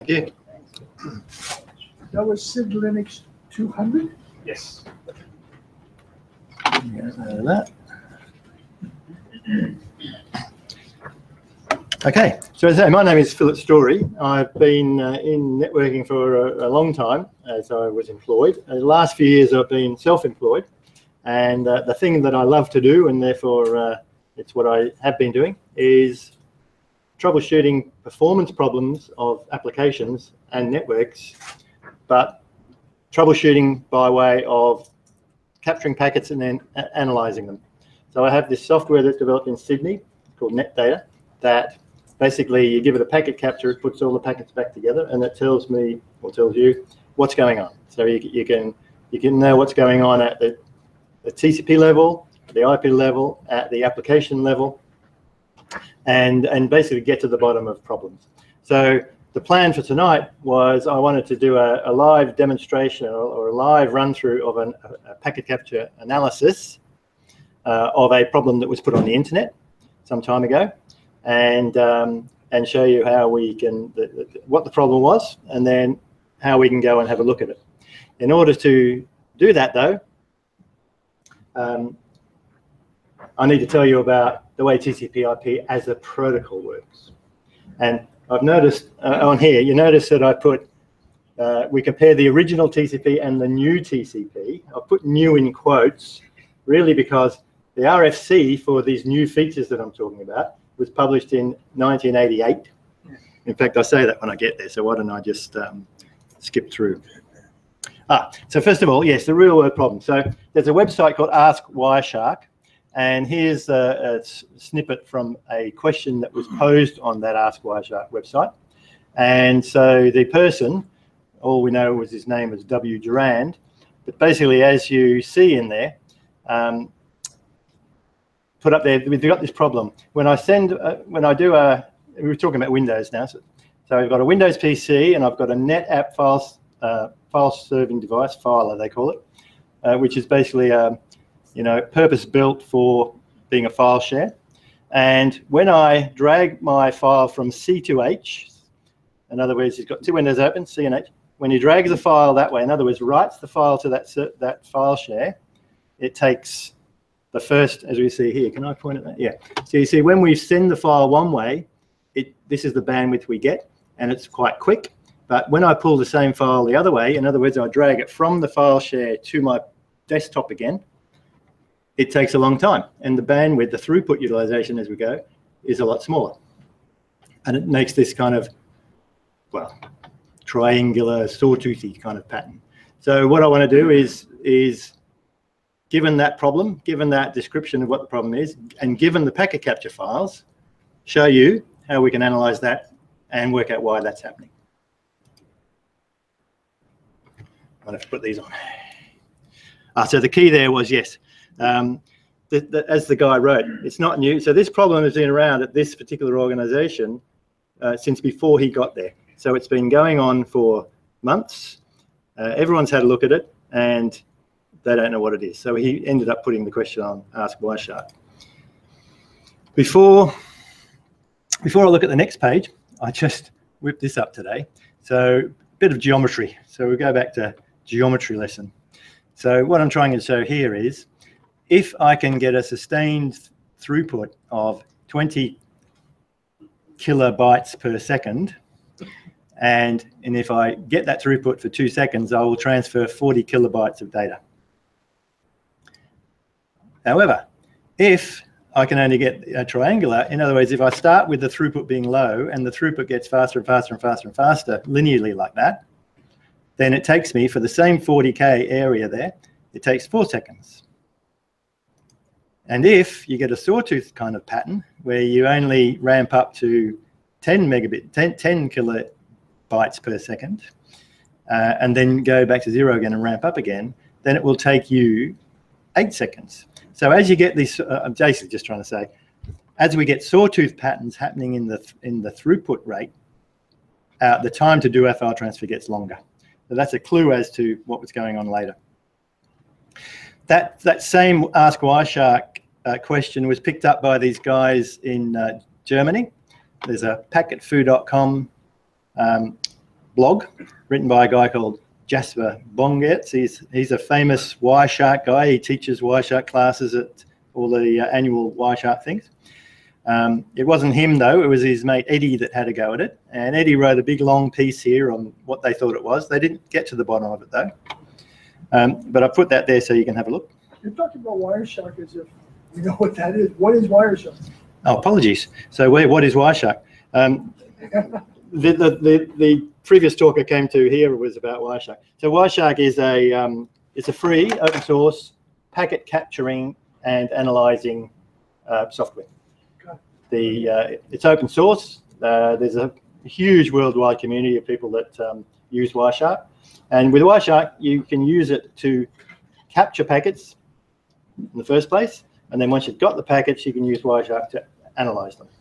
you. That was SIG Linux 200? Yes. That. Okay, so as I say, my name is Phil Storey. I've been in networking for a long time as I was employed. The last few years I've been self-employed, and the thing that I love to do, and therefore it's what I have been doing, is troubleshooting performance problems of applications and networks, but troubleshooting by way of capturing packets and then analysing them. So I have this software that's developed in Sydney called NetData that basically you give it a packet capture, it puts all the packets back together, and it tells me or tells you what's going on. So you can know what's going on at the TCP level, the IP level, at the application level, and basically get to the bottom of problems. So the plan for tonight was I wanted to do a live demonstration or a live run through of a packet capture analysis of a problem that was put on the internet some time ago, and show you how we can, what the problem was, and then how we can go and have a look at it. In order to do that though, I need to tell you about the way TCP/IP as a protocol works. And I've noticed on here, you notice that I put, we compare the original TCP and the new TCP. I've put new in quotes, really because the RFC for these new features that I'm talking about was published in 1988. In fact, I say that when I get there, so why don't I just skip through. So first of all, yes, the real world problem. So there's a website called Ask Wireshark, and here's a snippet from a question that was posed on that Ask Wireshark website. And so the person, all we know was his name was W. Durand, but basically as you see in there, put up there, we've got this problem. When I send, we were talking about Windows now, so I've got a Windows PC and I've got a NetApp file serving device, filer they call it, which is basically purpose-built for being a file share. And when I drag my file from C to H, in other words, you've got two windows open, C and H. When you drag the file that way, in other words, writes the file to that file share, it takes the first, as we see here. Can I point at that? Yeah. So you see, when we send the file one way, this is the bandwidth we get, and it's quite quick. But when I pull the same file the other way, in other words, I drag it from the file share to my desktop again, it takes a long time. And the bandwidth, the throughput utilization as we go, is a lot smaller. And it makes this kind of, well, triangular, sawtoothy kind of pattern. So what I want to do is given that problem, given that description of what the problem is, and given the packet capture files, show you how we can analyze that and work out why that's happening. I'll have to put these on. So the key there was, yes, as the guy wrote, it's not new. So this problem has been around at this particular organization since before he got there. So it's been going on for months. Everyone's had a look at it and they don't know what it is. So he ended up putting the question on Ask Wireshark. Before I look at the next page, I just whipped this up today. So a bit of geometry. So we'll go back to geometry lesson. So what I'm trying to show here is if I can get a sustained throughput of 20 kilobytes per second, and if I get that throughput for 2 seconds, I will transfer 40 kilobytes of data. However, if I can only get a triangular, in other words, if I start with the throughput being low and the throughput gets faster and faster and faster and faster linearly like that, then it takes me, for the same 40K area there, it takes 4 seconds. And if you get a sawtooth kind of pattern where you only ramp up to 10 kilobytes per second, and then go back to 0 again and ramp up again, then it will take you 8 seconds. So as you get this, I'm basically just trying to say, as we get sawtooth patterns happening in the throughput rate, the time to do our file transfer gets longer. So that's a clue as to what was going on later. That same Ask Wireshark question was picked up by these guys in Germany. There's a packetfoo.com blog written by a guy called Jasper Bongetz. He's a famous Wireshark guy. He teaches Wireshark classes at all the annual Wireshark things. It wasn't him though, it was his mate Eddie that had a go at it. And Eddie wrote a big long piece here on what they thought it was. They didn't get to the bottom of it though. But I put that there so you can have a look. You're talking about Wireshark as if you know what that is. What is Wireshark? Oh, apologies. So what is Wireshark? The previous talk I came to here was about Wireshark. So Wireshark is it's a free open source packet capturing and analyzing software. It's open source. There's a huge worldwide community of people that use Wireshark, and with Wireshark you can use it to capture packets in the first place, and then once you've got the packets you can use Wireshark to analyze them.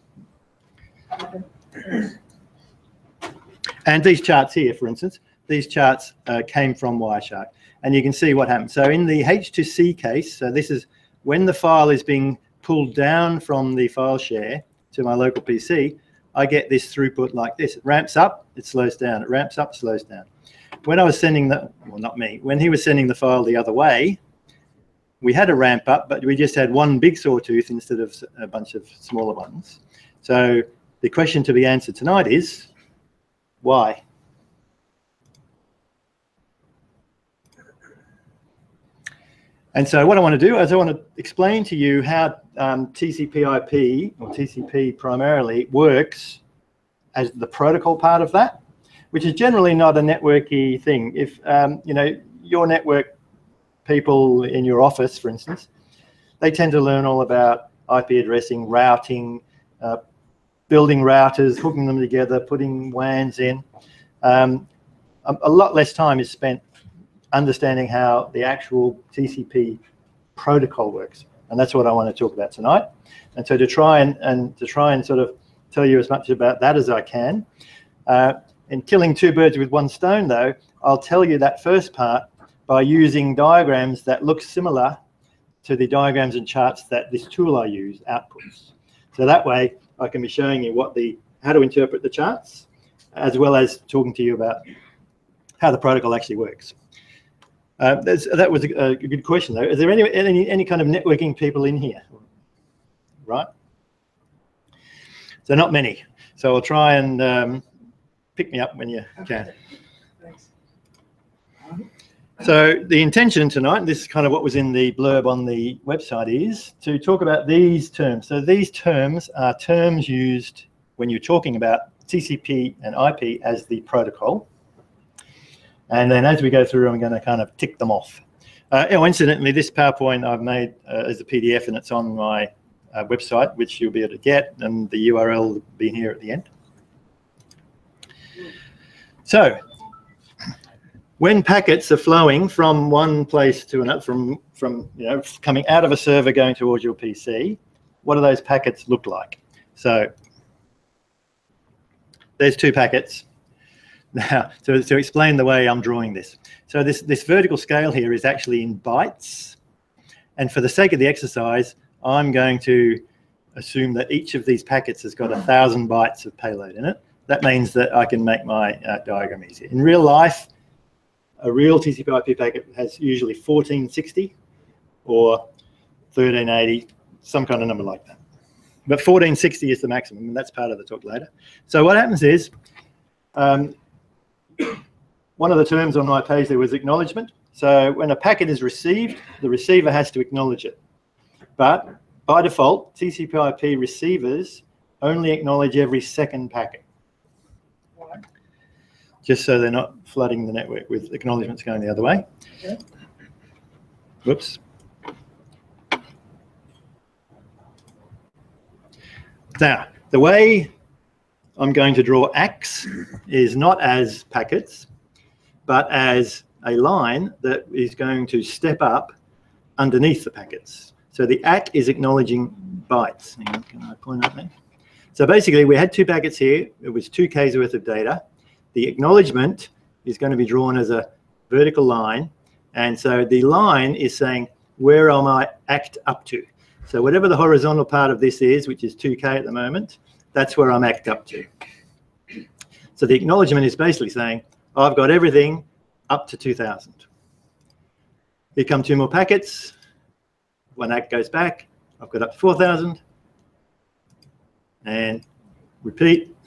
And these charts here, for instance, these charts came from Wireshark, and you can see what happens. So in the H2C case, so this is when the file is being pulled down from the file share to my local PC, I get this throughput like this. It ramps up, it slows down. It ramps up, slows down. When I was sending the, well, not me, when he was sending the file the other way, we had a ramp up, but we just had one big sawtooth instead of a bunch of smaller ones. So the question to be answered tonight is, why? And so what I want to do is I want to explain to you how TCP/IP, or TCP primarily, works as the protocol part of that, which is generally not a networky thing. If you know, your network people in your office, for instance, they tend to learn all about IP addressing, routing, building routers, hooking them together, putting WANs in. A lot less time is spent understanding how the actual TCP protocol works, and that's what I want to talk about tonight. And so to try and sort of tell you as much about that as I can. In killing two birds with one stone, though, I'll tell you that first part by using diagrams that look similar to the diagrams and charts that this tool I use outputs. So that way I can be showing you how to interpret the charts, as well as talking to you about how the protocol actually works. That was a good question, though. Is there any kind of networking people in here? Right? So not many. So I'll try and pick me up when you can. Thanks. So the intention tonight, and this is kind of what was in the blurb on the website, is to talk about these terms. So these terms are terms used when you're talking about TCP and IP as the protocol. And then as we go through, I'm going to kind of tick them off. Incidentally, this PowerPoint I've made as a PDF, and it's on my website, which you'll be able to get, and the URL will be here at the end. So when packets are flowing from one place to another, from you know, coming out of a server going towards your PC, what do those packets look like? So there's two packets. Now, to explain the way I'm drawing this. So this vertical scale here is actually in bytes. And for the sake of the exercise, I'm going to assume that each of these packets has got 1,000 bytes of payload in it. That means that I can make my diagram easier. In real life, a real TCP/IP packet has usually 1460 or 1380, some kind of number like that. But 1460 is the maximum, and that's part of the talk later. So what happens is, one of the terms on my page there was acknowledgement. So when a packet is received, the receiver has to acknowledge it. But by default, TCP/IP receivers only acknowledge every second packet. Why? Just so they're not flooding the network with acknowledgements going the other way. Okay. Whoops. Now, the way I'm going to draw ACKs is not as packets, but as a line that is going to step up underneath the packets. So the ACK is acknowledging bytes. Hang on, can I point up there? So basically, we had two packets here. It was 2Ks worth of data. The acknowledgement is going to be drawn as a vertical line. And so the line is saying, where am I ACKed up to? So whatever the horizontal part of this is, which is 2K at the moment, that's where I'm ACKed up to. So the acknowledgement is basically saying, I've got everything up to 2000. Here come 2 more packets. One ACK goes back. I've got up to 4000. And repeat.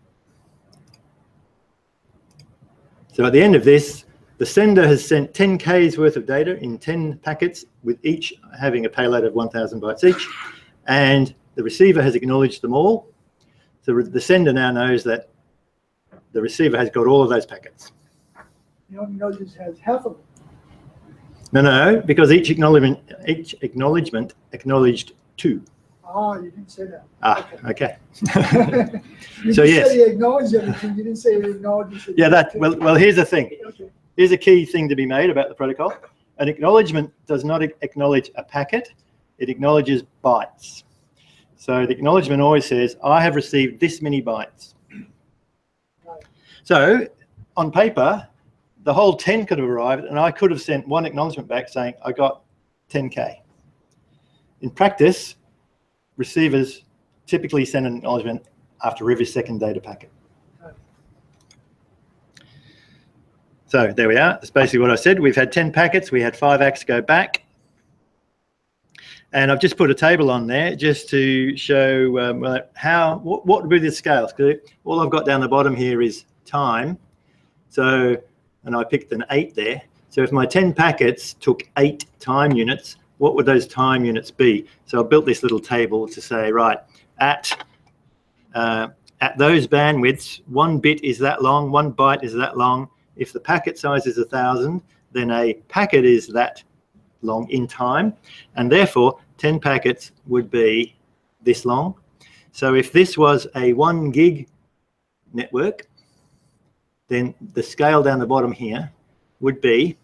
So at the end of this, the sender has sent 10Ks worth of data in 10 packets, with each having a payload of 1000 bytes each. And the receiver has acknowledged them all. So the sender now knows that the receiver has got all of those packets. You only know this has half of them. No, because each acknowledgement acknowledged 2. Ah, you didn't say that. Ah, okay. You So just yes. said he acknowledged everything. You didn't say he acknowledged. Yeah, well, here's the thing. Okay. Here's a key thing to be made about the protocol. An acknowledgement does not acknowledge a packet. It acknowledges bytes. So the acknowledgement always says, I have received this many bytes. So on paper, the whole 10 could have arrived, and I could have sent one acknowledgement back saying, I got 10K. In practice, receivers typically send an acknowledgement after every second data packet. So there we are. That's basically what I said. We've had 10 packets. We had 5 ACKs go back. And I've just put a table on there just to show what would be the scales. Because all I've got down the bottom here is time. So, and I picked an 8 there. So if my 10 packets took 8 time units, what would those time units be? So I built this little table to say, right, at those bandwidths, 1 bit is that long, 1 byte is that long. If the packet size is 1000, then a packet is that long in time, and therefore 10 packets would be this long. So if this was a 1 gig network, then the scale down the bottom here would be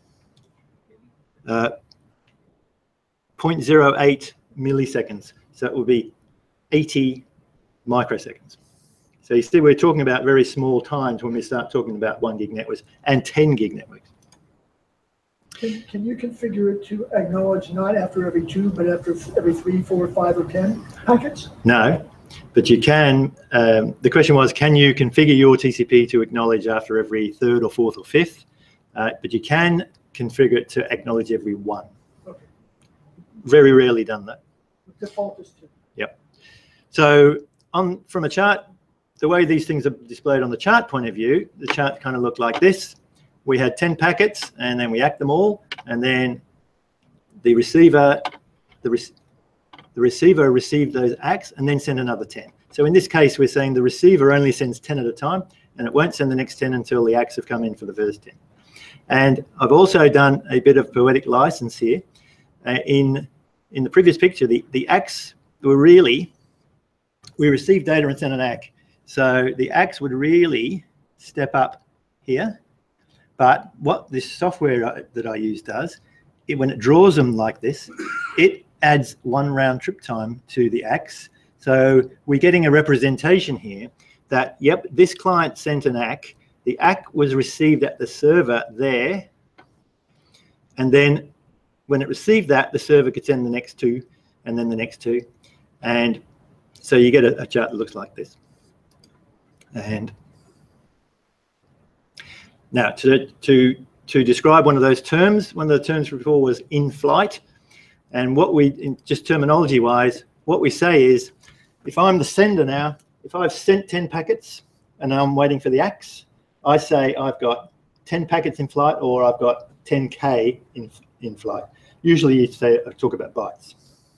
0.08 milliseconds. So it would be 80 microseconds. So you see, we're talking about very small times when we start talking about 1 gig networks and 10 gig networks. Can you configure it to acknowledge not after every 2, but after every 3, 4, 5, or 10 packets? No, but you can. The question was, can you configure your TCP to acknowledge after every 3rd or 4th or 5th? But you can configure it to acknowledge every 1. Okay. Very rarely done that. The default is 2. Yep. So from a chart, the way these things are displayed on the chart point of view, the chart kind of looked like this. We had 10 packets, and then we ACKed them all, and then the receiver received those ACKs and then sent another 10. So in this case, we're saying the receiver only sends 10 at a time, and it won't send the next 10 until the ACKs have come in for the first 10. And I've also done a bit of poetic license here. In the previous picture, the ACKs were really, we received data and sent an ACK. So the ACKs would really step up here. But what this software that I use does, when it draws them like this, it adds 1 round trip time to the ACKs. So we're getting a representation here that, yep, this client sent an ACK. The ACK was received at the server there. And then when it received that, the server could send the next 2 and then the next 2. And so you get a chart that looks like this. And now, to describe one of those terms, one of the terms before was in flight. And what we, just terminology-wise, what we say is, if I'm the sender now, if I've sent 10 packets and I'm waiting for the ACKs, I say I've got 10 packets in flight, or I've got 10K in flight. Usually you say, I talk about bytes.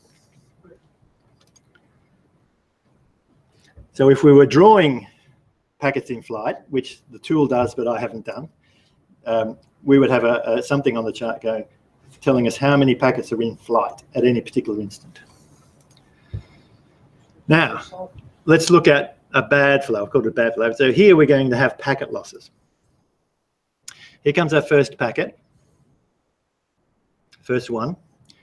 So if we were drawing packets in flight, which the tool does, but I haven't done, we would have something on the chart going, telling us how many packets are in flight at any particular instant. Now, let's look at a bad flow. I've called it a bad flow. So here we're going to have packet losses. Here comes our first packet, first one.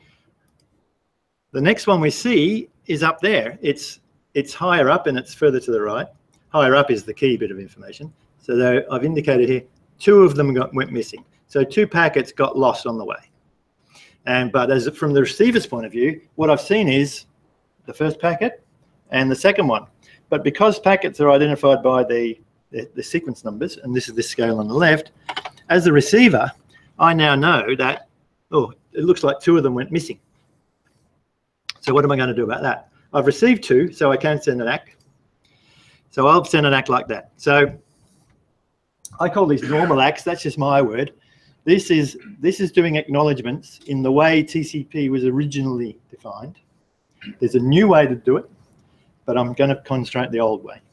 The next one we see is up there. It's higher up and it's further to the right. Higher up is the key bit of information. So I've indicated here, 2 of them went missing. So 2 packets got lost on the way. But from the receiver's point of view, what I've seen is the first packet and the second one. But because packets are identified by the the sequence numbers, and this is the scale on the left. As the receiver, I now know that, oh, it looks like 2 of them went missing. So what am I going to do about that? I've received 2, so I can send an ACK. So I'll send an ACK like that. So I call these normal ACKs. That's just my word. This is doing acknowledgements in the way TCP was originally defined. There's a new way to do it, but I'm going to constrain the old way.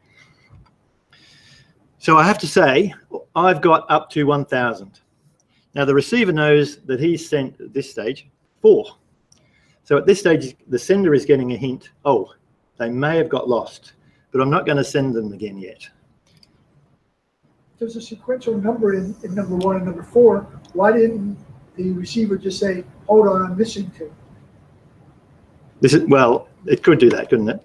So I have to say, I've got up to 1,000. Now the receiver knows that he's sent at this stage 4. So at this stage, the sender is getting a hint, oh, they may have got lost, but I'm not going to send them again yet. There's a sequential number in number 1 and number 4. Why didn't the receiver just say, hold on, I'm missing 2? Well, it could do that, couldn't it?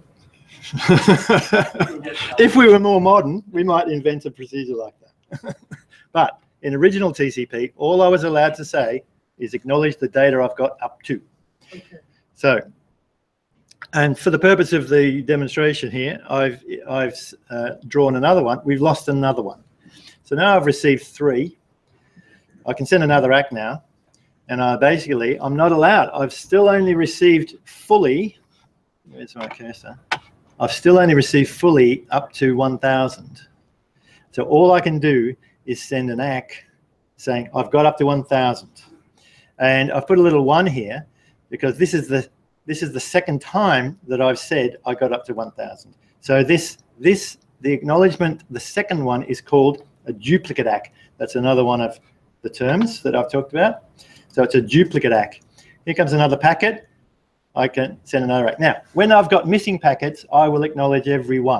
If we were more modern, we might invent a procedure like that. But in original TCP, all I was allowed to say is acknowledge the data I've got up to. Okay. So, and for the purpose of the demonstration here, I've drawn another one. We've lost another one. So now I've received 3. I can send another ACK now. And I'm not allowed. I've still only received fully, where's my cursor? I've still only received fully up to 1,000. So all I can do is send an ACK saying I've got up to 1,000. And I've put a little 1 here because this is the second time that I've said I got up to 1,000. So the acknowledgement, the second one is called a duplicate ACK. That's another one of the terms that I've talked about. So it's a duplicate ACK. Here comes another packet. I can send another ACK. Now, when I've got missing packets, I will acknowledge every one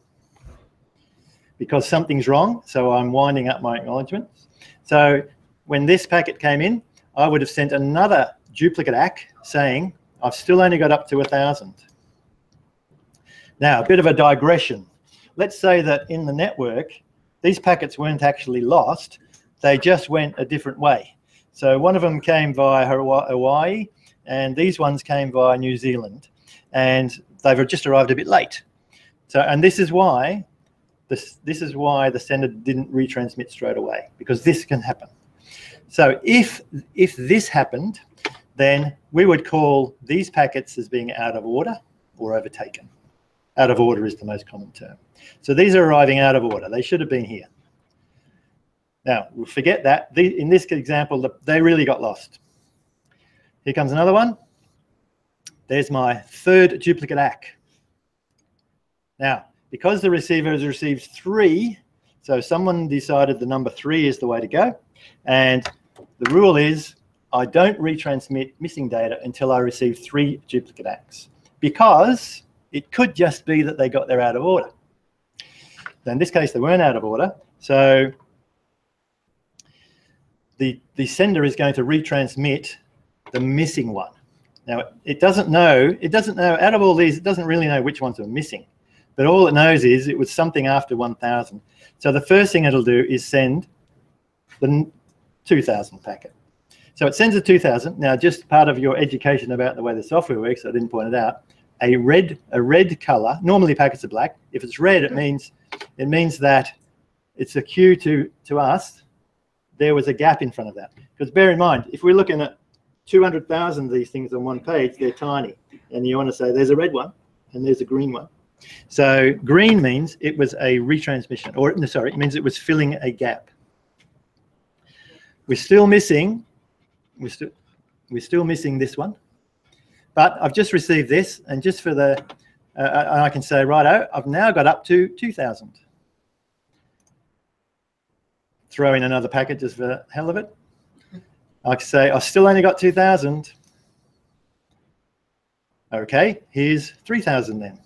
because something's wrong. So I'm winding up my acknowledgements. So when this packet came in, I would have sent another duplicate ACK saying I've still only got up to 1,000. Now, a bit of a digression. Let's say that in the network, these packets weren't actually lost. They just went a different way. So one of them came via Hawaii, and these ones came via New Zealand, and they've just arrived a bit late. So, and this is why the sender didn't retransmit straight away, because this can happen. So if this happened, then we would call these packets as being out of order or overtaken. Out of order is the most common term. So these are arriving out of order. They should have been here. Now, we'll forget that. In this example, they really got lost. Here comes another one. There's my 3rd duplicate ACK. Now, because the receiver has received 3, so someone decided the number 3 is the way to go. And the rule is I don't retransmit missing data until I receive 3 duplicate ACKs, because it could just be that they got there out of order. In this case, they weren't out of order. So the sender is going to retransmit the missing one. Now, it doesn't know, out of all these, it doesn't really know which ones are missing. But all it knows is it was something after 1,000. So the first thing it'll do is send the 2,000 packet. So it sends a 2,000. Now, just part of your education about the way the software works, I didn't point it out, a red color, normally packets are black. If it's red, it means that it's a cue to us. There was a gap in front of that. Because bear in mind, if we're looking at 200,000 of these things on one page, they're tiny. And you want to say there's a red one and there's a green one. So green means it was a retransmission, or sorry, it means it was filling a gap. We're still missing this one. But I've just received this, and just for the, I can say, righto, I've now got up to 2,000. Throw in another packet just for the hell of it. I can say, I've still only got 2,000. Okay, here's 3,000 then.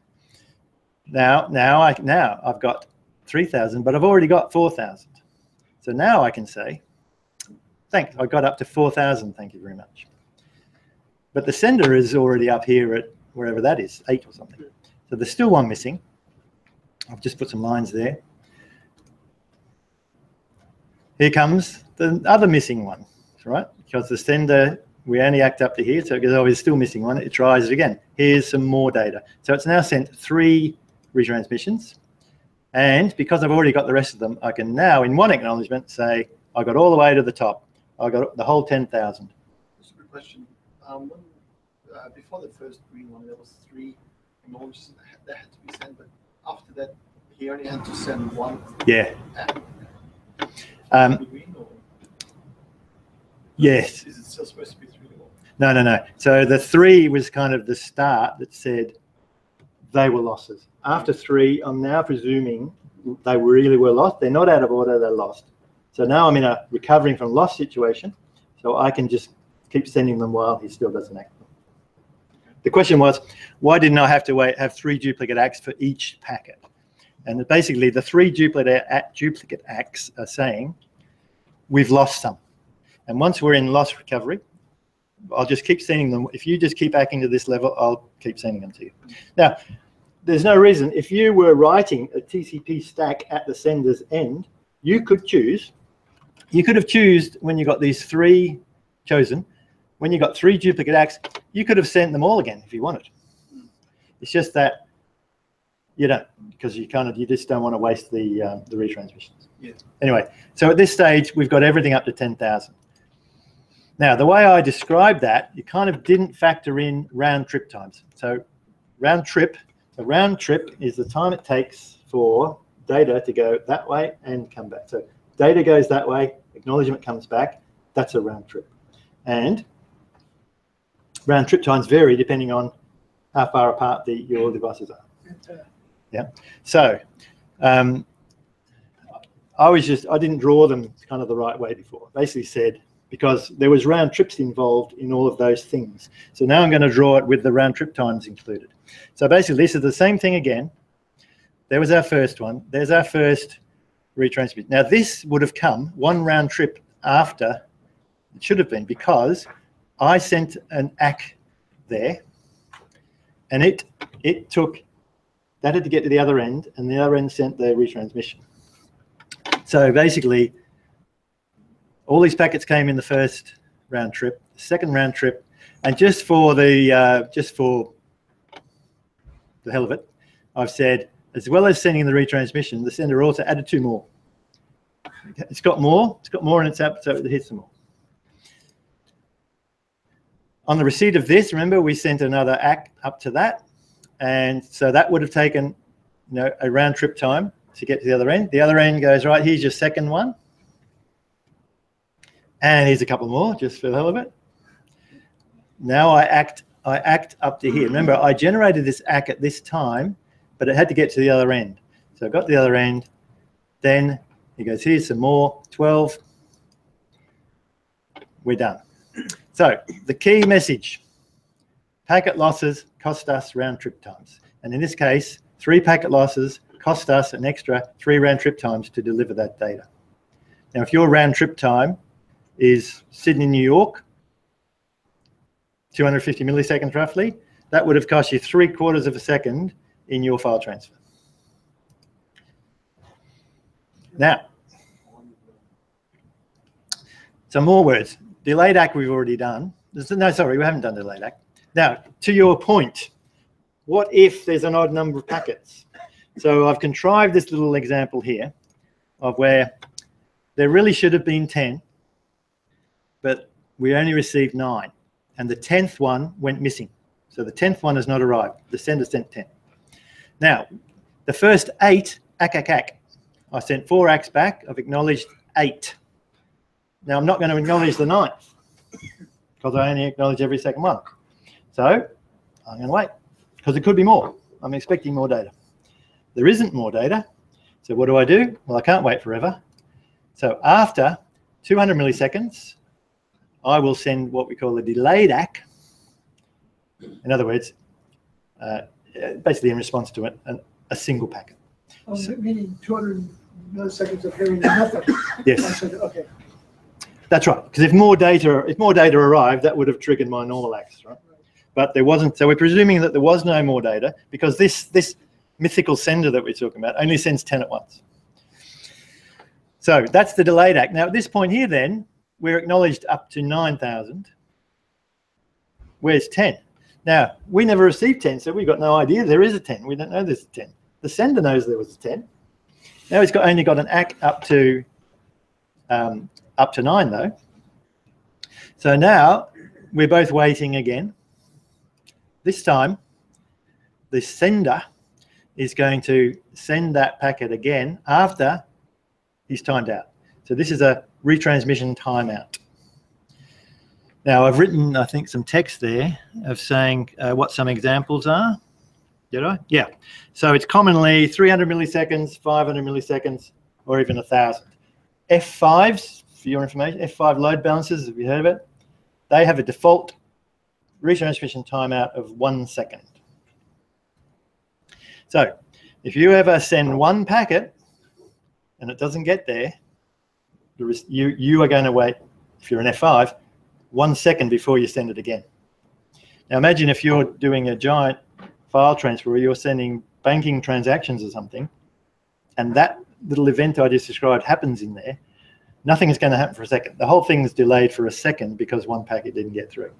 Now I've got 3,000, but I've already got 4,000. So now I can say, thanks, I got up to 4,000, thank you very much. But the sender is already up here at wherever that is, 8 or something. So there's still one missing. I've just put some lines there. Here comes the other missing one, right? Because the sender, we only act up to here, so it goes, oh, it's still missing one. It tries it again. Here's some more data. So it's now sent 3 retransmissions. And because I've already got the rest of them, I can now, in one acknowledgement, say I got all the way to the top. I got the whole 10,000. Just a quick question. Before the first green one, there was 3 acknowledgements that had to be sent, but after that, he only had to send 1. Yeah. Green, or yes. Is it still supposed to be 3 or? No. So the 3 was kind of the start that said they were losses. After 3, I'm now presuming they really were lost. They're not out of order, they're lost. So now I'm in a recovering from loss situation, so I can just keep sending them while he still doesn't act. The question was, why didn't I have to have 3 duplicate ACKs for each packet? And basically, the 3 duplicate ACKs are saying, we've lost some. And once we're in loss recovery, I'll just keep sending them. If you just keep acting to this level, I'll keep sending them to you. Now, there's no reason. If you were writing a TCP stack at the sender's end, you could choose. You could have chosen when you got these 3 chosen. When you got 3 duplicate ACKs, you could have sent them all again if you wanted. It's just that you don't, because you just don't want to waste the retransmissions. Yeah. Anyway, so at this stage, we've got everything up to 10,000. Now, the way I described that, you kind of didn't factor in round trip times. So round trip is the time it takes for data to go that way and come back. So data goes that way, acknowledgement comes back, that's a round trip. And round trip times vary depending on how far apart your devices are. Yeah. So I didn't draw them kind of the right way before. Basically said, because there was round trips involved in all of those things. So now I'm going to draw it with the round trip times included. So basically this is the same thing again. There was our first one. There's our first retransmit. Now this would have come 1 round trip after it should have been, because I sent an ACK there, and it took, that had to get to the other end, and the other end sent the retransmission. So basically, all these packets came in the first round trip, the second round trip, and just for the hell of it, I've said, as well as sending the retransmission, the sender also added 2 more. It's got more in its app, so it hits them all. On the receipt of this, remember, we sent another ACK up to that. And so that would have taken, a round trip time to get to the other end. The other end goes, right, here's your second one. And here's a couple more, just for the hell of it. Now I act up to here. Remember, I generated this ACK at this time, but it had to get to the other end. So I got to the other end. Then he goes, here's some more, 12. We're done. So the key message, packet losses cost us round trip times. And in this case, 3 packet losses cost us an extra 3 round trip times to deliver that data. Now, if your round trip time is Sydney, New York, 250 milliseconds roughly, that would have cost you 3/4 of a second in your file transfer. Now, some more words. Delayed ACK we've already done. No, sorry, we haven't done delayed ACK. Now, to your point, what if there's an odd number of packets? So I've contrived this little example here of where there really should have been 10, but we only received 9. And the 10th one went missing. So the 10th one has not arrived. The sender sent 10. Now, the first 8, ACK. I sent 4 ACKs back. I've acknowledged 8. Now, I'm not going to acknowledge the 9th because I only acknowledge every second one. So I'm going to wait because it could be more. I'm expecting more data. There isn't more data. So what do? Well, I can't wait forever. So after 200 milliseconds, I will send what we call a delayed ACK. In other words, basically in response to a single packet. Oh, so, meaning 200 milliseconds of hearing nothing. Yes. Okay. That's right. Because if more data arrived, that would have triggered my normal ACKs, right? But there wasn't. So we're presuming that there was no more data because this mythical sender that we're talking about only sends 10 at once. So that's the delayed ACK. Now at this point here, then we're acknowledged up to 9,000. Where's 10? Now we never received 10, so we've got no idea there is a 10. We don't know there's a 10. The sender knows there was a 10. Now it's only got an ACK up to 9 though. So now we're both waiting again. This time, the sender is going to send that packet again after he's timed out. So this is a retransmission timeout. Now I've written, I think, some text there of saying what some examples are. Did I? Yeah. So it's commonly 300 milliseconds, 500 milliseconds, or even 1,000. F5s, for your information, F5 load balancers, have you heard of it? They have a default retransmission timeout of 1 second. So if you ever send one packet and it doesn't get there, you are going to wait, if you're an F5, 1 second before you send it again. Now imagine if you're doing a giant file transfer where you're sending banking transactions or something, and that little event I just described happens in there, nothing is going to happen for a second. The whole thing is delayed for a second because one packet didn't get through.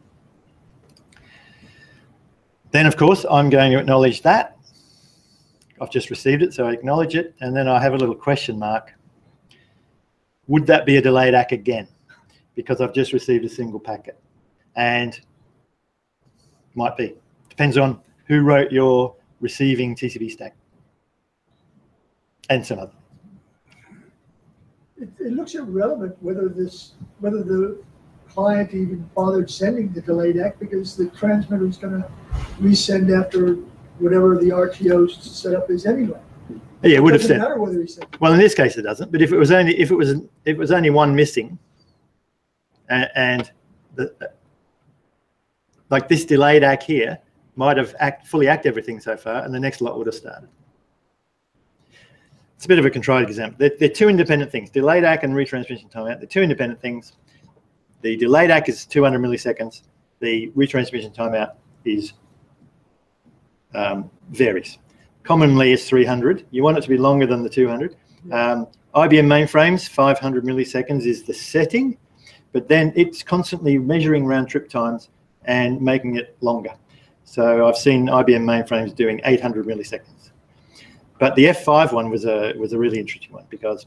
Then, of course, I'm going to acknowledge that. I've just received it, so I acknowledge it, and then I have a little question mark. Would that be a delayed ACK again? Because I've just received a single packet. And might be. Depends on who wrote your receiving TCP stack. And some other. It looks irrelevant whether the client even bothered sending the delayed ACK, because the transmitter is going to resend after whatever the RTO setup is anyway. Yeah, it would have sent. Matter whether he sent. Well, in this case, it doesn't. But if it was only one missing, and like this delayed ACK here might have fully ACKed everything so far, and the next lot would have started. It's a bit of a contrived example. They're two independent things. Delayed ACK and retransmission timeout. They're two independent things. The delayed ACK is 200 milliseconds. The retransmission timeout is varies. Commonly, it's 300. You want it to be longer than the 200. IBM mainframes, 500 milliseconds is the setting, but then it's constantly measuring round trip times and making it longer. So I've seen IBM mainframes doing 800 milliseconds. But the F5 one was a really interesting one because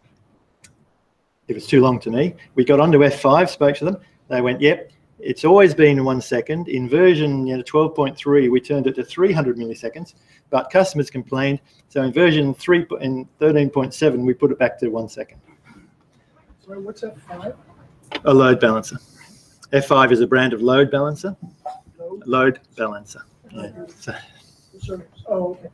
it was too long to me. We got onto F5, spoke to them. They went, yep, it's always been 1 second. In version 12.3, we turned it to 300 milliseconds, but customers complained. So in version 13.7, we put it back to 1 second. Sorry, what's F5? A load balancer. F5 is a brand of load balancer. Load balancer. Yeah. So, oh, okay.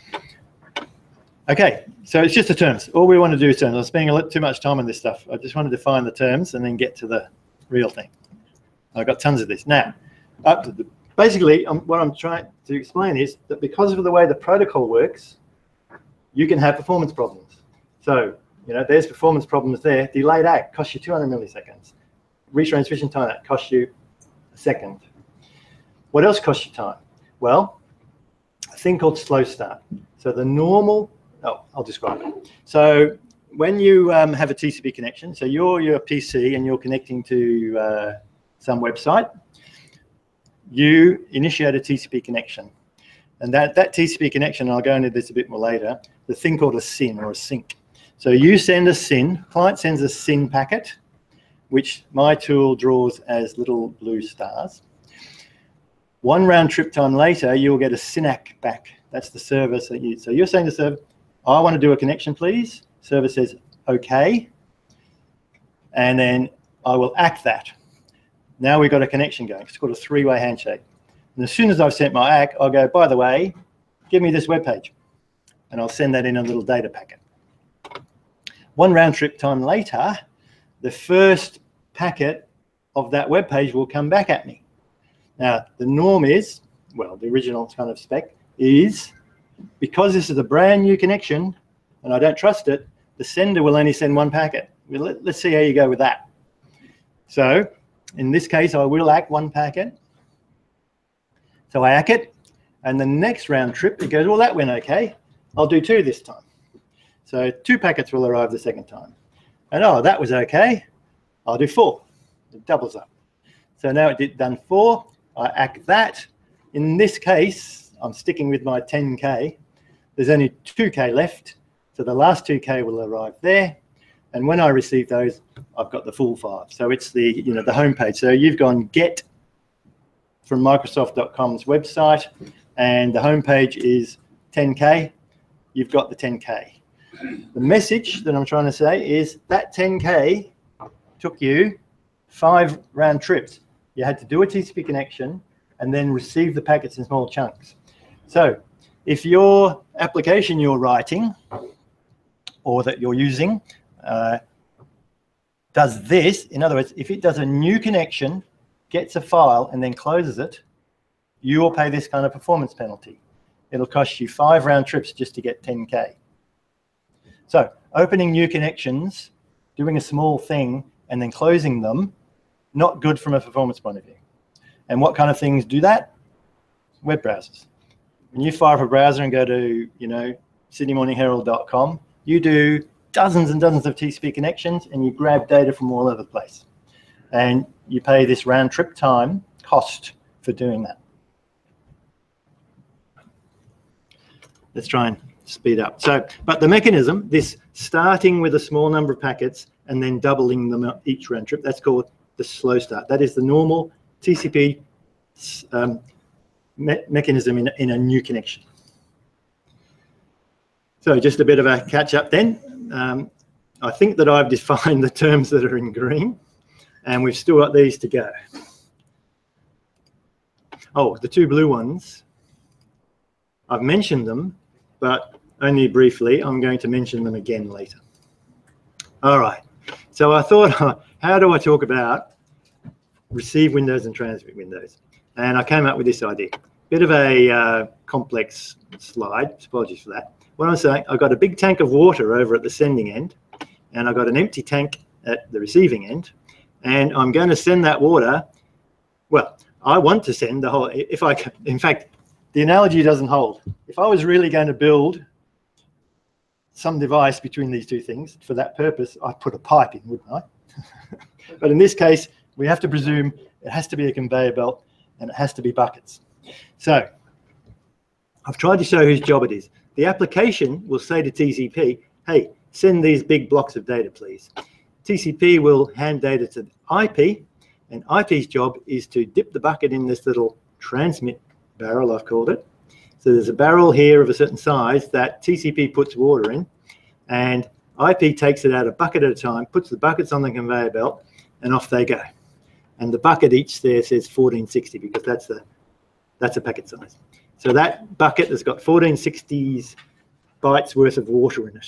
Okay, so it's just the terms. All we want to do is terms. I'm spending too much time on this stuff. I just want to define the terms and then get to the real thing. I've got tons of this. Now, basically, what I'm trying to explain is that because of the way the protocol works, you can have performance problems. So, there's performance problems there. Delayed ACK costs you 200 milliseconds. Retransmission timeout costs you a second. What else costs you time? Well, a thing called slow start. So the normal, I'll describe it. So when you have a TCP connection, so you're your PC and you're connecting to some website, you initiate a TCP connection. And that TCP connection, I'll go into this a bit more later, the thing called a SYN or a sync. So you send a SYN, client sends a SYN packet, which my tool draws as little blue stars. One round trip time later, you'll get a SYN-ACK back. That's the server. So you're saying to the server, I want to do a connection, please. Server says, okay. And then I will ACK that. Now we've got a connection going. It's called a three-way handshake. And as soon as I've sent my ACK, I'll go, by the way, give me this web page. And I'll send that in a little data packet. One round trip time later, the first packet of that web page will come back at me. Now, the norm is, well, the original kind of spec is, because this is a brand new connection and I don't trust it, the sender will only send one packet. Let's see how you go with that. So in this case, I will ACK one packet. So I ACK it, and the next round trip, it goes, well, that went okay. I'll do 2 this time. So 2 packets will arrive the second time. And oh, that was okay. I'll do 4. It doubles up. So now it done 4. I ACK that. In this case, I'm sticking with my 10K. There's only 2K left. So the last 2K will arrive there. And when I receive those, I've got the full 5. So it's the, the home page. So you've gone get from Microsoft.com's website, and the home page is 10K. You've got the 10K. The message that I'm trying to say is that 10K took you 5 round trips. You had to do a TCP connection and then receive the packets in small chunks. So if your application you're writing or that you're using does this, in other words, if it does a new connection, gets a file and then closes it, you will pay this kind of performance penalty. It'll cost you 5 round trips just to get 10K. So opening new connections, doing a small thing and then closing them, not good from a performance point of view. And what kind of things do that? Web browsers. When you fire up a browser and go to, sydneymorningherald.com, you do dozens and dozens of TCP connections and you grab data from all over the place. And you pay this round trip time cost for doing that. Let's try and speed up. So, but the mechanism, this starting with a small number of packets and then doubling them each round trip, that's called the slow start. That is the normal TCP mechanism in a new connection. So just a bit of a catch up then. I think that I've defined the terms that are in green, and we've still got these to go. Oh, the 2 blue ones, I've mentioned them, but only briefly. I'm going to mention them again later. All right, so I thought, how do I talk about receive windows and transmit windows? And I came up with this idea. Bit of a complex slide, apologies for that. What I'm saying, I've got a big tank of water over at the sending end, and I've got an empty tank at the receiving end, and I'm going to send that water. Well, I want to send the whole, in fact, the analogy doesn't hold. If I was really going to build some device between these two things for that purpose, I'd put a pipe in, wouldn't I? But in this case, we have to presume it has to be a conveyor belt and it has to be buckets. So I've tried to show whose job it is. The application will say to TCP, hey, send these big blocks of data, please. TCP will hand data to IP, and IP's job is to dip the bucket in this little transmit barrel, I've called it. So there's a barrel here of a certain size that TCP puts water in, and IP takes it out a bucket at a time, puts the buckets on the conveyor belt, and off they go. And the bucket each there says 1460 because that's a packet size. So that bucket has got 1460 bytes worth of water in it.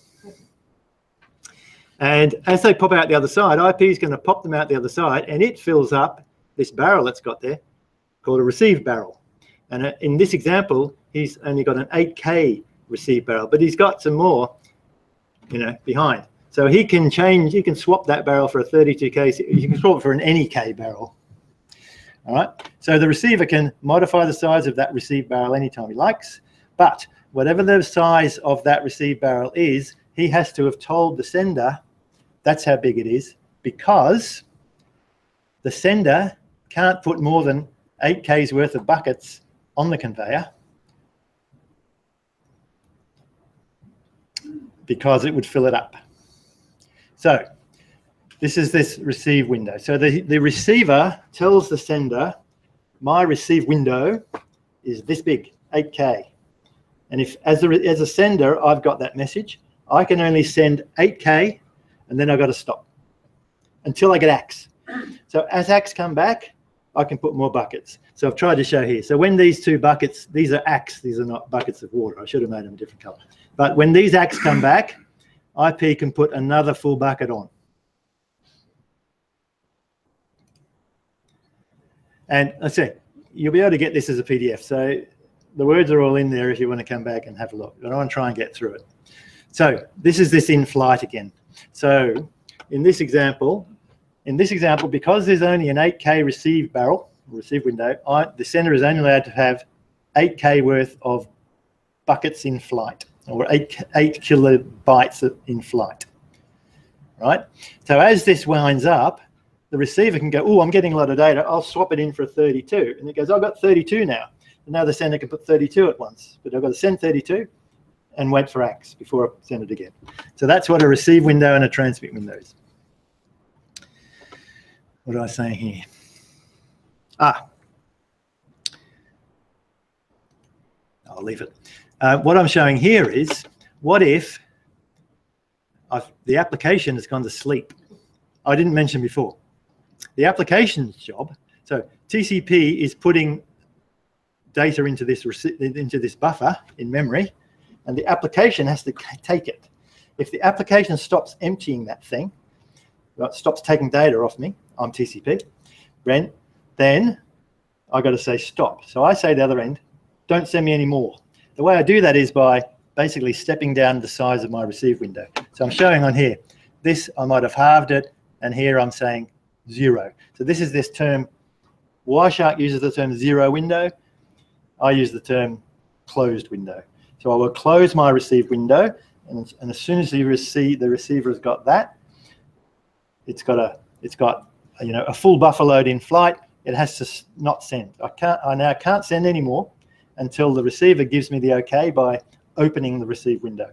And as they pop out the other side, IP is going to pop them out the other side, and it fills up this barrel that's got there called a receive barrel. And in this example, he's only got an 8K receive barrel, but he's got some more, behind. So he can change, you can swap that barrel for a 32K, you can swap it for an any K barrel. All right, so the receiver can modify the size of that receive barrel anytime he likes, but whatever the size of that receive barrel is, he has to have told the sender that's how big it is, because the sender can't put more than 8K's worth of buckets on the conveyor because it would fill it up. So this is this receive window. So the receiver tells the sender, my receive window is this big, 8K. And if, as a sender, I've got that message, I can only send 8K, and then I've got to stop until I get ACKs. So as ACKs come back, I can put more buckets. So I've tried to show here. So when these 2 buckets, these are ACKs, these are not buckets of water. I should have made them a different color. But when these ACKs come back, IP can put another full bucket on. And I say, you'll be able to get this as a PDF. So the words are all in there if you want to come back and have a look. But I want to try and get through it. So this is this in flight again. So in this example, because there's only an 8K receive barrel, receive window, the sender is only allowed to have 8K worth of buckets in flight, or 8 kilobytes in flight, right? So as this winds up, the receiver can go, oh, I'm getting a lot of data, I'll swap it in for a 32. And it goes, I've got 32 now. And now the sender can put 32 at once, but I've got to send 32 and wait for ACKs before I send it again. So that's what a receive window and a transmit window is. What am I saying here? I'll leave it. What I'm showing here is, what if the application has gone to sleep? I didn't mention before. The application's job, so TCP is putting data into this buffer in memory, and the application has to take it. If the application stops emptying that thing, stops taking data off me, I'm TCP, then I got to say stop. So I say the other end, don't send me any more. The way I do that is by basically stepping down the size of my receive window. So I'm showing on here, this I might have halved it, and here I'm saying 0. So this is this term, Wireshark uses the term 0 window. I use the term closed window. So I will close my receive window, and as soon as the receiver has got that, it's got a full buffer load in flight. It has to not send. I now can't send anymore until the receiver gives me the OK by opening the receive window.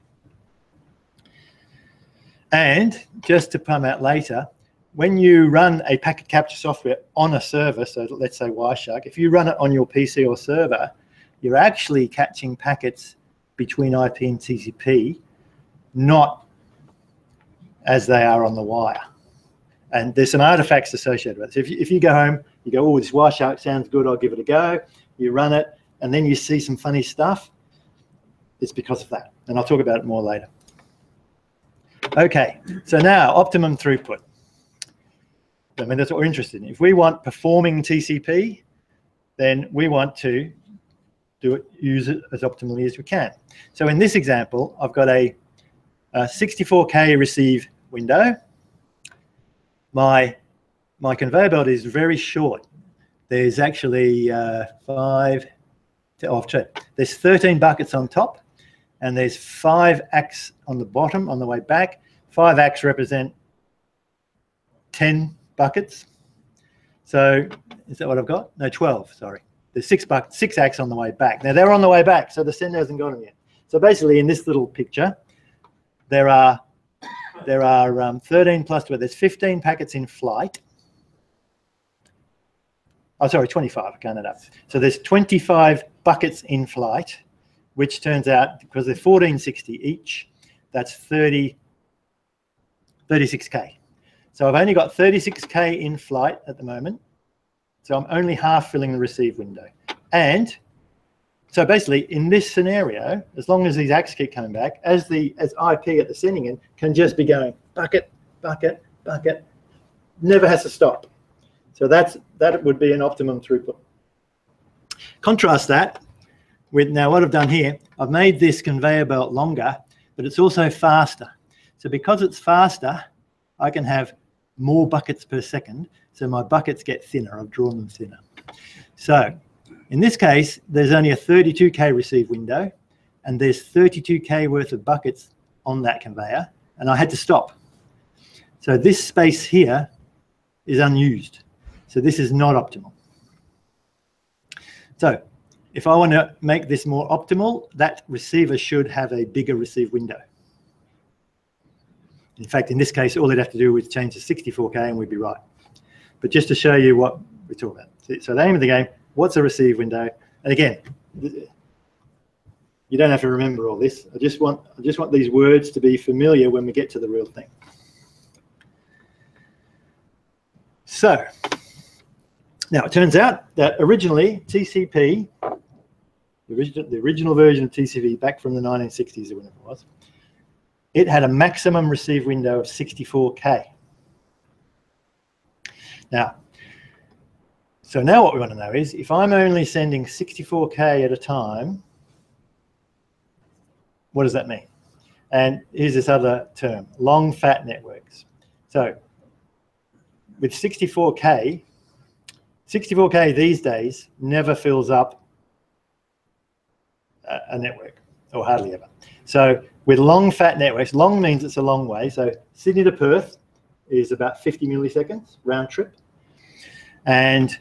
And just to come out later, when you run a packet capture software on a server, so let's say Wireshark, if you run it on your PC or server, you're actually catching packets between IP and TCP, not as they are on the wire. And there's some artifacts associated with it. So if you go home, you go, oh, this Wireshark sounds good, I'll give it a go. You run it, and then you see some funny stuff. It's because of that. And I'll talk about it more later. Okay, so now optimum throughput. I mean, that's what we're interested in. If we want performing TCP, then we want to use it as optimally as we can. So in this example, I've got a 64K receive window. My conveyor belt is very short. There's actually there's 13 buckets on top, and there's 5 ACKs on the bottom on the way back. 5 ACKs represent 10 buckets. So is that what I've got? No, 12, sorry. There's 6 ACKs on the way back. Now they're on the way back, so the sender hasn't got them yet. So basically in this little picture, there are 13 plus 12. There's 15 packets in flight. Oh, sorry, 25, I counted up. So there's 25 buckets in flight, which turns out, because they're 1460 each, that's 36K. So I've only got 36K in flight at the moment. So I'm only half filling the receive window. And so basically in this scenario, as long as these ACKs keep coming back, as IP at the sending end can just be going bucket, bucket, bucket, never has to stop. So that would be an optimum throughput. Contrast that with, now what I've done here, I've made this conveyor belt longer, but it's also faster. So because it's faster, I can have more buckets per second. So my buckets get thinner. I've drawn them thinner. So in this case, there's only a 32K receive window, and there's 32K worth of buckets on that conveyor, and I had to stop. So this space here is unused. So this is not optimal. So if I want to make this more optimal, that receiver should have a bigger receive window. In fact, in this case, all they'd have to do is change to 64K and we'd be right. But just to show you what we're talking about. So the aim of the game, what's a receive window? And again, you don't have to remember all this. I just want these words to be familiar when we get to the real thing. So now it turns out that originally TCP, the original version of TCP back from the 1960s or whenever it was, it had a maximum receive window of 64K. Now, so now what we want to know is, if I'm only sending 64K at a time, what does that mean? And here's this other term, long fat networks. So with 64K these days never fills up a network, or hardly ever. So with long fat networks, long means it's a long way. So Sydney to Perth is about 50 milliseconds round trip. And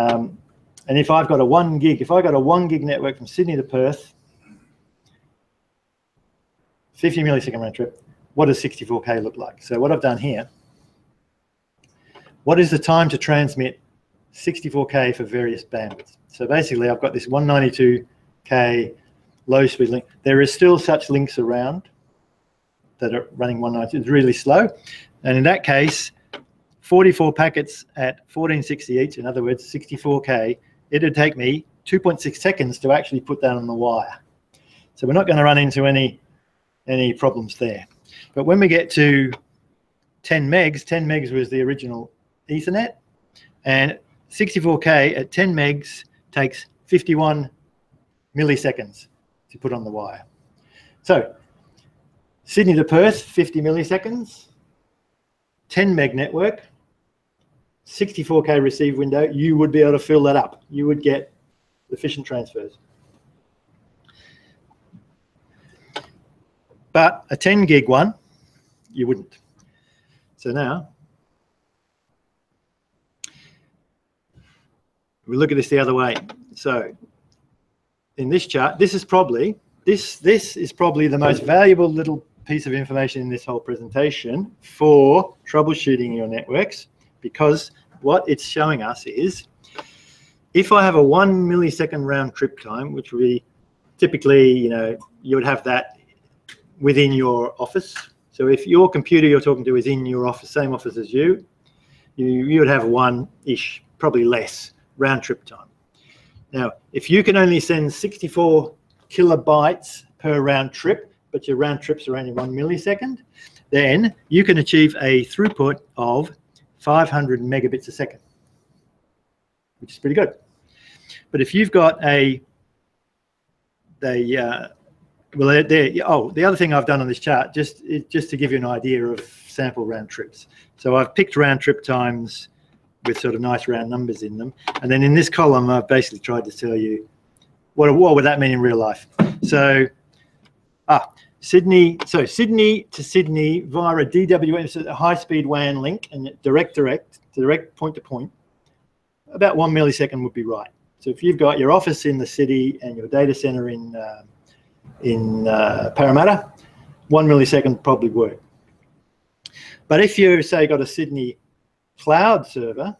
if I've got a 1 gig, if I got a 1 gig network from Sydney to Perth, 50 millisecond round trip. What does 64K look like? So what I've done here, what is the time to transmit 64K for various bandwidths? So basically I've got this 192K low speed link. There is still such links around that are running 192. It's really slow. And in that case, 44 packets at 1460 each, in other words, 64K, it'd take me 2.6 seconds to actually put that on the wire. So we're not going to run into any problems there. But when we get to 10 megs was the original Ethernet, and 64K at 10 megs takes 51 milliseconds to put on the wire. So Sydney to Perth, 50 milliseconds, 10 meg network, 64K receive window, you would be able to fill that up. You would get efficient transfers. But a 10 gig one, you wouldn't. So now, we look at this the other way. So in this chart, this is probably the most valuable little piece of information in this whole presentation for troubleshooting your networks, because what it's showing us is if I have a 1 millisecond round trip time, which would be typically, you would have that within your office. So if your computer you're talking to is in your office, same office as you would have 1-ish, probably less, round trip time. Now, if you can only send 64 kilobytes per round trip, but your round trips are only 1 millisecond, then you can achieve a throughput of 500 megabits a second, which is pretty good. But if you've got the other thing I've done on this chart, just to give you an idea of sample round trips. So I've picked round trip times with sort of nice round numbers in them. And then in this column, I've basically tried to tell you what would that mean in real life. So, Sydney to Sydney via a DWM, so a high-speed WAN link, and direct point-to-point, about 1 millisecond would be right. So if you've got your office in the city and your data center in Parramatta, 1 millisecond probably work. But if you, say, got a Sydney cloud server,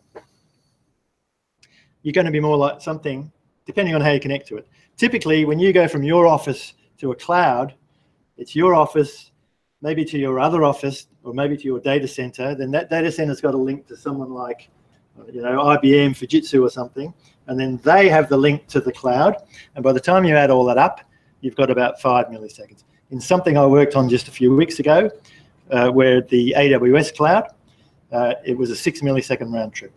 you're going to be more like something, depending on how you connect to it. Typically, when you go from your office to a cloud, it's your office, maybe to your other office, or maybe to your data center. Then that data center's got a link to someone like, IBM, Fujitsu or something, and then they have the link to the cloud. And by the time you add all that up, you've got about 5 milliseconds. In something I worked on just a few weeks ago, where the AWS cloud, it was a 6 millisecond round trip.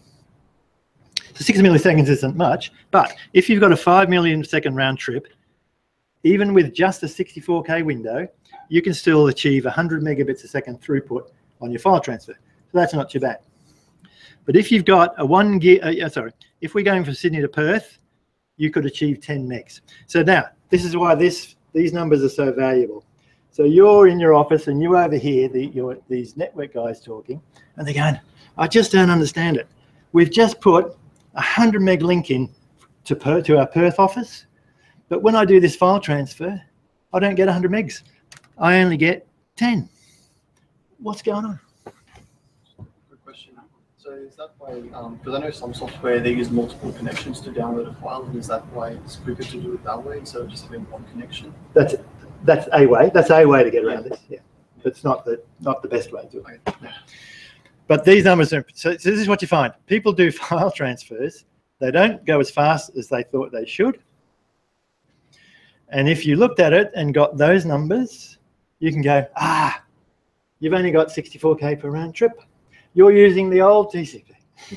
So 6 milliseconds isn't much, but if you've got a 5 millisecond round trip, even with just a 64K window, you can still achieve 100 megabits a second throughput on your file transfer. So that's not too bad. But if you've got a if we're going from Sydney to Perth, you could achieve 10 megs. So now, this is why these numbers are so valuable. So you're in your office and you overhear these network guys talking, and they're going, I just don't understand it. We've just put a 100 meg link in to our Perth office, but when I do this file transfer, I don't get 100 megs. I only get 10. What's going on? Good question. So is that why, because I know some software, they use multiple connections to download a file, and is that why it's quicker to do it that way instead of just having one connection? That's a way. That's a way to get around this. Yeah, but it's not the best way to do it. Okay. But these numbers are, so this is what you find. People do file transfers. They don't go as fast as they thought they should. And if you looked at it and got those numbers, you can go, you've only got 64K per round trip. You're using the old TCP.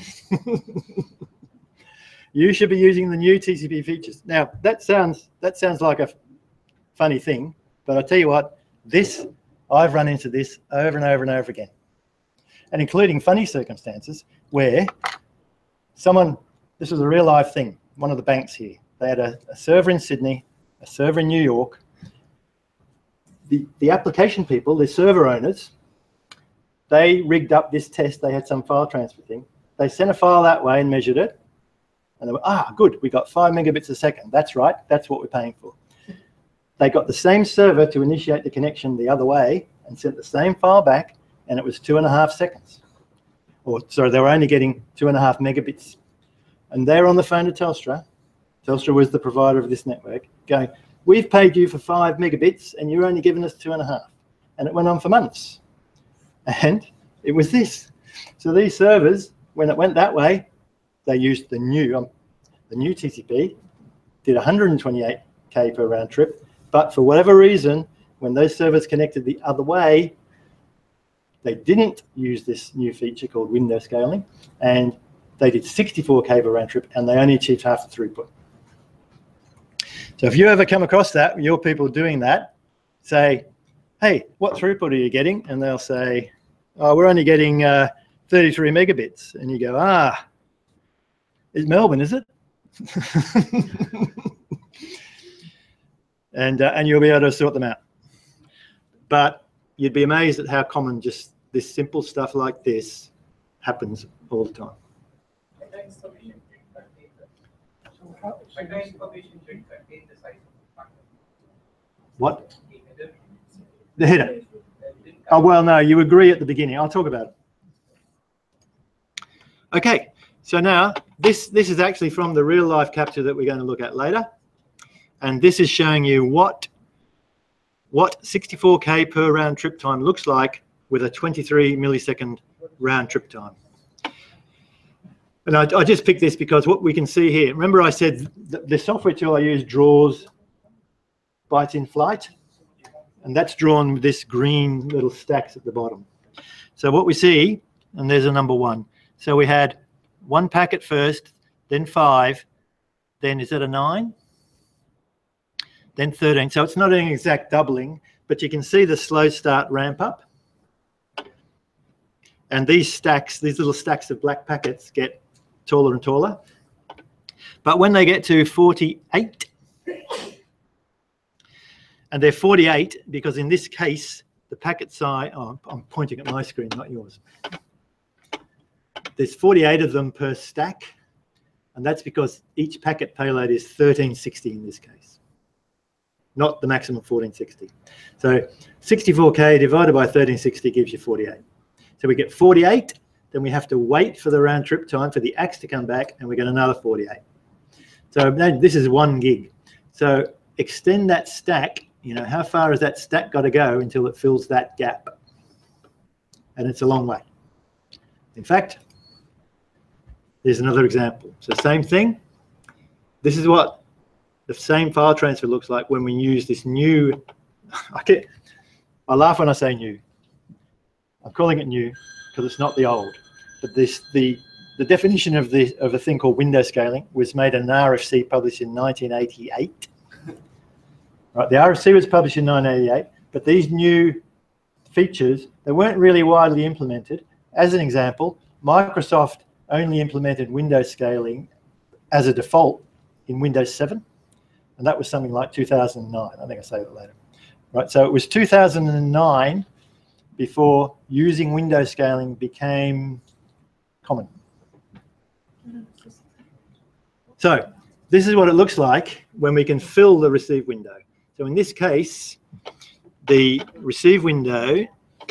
You should be using the new TCP features. Now, that sounds like a funny thing, but I'll tell you what, I've run into this over and over and over again. And including funny circumstances where this was a real life thing, one of the banks here, they had a server in Sydney, a server in New York. The application people, the server owners, they rigged up this test. They had some file transfer thing. They sent a file that way and measured it. And they were, good, we got 5 megabits a second. That's right, that's what we're paying for. they got the same server to initiate the connection the other way and sent the same file back, and it was 2.5 seconds. Or sorry, they were only getting 2.5 megabits. And they're on the phone to Telstra. Telstra was the provider of this network, going, we've paid you for 5 megabits and you're only giving us 2.5. And it went on for months. And it was this. So these servers, when it went that way, they used the new TCP, did 128K per round trip. But for whatever reason, when those servers connected the other way, they didn't use this new feature called window scaling, and they did 64K per round trip, and they only achieved half the throughput. So if you ever come across that, your people doing that, say, hey, what throughput are you getting? And they'll say, oh, we're only getting 33 megabits. And you go, ah, it's Melbourne, is it? and you'll be able to sort them out. But you'd be amazed at how common just this simple stuff like this happens all the time. What? The header. Oh, well, no, you agree at the beginning. I'll talk about it. Okay, so now this is actually from the real life capture that we're going to look at later. And this is showing you what 64K per round trip time looks like with a 23 millisecond round trip time. And I just picked this because what we can see here, remember I said the software tool I use draws Bytes In Flight, and that's drawn with this green little stacks at the bottom. So what we see, and there's a number 1. So we had 1 packet first, then 5, then is that a 9? Then 13. So it's not an exact doubling, but you can see the slow start ramp up. And these stacks, these little stacks of black packets get taller and taller. But when they get to 48, and they're 48 because in this case, the packet size, oh, I'm pointing at my screen, not yours. There's 48 of them per stack, and that's because each packet payload is 1360 in this case, not the maximum 1460. So 64K divided by 1360 gives you 48. So we get 48, then we have to wait for the round trip time for the ACKs to come back, and we get another 48. So this is 1 gig. So extend that stack, you know, how far has that stack got to go until it fills that gap? And it's a long way. In fact, there's another example. So same thing. This is what the same file transfer looks like when we use this new, I laugh when I say new. I'm calling it new because it's not the old. But the definition of a thing called window scaling was made in an RFC published in 1988. Right, the RFC was published in 1988, but these new features, they weren't really widely implemented. As an example, Microsoft only implemented window scaling as a default in Windows 7, and that was something like 2009. I think I'll say that later. Right, so it was 2009 before using window scaling became common. So this is what it looks like when we can fill the receive window. So in this case, the receive window,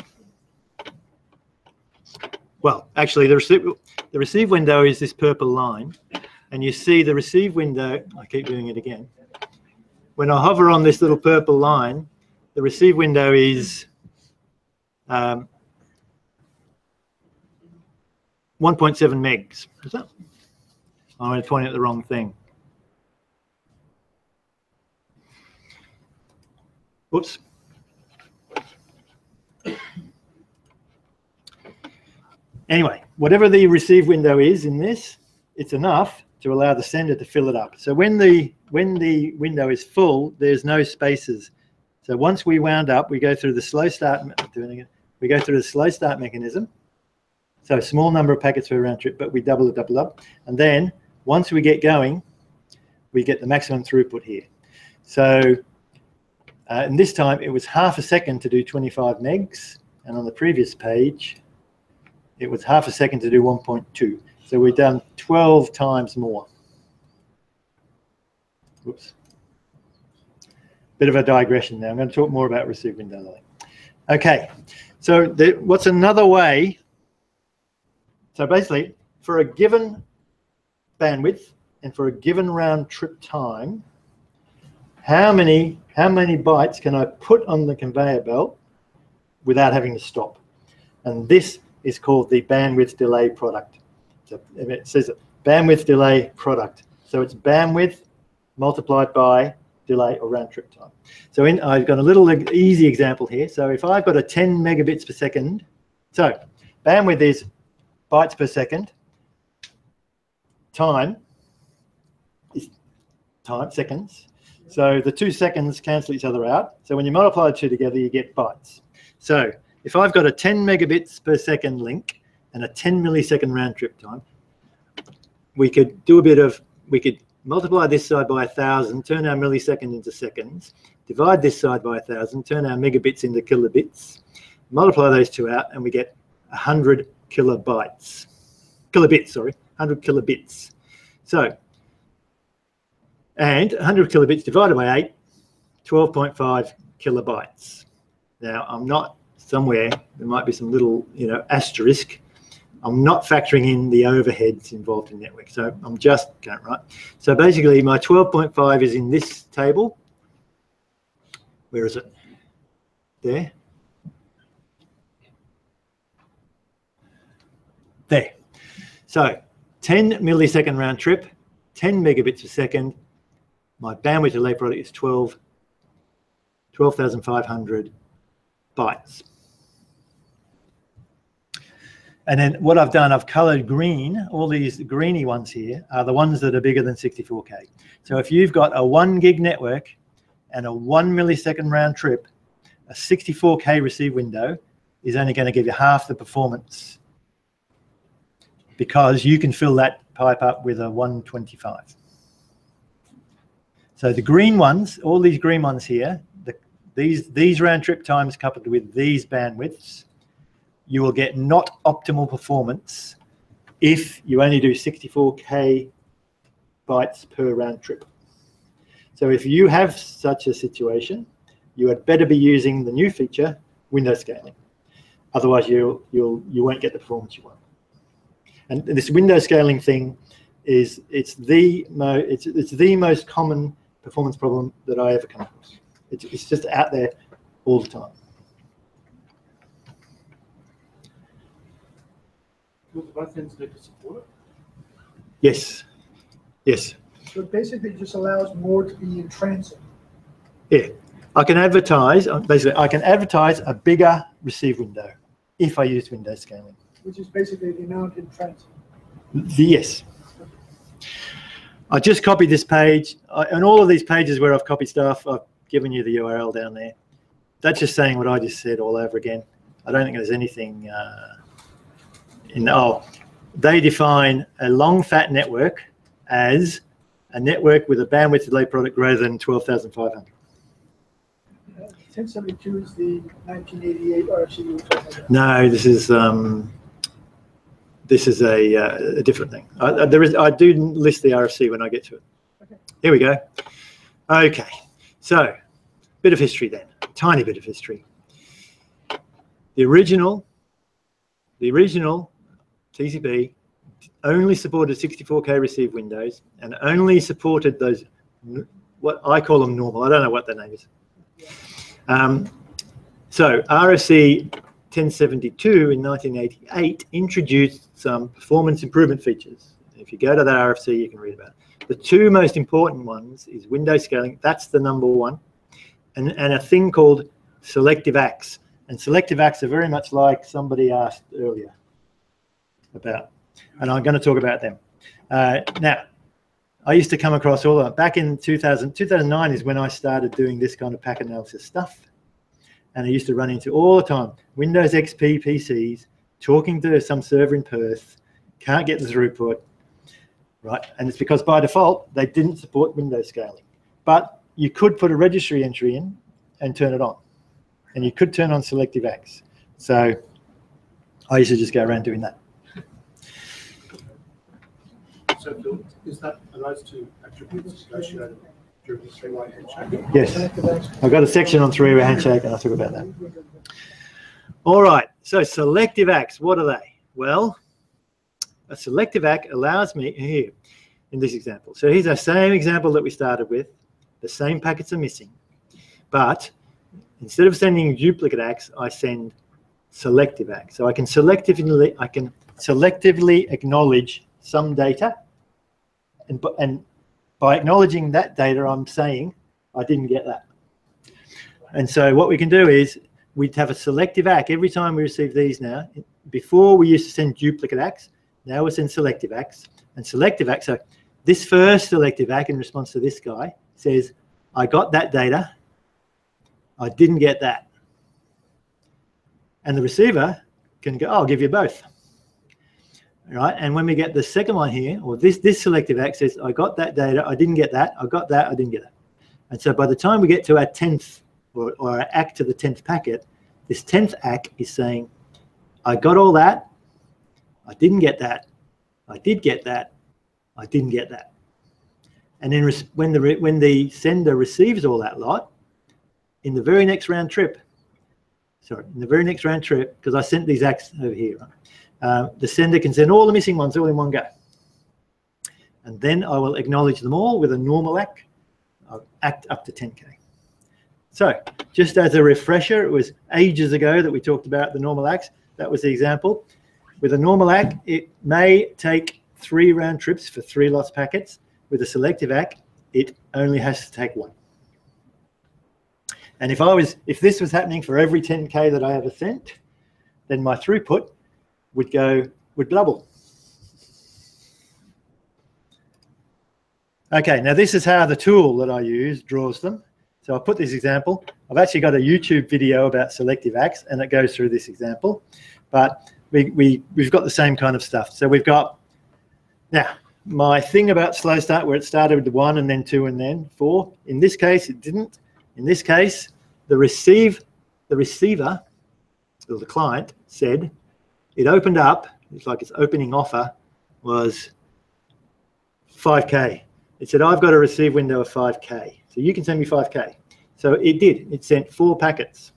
well, actually the receive window is this purple line, and you see the receive window, I keep doing it again. When I hover on this little purple line, the receive window is 1.7 megs. Is that? I'm pointing at the wrong thing. Whoops. Anyway, whatever the receive window is in this, it's enough to allow the sender to fill it up. So when the window is full, there's no spaces. So once we wound up, we go through the slow start. We go through the slow start mechanism. So a small number of packets per round trip, but we double it up. And then once we get going, we get the maximum throughput here. So and this time it was half a second to do 25 megs, and on the previous page it was half a second to do 1.2. So we've done 12 times more. Whoops. bit of a digression now. I'm going to talk more about receive window later. Okay, so what's another way? So basically, for a given bandwidth and for a given round trip time, how many bytes can I put on the conveyor belt without having to stop? And this is called the bandwidth delay product. So it says bandwidth delay product. So it's bandwidth multiplied by delay or round trip time. So I've got a little easy example here. So if I've got a 10 megabits per second, so bandwidth is bytes per second, time is seconds. So the 2 seconds cancel each other out. So when you multiply the two together, you get bytes. So if I've got a 10 megabits per second link and a 10 millisecond round trip time, we could do we could multiply this side by 1,000, turn our millisecond into seconds, divide this side by 1,000, turn our megabits into kilobits, multiply those two out, and we get 100 kilobits. 100 kilobits. So, and 100 kilobits divided by 8, 12.5 kilobytes. Now, I'm not somewhere, there might be some little, asterisk. I'm not factoring in the overheads involved in network. So I'm just going right. So basically my 12.5 is in this table. Where is it? There. There. So 10 millisecond round trip, 10 megabits per second. My bandwidth delay product is 12,500 bytes. And then what I've done, I've colored green. All these greeny ones here are the ones that are bigger than 64K. So if you've got a 1 gig network and a 1 millisecond round trip, a 64K receive window is only going to give you half the performance because you can fill that pipe up with a 125. So the green ones, all these green ones here, these round trip times coupled with these bandwidths, you will get not optimal performance if you only do 64K bytes per round trip. So if you have such a situation, you had better be using the new feature, window scaling. Otherwise, you won't get the performance you want. And this window scaling thing it's the most common performance problem that I ever come across. It's just out there all the time. Do both ends need to support it? Yes. Yes. So it basically just allows more to be in transit. Yeah. I can advertise, basically, I can advertise a bigger receive window if I use window scaling. Which is basically the amount in transit. Yes. I just copied this page. On all of these pages where I've copied stuff, I've given you the URL down there. That's just saying what I just said all over again. I don't think there's anything they define a long fat network as a network with a bandwidth delay product greater than 12,500. 1072 is the 1988 RFC you were talking about. No, this is a different thing. I do list the RFC when I get to it. Okay. Here we go. Okay, so bit of history then, tiny bit of history. The original TCP only supported 64K receive windows and only supported those, what I call them normal. I don't know what their name is. So RFC 1072 in 1988 introduced some performance improvement features. If you go to that RFC, you can read about it. The two most important ones is window scaling. That's the number one. And a thing called selective ACKs. And selective ACKs are very much like somebody asked earlier about. And I'm going to talk about them. Now, I used to come across all of them. Back in 2009 is when I started doing this kind of packet analysis stuff. And I used to run into all the time Windows XP PCs talking to some server in Perth, can't get the throughput, right? And it's because by default, they didn't support window scaling. But you could put a registry entry in and turn it on. And you could turn on selective ACKs. So I used to just go around doing that. So Phil, is that are those two attributes associated During the three-way handshake. Yes, I've got a section on three-way handshake, and I'll talk about that. All right, so selective ACKs, what are they? Well, a selective ACK allows me, here, in this example. So here's our same example that we started with. The same packets are missing. But instead of sending duplicate ACKs, I send selective ACKs. So I can selectively acknowledge some data. And by acknowledging that data, I'm saying I didn't get that. And so what we can do is we'd have a selective ACK every time we receive these now. Before we used to send duplicate ACKs, now we send selective ACKs. And selective ACK, so this first selective ACK in response to this guy says, I got that data, I didn't get that. And the receiver can go, oh, I'll give you both. All right, and when we get the second one here, or this selective ACK says, I got that data, I didn't get that, I got that, I didn't get that. And so by the time we get to our 10th, or our ACK to the 10th packet, this 10th ACK is saying, I got all that, I didn't get that, I did get that, I didn't get that. And then when the sender receives all that lot, in the very next round trip, because I sent these ACKs over here, right? The sender can send all the missing ones all in one go. And then I will acknowledge them all with a normal ACK. I'll ACK up to 10K. So just as a refresher, it was ages ago that we talked about the normal ACKs. That was the example. With a normal ACK, it may take 3 round trips for 3 lost packets. With a selective ACK, it only has to take 1. And if this was happening for every 10K that I ever sent, then my throughput would double. Okay, now this is how the tool that I use draws them. So I'll put this example. I've actually got a YouTube video about selective ACKs, and it goes through this example. But we've got the same kind of stuff. So we've got, now, my thing about slow start, where it started with 1 and then 2 and then 4. In this case, it didn't. In this case, the receiver, or the client, said, it opened up, it's like its opening offer was 5K. It said, I've got a receive window of 5K. So you can send me 5K. So it did. It sent 4 packets.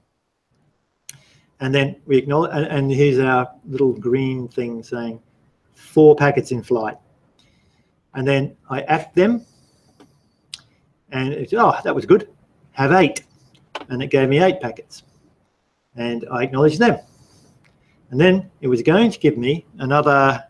And then we acknowledge, and here's our little green thing saying 4 packets in flight. And then I ACK them. And it's, oh, that was good. Have 8. And it gave me 8 packets. And I acknowledged them. And then it was going to give me another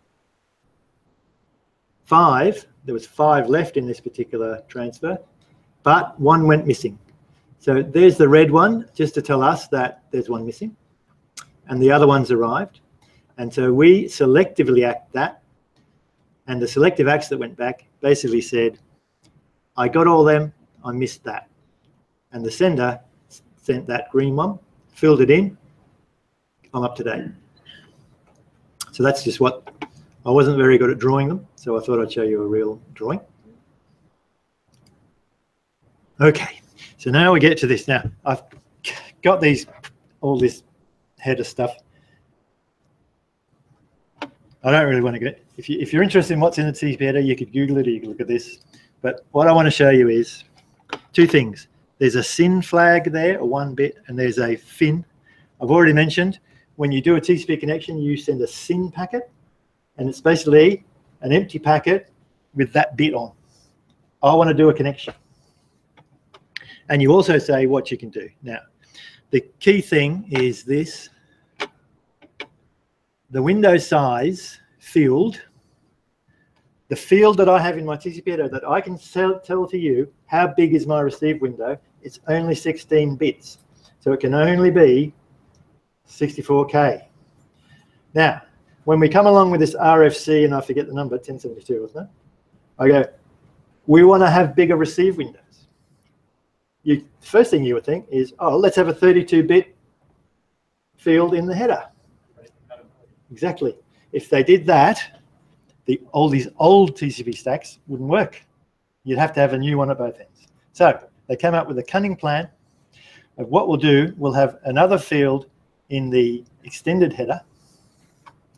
5. There was 5 left in this particular transfer, but 1 went missing. So there's the red one, just to tell us that there's 1 missing, and the other one's arrived. And so we selectively ACK that, and the selective ACKs that went back basically said, I got all them, I missed that. And the sender sent that green one, filled it in, I'm up to date. So that's just what, I wasn't very good at drawing them, so I thought I'd show you a real drawing. Okay, so now we get to this. Now, I've got all this header stuff. I don't really want to get, if you're interested in what's in the TCP header, you could Google it or you could look at this. But what I want to show you is 2 things. There's a SYN flag there, a 1 bit, and there's a FIN. I've already mentioned, when you do a TCP connection, you send a SYN packet, and it's basically an empty packet with that bit on. I want to do a connection. And you also say what you can do. Now, the key thing is this. The window size field, the field that I have in my TCP header that I can tell to you how big is my receive window, it's only 16 bits. So it can only be 64K. Now, when we come along with this RFC, and I forget the number, 1072, wasn't it? I go, we want to have bigger receive windows. The first thing you would think is, oh, let's have a 32-bit field in the header. Exactly. If they did that, all these old TCP stacks wouldn't work. You'd have to have a new one at both ends. So they came up with a cunning plan of what we'll do. We'll have another field in the extended header.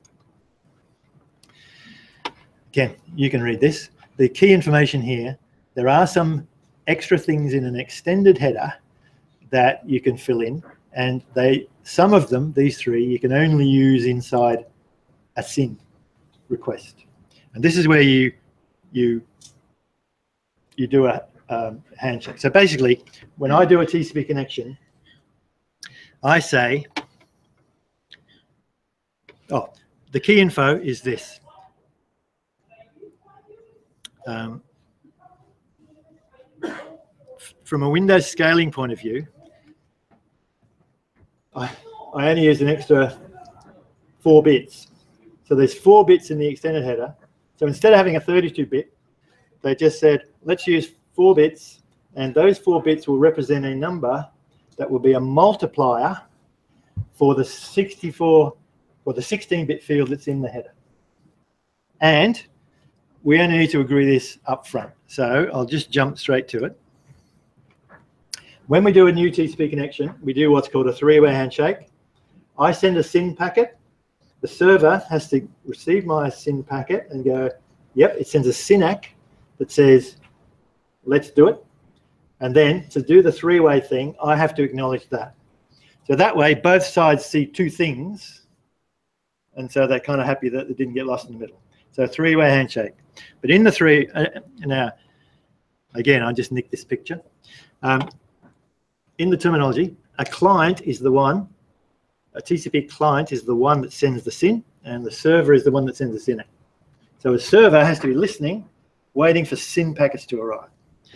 Again, you can read this. The key information here, There are some extra things in an extended header that you can fill in, and some of them, these three, you can only use inside a SYN request. And this is where you do a handshake. So basically, when I do a TCP connection, I say, oh, the key info is this. From a Windows scaling point of view, I only use an extra 4 bits. So there's 4 bits in the extended header. So instead of having a 32-bit, they just said, let's use 4 bits, and those 4 bits will represent a number that will be a multiplier for the 64 or the 16-bit field that's in the header. And we only need to agree this up front. So I'll just jump straight to it. When we do a new TCP connection, we do what's called a 3-way handshake. I send a SYN packet. The server has to receive my SYN packet and go, yep, it sends a SYN ACK that says, let's do it. And then to do the 3-way thing, I have to acknowledge that. So that way, both sides see 2 things. And so they're kind of happy that they didn't get lost in the middle. So 3-way handshake. But in the now, again, I just nicked this picture. In the terminology, a client is the one, a TCP client is the one that sends the SYN, and the server is the one that sends the SYN ACK. So a server has to be listening, waiting for SYN packets to arrive.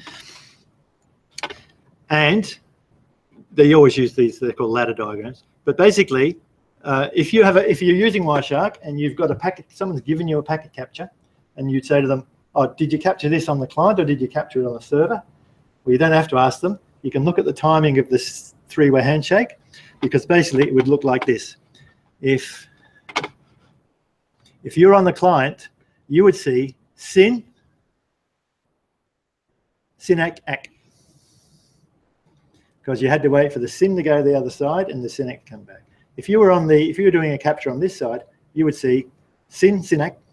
And they always use these, they're called ladder diagrams. But basically, if you're using Wireshark and you've got a packet, someone's given you a packet capture, and you'd say to them, oh, did you capture this on the client or did you capture it on the server? Well, you don't have to ask them. You can look at the timing of this 3-way handshake, because basically it would look like this. If you're on the client, you would see SYN, SYN ACK, ACK. Because you had to wait for the SYN to go the other side and the SYN ACK to come back. If you were doing a capture on this side, you would see SYN, SYN ACK,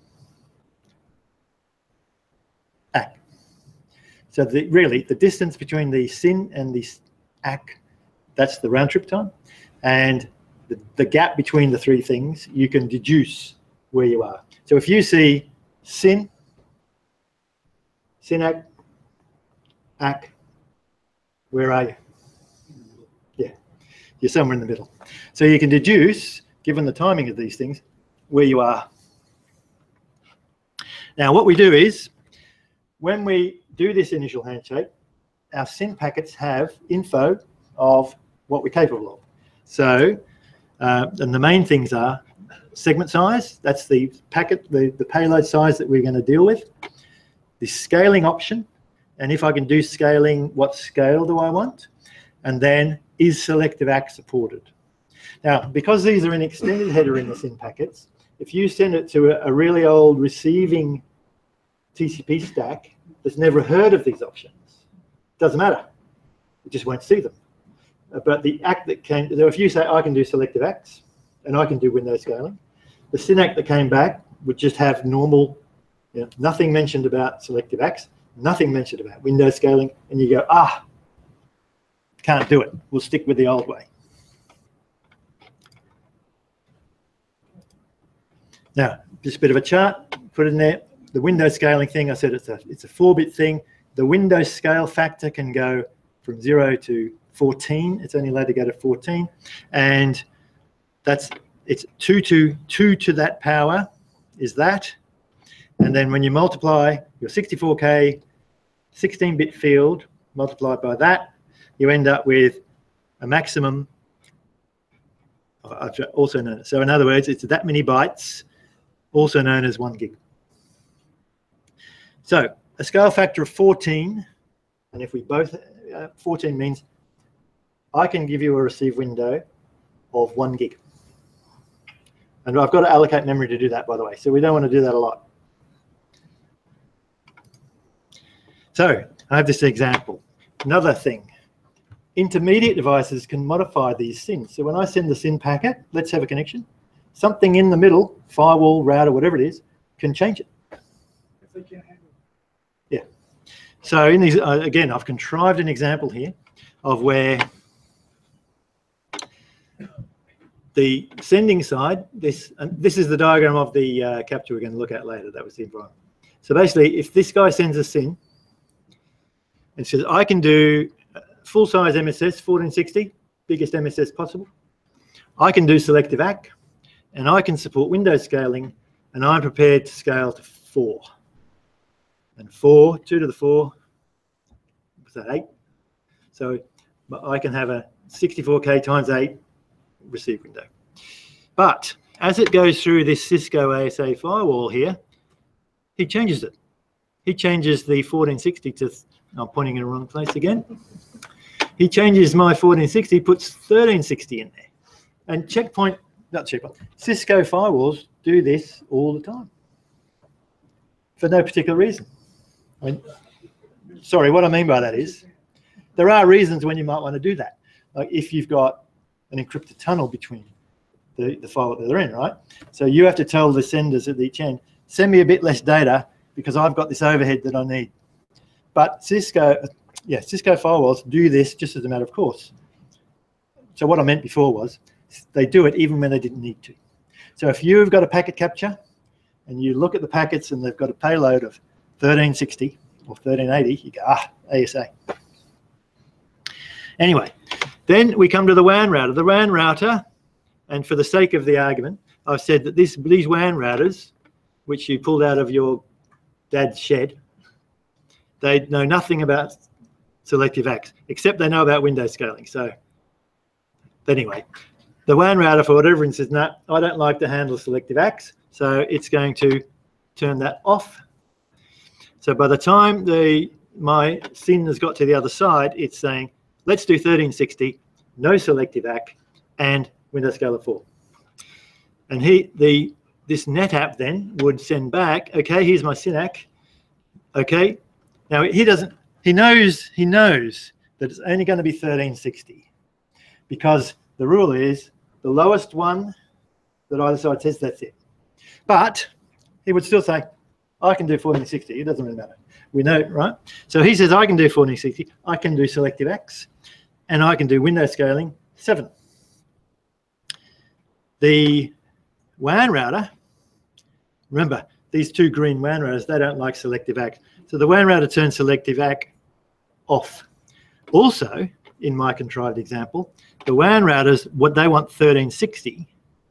ACK. So really, the distance between the SYN and the ACK, that's the round trip time. And the gap between the 3 things, you can deduce where you are. So if you see SYN, SYN ACK, ACK, where are you? Yeah, you're somewhere in the middle. So you can deduce, given the timing of these things, where you are. Now what we do is, when we do this initial handshake, our SYN packets have info of what we're capable of. So, and the main things are segment size, that's the packet, the payload size that we're going to deal with, the scaling option, and if I can do scaling, what scale do I want? And then, is selective ACK supported? Now, because these are an extended header in the SYN packets, if you send it to a really old receiving TCP stack that's never heard of these options, doesn't matter. It just won't see them. But the ACK that came, so if you say I can do selective ACKs and I can do Windows scaling, the SYN ACK that came back would just have normal, nothing mentioned about selective ACKs, nothing mentioned about Windows scaling, and you go, ah, can't do it. We'll stick with the old way. Now, just a bit of a chart, put it in there. The Windows scaling thing, I said it's a 4-bit thing. The Windows scale factor can go from 0 to 14. It's only allowed to go to 14. And it's 2 to that power is that. And then when you multiply your 64K 16-bit field multiplied by that, you end up with a maximum, also known as, so in other words, it's that many bytes, also known as 1 gig. So a scale factor of 14, and if we both, 14 means I can give you a receive window of 1 gig. And I've got to allocate memory to do that, by the way, so we don't want to do that a lot. So I have this example. Another thing, intermediate devices can modify these SYNs. So when I send the SYN packet, let's have a connection, something in the middle, firewall, router, whatever it is, can change it. If they can't handle it. Yeah. So in these, again, I've contrived an example here of where the sending side, this is the diagram of the capture we're going to look at later. That was the environment. So basically, if this guy sends us in and says, I can do full-size MSS 1460, biggest MSS possible. I can do selective ACK, and I can support window scaling, and I'm prepared to scale to 4. And 4, 2 to the 4, was that 8? So I can have a 64K times 8 receive window. But as it goes through this Cisco ASA firewall here, he changes it. He changes the 1460 to, I'm pointing in the wrong place again. He changes my 1460, puts 1360 in there. And Cisco firewalls do this all the time for no particular reason. Sorry, what I mean by that is there are reasons when you might want to do that. Like if you've got an encrypted tunnel between the file that they're in, right? So you have to tell the senders at each end, send me a bit less data because I've got this overhead that I need. But Cisco firewalls do this just as a matter of course. So what I meant before was they do it even when they didn't need to. So if you've got a packet capture and you look at the packets and they've got a payload of 1360 or 1380, you go, ASA. Anyway, then we come to the WAN router. The WAN router, and for the sake of the argument, I've said that these WAN routers, which you pulled out of your dad's shed, they know nothing about selective ACKs, except they know about window scaling. So anyway, the WAN router, for whatever reason, says, no, I don't like to handle selective ACKs, so it's going to turn that off. So by the time my SYN has got to the other side, it's saying, let's do 1360, no selective ACK, and window scale of 4. And this NetApp then would send back, okay, here's my SYN ACK. Okay, now he knows that it's only going to be 1360 because the rule is the lowest one that either side says, that's it. But he would still say, I can do 1460, it doesn't really matter. We know, right? So he says, I can do 1460, I can do selective ACKs, and I can do window scaling 7. The WAN router, remember, these two green WAN routers, they don't like selective ACK. So the WAN router turns selective ACK off. Also, in my contrived example, the WAN routers, what they want 1360.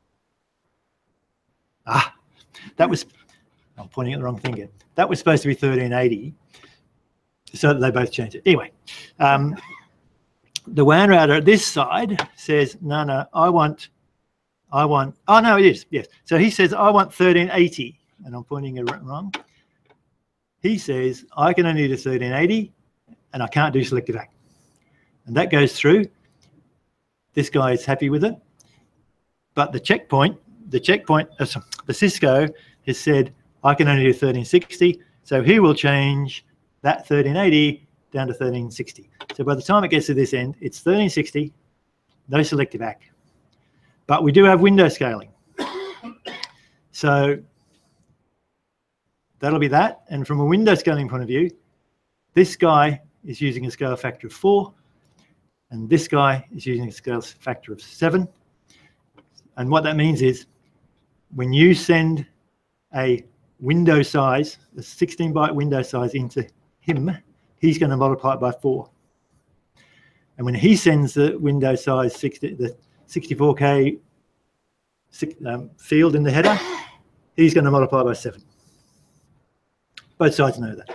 That was, I'm pointing at the wrong thing again. That was supposed to be 1380. So they both changed it. Anyway, the WAN router at this side says, no, I want, oh no, it is, yes. So he says, I want 1380, and I'm pointing it wrong. He says, I can only do 1380, and I can't do selective ACK. And that goes through. This guy is happy with it. But the Cisco has said, I can only do 1360, so he will change that 1380 down to 1360. So by the time it gets to this end, it's 1360, no selective ACK. But we do have window scaling. So that'll be that. And from a window scaling point of view, this guy is using a scale factor of 4, and this guy is using a scale factor of 7. And what that means is when you send a window size, a 16-byte window size into him, he's going to multiply it by 4. And when he sends the window size, the 64K field in the header, he's going to multiply by 7. Both sides know that.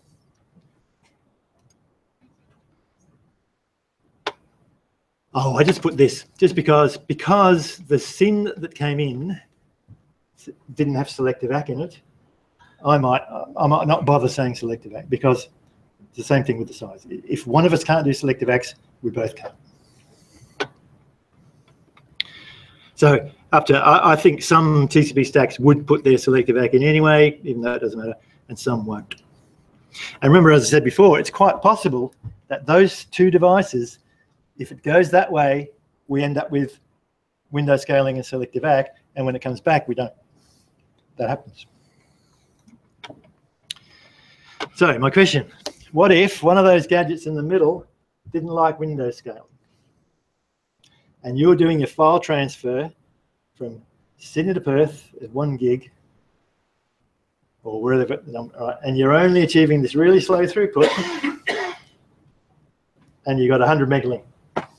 Oh, I just put this just because the SYN that came in didn't have selective ACK in it. I might not bother saying selective ACK because it's the same thing with the size. If one of us can't do selective ACKs, we both can't. So I think some TCP stacks would put their selective ACK in anyway, even though it doesn't matter, and some won't. And remember, as I said before, it's quite possible that those two devices, if it goes that way, we end up with window scaling and selective ACK, and when it comes back, we don't. That happens. So my question, what if one of those gadgets in the middle didn't like window scaling? And you're doing your file transfer from Sydney to Perth at 1 gig, or wherever, and you're only achieving this really slow throughput, and you got 100 meg link.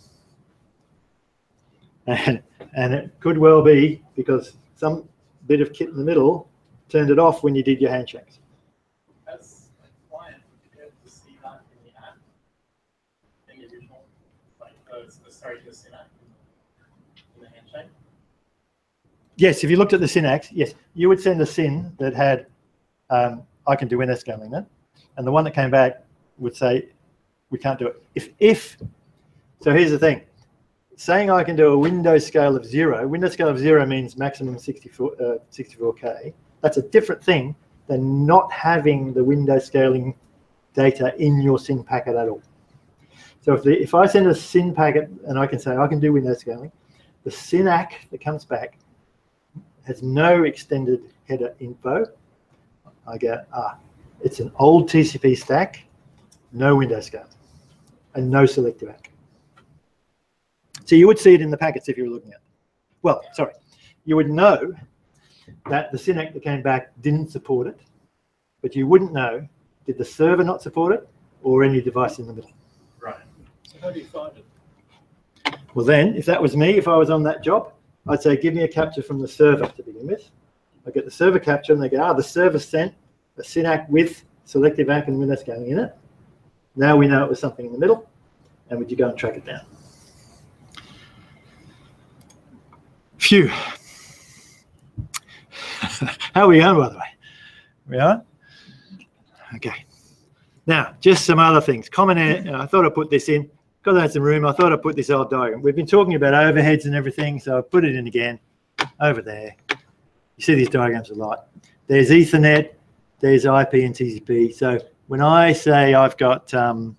And it could well be because some bit of kit in the middle turned it off when you did your handshakes. As a client, would you be able to see that in the app? In the original, like the synapse in the handshake? Yes, if you looked at the synapse, yes, you would send a syn that had, I can do window scaling then, and the one that came back would say, we can't do it. So here's the thing. Saying I can do a window scale of 0, window scale of 0 means maximum 64K. That's a different thing than not having the window scaling data in your SYN packet at all. So if I send a SYN packet and I can say I can do window scaling, the SYN ACK that comes back has no extended header info. I go, it's an old TCP stack, no window scale, and no selective ACK. So you would see it in the packets if you were looking at it. Well, sorry, you would know that the SYN ACK that came back didn't support it, but you wouldn't know, did the server not support it or any device in the middle. Right. So how do you find it? Well then, if that was me, if I was on that job, I'd say, give me a capture from the server to begin with. I get the server capture and they go, the server sent a SYN ACK with selective ACK and window scaling in it. Now we know it was something in the middle, and would you go and track it down? Phew. How are we going, by the way? We are? Okay. Now, just some other things. Common air, I thought I'd put this in. Because I had some room, I thought I'd put this old diagram. We've been talking about overheads and everything, so I've put it in again, over there. You see these diagrams a lot. There's Ethernet, there's IP and TCP. So when I say I've got,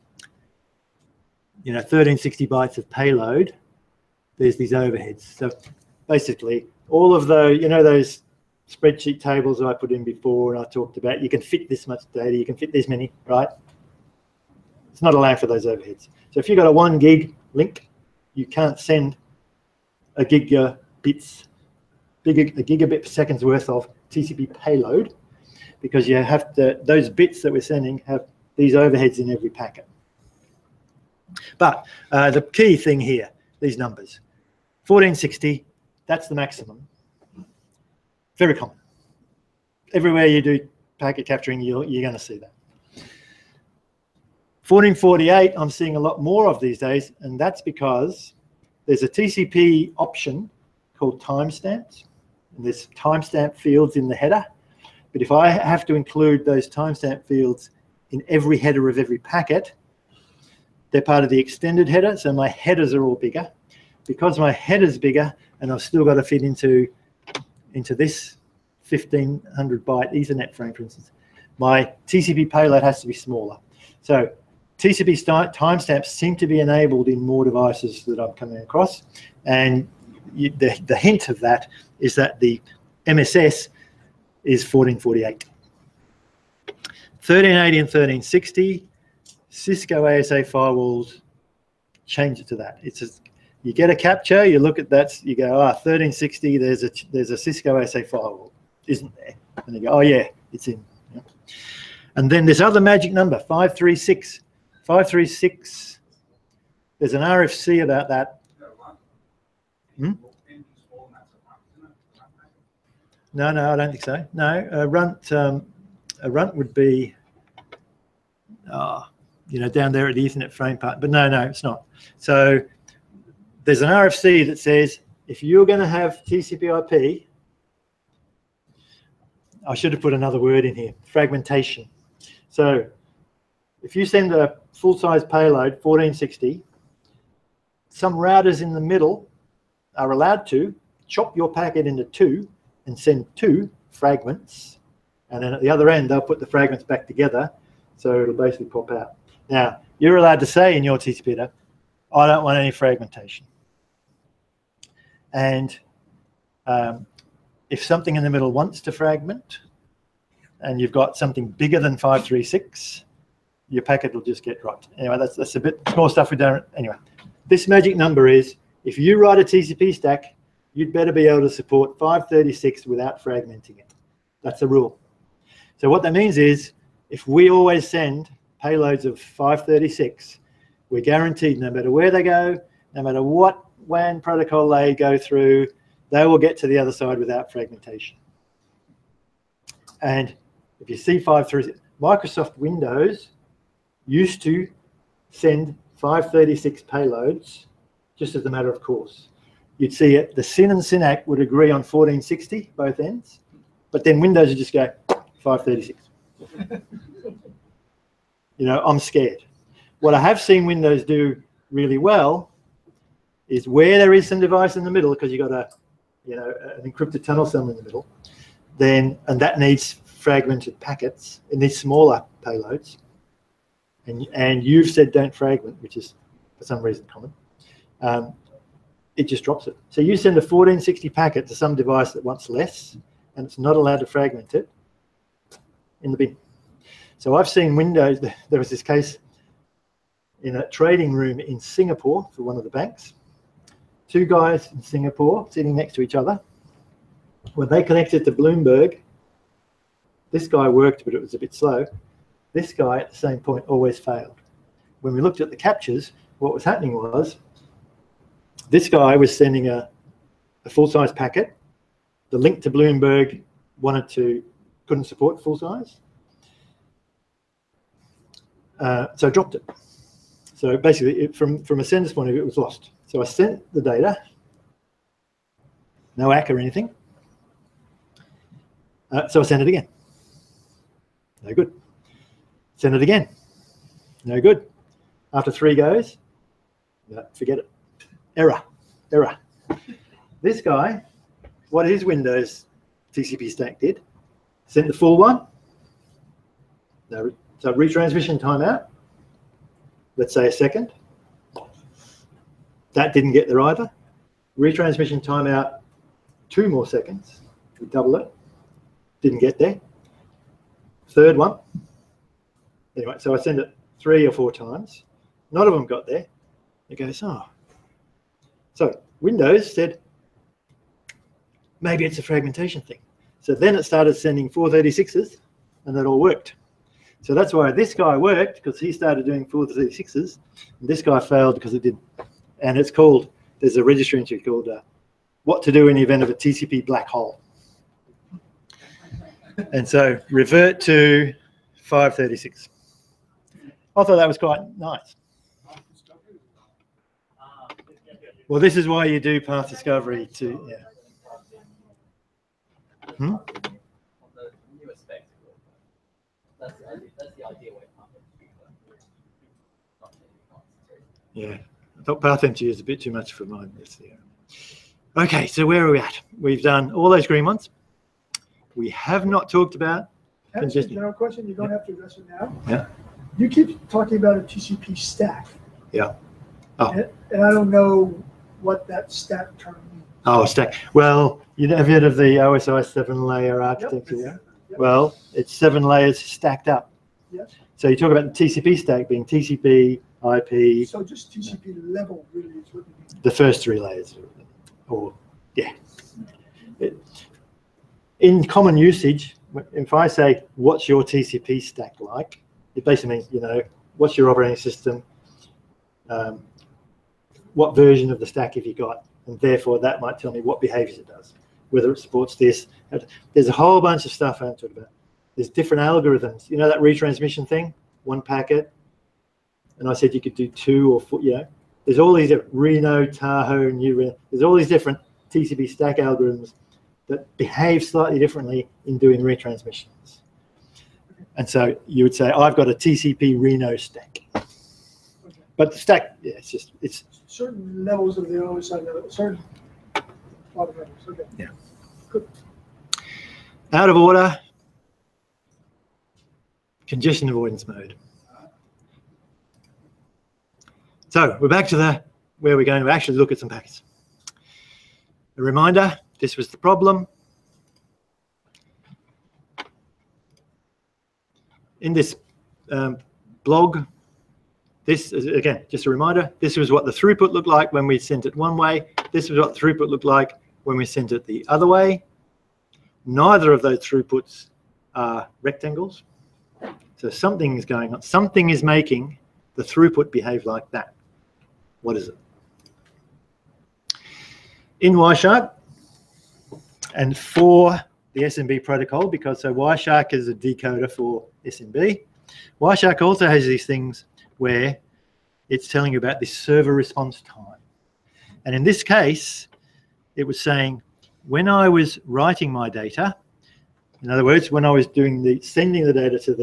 1360 bytes of payload, there's these overheads. So basically, all of those spreadsheet tables I put in before and I talked about, you can fit this much data, you can fit this many, right? It's not allowing for those overheads. So if you've got a 1 gig link, you can't send a gigabit per second's worth of TCP payload because you have to, those bits that we're sending have these overheads in every packet. But the key thing here, these numbers, 1460, that's the maximum. Very common. Everywhere you do packet capturing, you're going to see that. 1448, I'm seeing a lot more of these days, and that's because there's a TCP option called timestamps, and there's timestamp fields in the header. But if I have to include those timestamp fields in every header of every packet, they're part of the extended header, so my headers are all bigger. Because my header's bigger, and I've still got to fit into this 1500 byte Ethernet frame, for instance, my TCP payload has to be smaller. So TCP timestamps seem to be enabled in more devices that I'm coming across, and the hint of that is that the MSS is 1448. 1380 and 1360, Cisco ASA firewalls change it to that. It's just, you get a capture, you look at that, you go, 1360, there's a Cisco ASA firewall, isn't there? And you go, oh yeah, it's in. Yeah. And then this other magic number, 536. 536, there's an RFC about that. Hmm? No, I don't think so. No, a runt would be, down there at the Ethernet frame part. But no, it's not. So there's an RFC that says if you're going to have TCP/IP, I should have put another word in here, fragmentation. So if you send a full-size payload, 1460, some routers in the middle are allowed to chop your packet into 2 and send 2 fragments. And then at the other end, they'll put the fragments back together. So it'll basically pop out. Now, you're allowed to say in your TCP header, I don't want any fragmentation. And if something in the middle wants to fragment, and you've got something bigger than 536, your packet will just get dropped. Anyway, that's a bit small stuff we don't. Anyway, this magic number is, if you write a TCP stack, you'd better be able to support 536 without fragmenting it. That's a rule. So what that means is, if we always send payloads of 536, we're guaranteed no matter where they go, no matter what WAN protocol they go through, they will get to the other side without fragmentation. And if you see 536, Microsoft Windows used to send 536 payloads just as a matter of course. You'd see it, the SYN and SYNAC would agree on 1460, both ends, but then Windows would just go 536. You know, I'm scared. What I have seen Windows do really well is where there is some device in the middle, because you've got a, you know, an encrypted tunnel somewhere in the middle, then, and that needs fragmented packets, it needs smaller payloads, and you've said don't fragment, which is for some reason common, it just drops it. So you send a 1460 packet to some device that wants less, and it's not allowed to fragment it, in the bin. So I've seen Windows, there was this case in a trading room in Singapore for one of the banks. Two guys in Singapore sitting next to each other. When they connected to Bloomberg, this guy worked, but it was a bit slow. This guy at the same point always failed. When we looked at the captures, what was happening was this guy was sending a full-size packet. The link to Bloomberg couldn't support full size. So dropped it. So basically, from a sender's point of view, it was lost. So I sent the data, no ACK or anything. So I sent it again. No good. Send it again. No good. After 3 goes, no, forget it. Error. Error. This guy, what his Windows TCP stack did, sent the full one. No, so retransmission timeout. Let's say a second. That didn't get there either. Retransmission timeout, 2 more seconds. We double it. Didn't get there. Third one. Anyway, so I send it 3 or 4 times. None of them got there. It goes, oh. So Windows said, maybe it's a fragmentation thing. So then it started sending 436s, and that all worked. So that's why this guy worked, because he started doing 436s, and this guy failed because it didn't. And it's called, there's a registry entry called what to do in the event of a TCP black hole. And so revert to 536. I thought that was quite nice. Well, this is why you do path discovery to, yeah. Hmm? Yeah, I thought path empty is a bit too much for mine. Okay, so where are we at? We've done all those green ones. We have not talked about congestion. General question, you don't have to address it now. Yeah. You keep talking about a TCP stack. Yeah. Oh. And I don't know what that stack term means. Oh, stack. Well, you have heard of the OSI 7-layer architecture? Yep. Yep. Well, it's 7 layers stacked up. Yes. So you talk about the TCP stack being TCP, IP. So just TCP level really is what you mean. The first 3 layers. Or, yeah. In common usage, if I say, what's your TCP stack like? It basically means, you know, what's your operating system? What version of the stack have you got? And therefore, that might tell me what behaviors it does, whether it supports this. There's a whole bunch of stuff I haven't talked about. There's different algorithms. You know that retransmission thing? 1 packet. And I said you could do 2 or 4, you know. There's all these Reno, Tahoe, New Reno. There's all these different TCP stack algorithms that behave slightly differently in doing retransmissions. And so you would say, I've got a TCP Reno stack. Okay. But the stack, yeah, it's certain levels of the OSI level, certain levels. Okay. Yeah. Good. Out of order, congestion avoidance mode. So we're back to where we're going to actually look at some packets. A reminder, this was the problem. In this blog. This is, again, just a reminder, this was what the throughput looked like when we sent it one way. This was what the throughput looked like when we sent it the other way. Neither of those throughputs are rectangles. So something is going on. Something is making the throughput behave like that. What is it? In Wireshark, and for the SMB protocol, because so Wireshark is a decoder for SMB, Wireshark also has these things where it's telling you about this server response time. And in this case, it was saying, when I was writing my data, in other words, when I was doing sending the data to the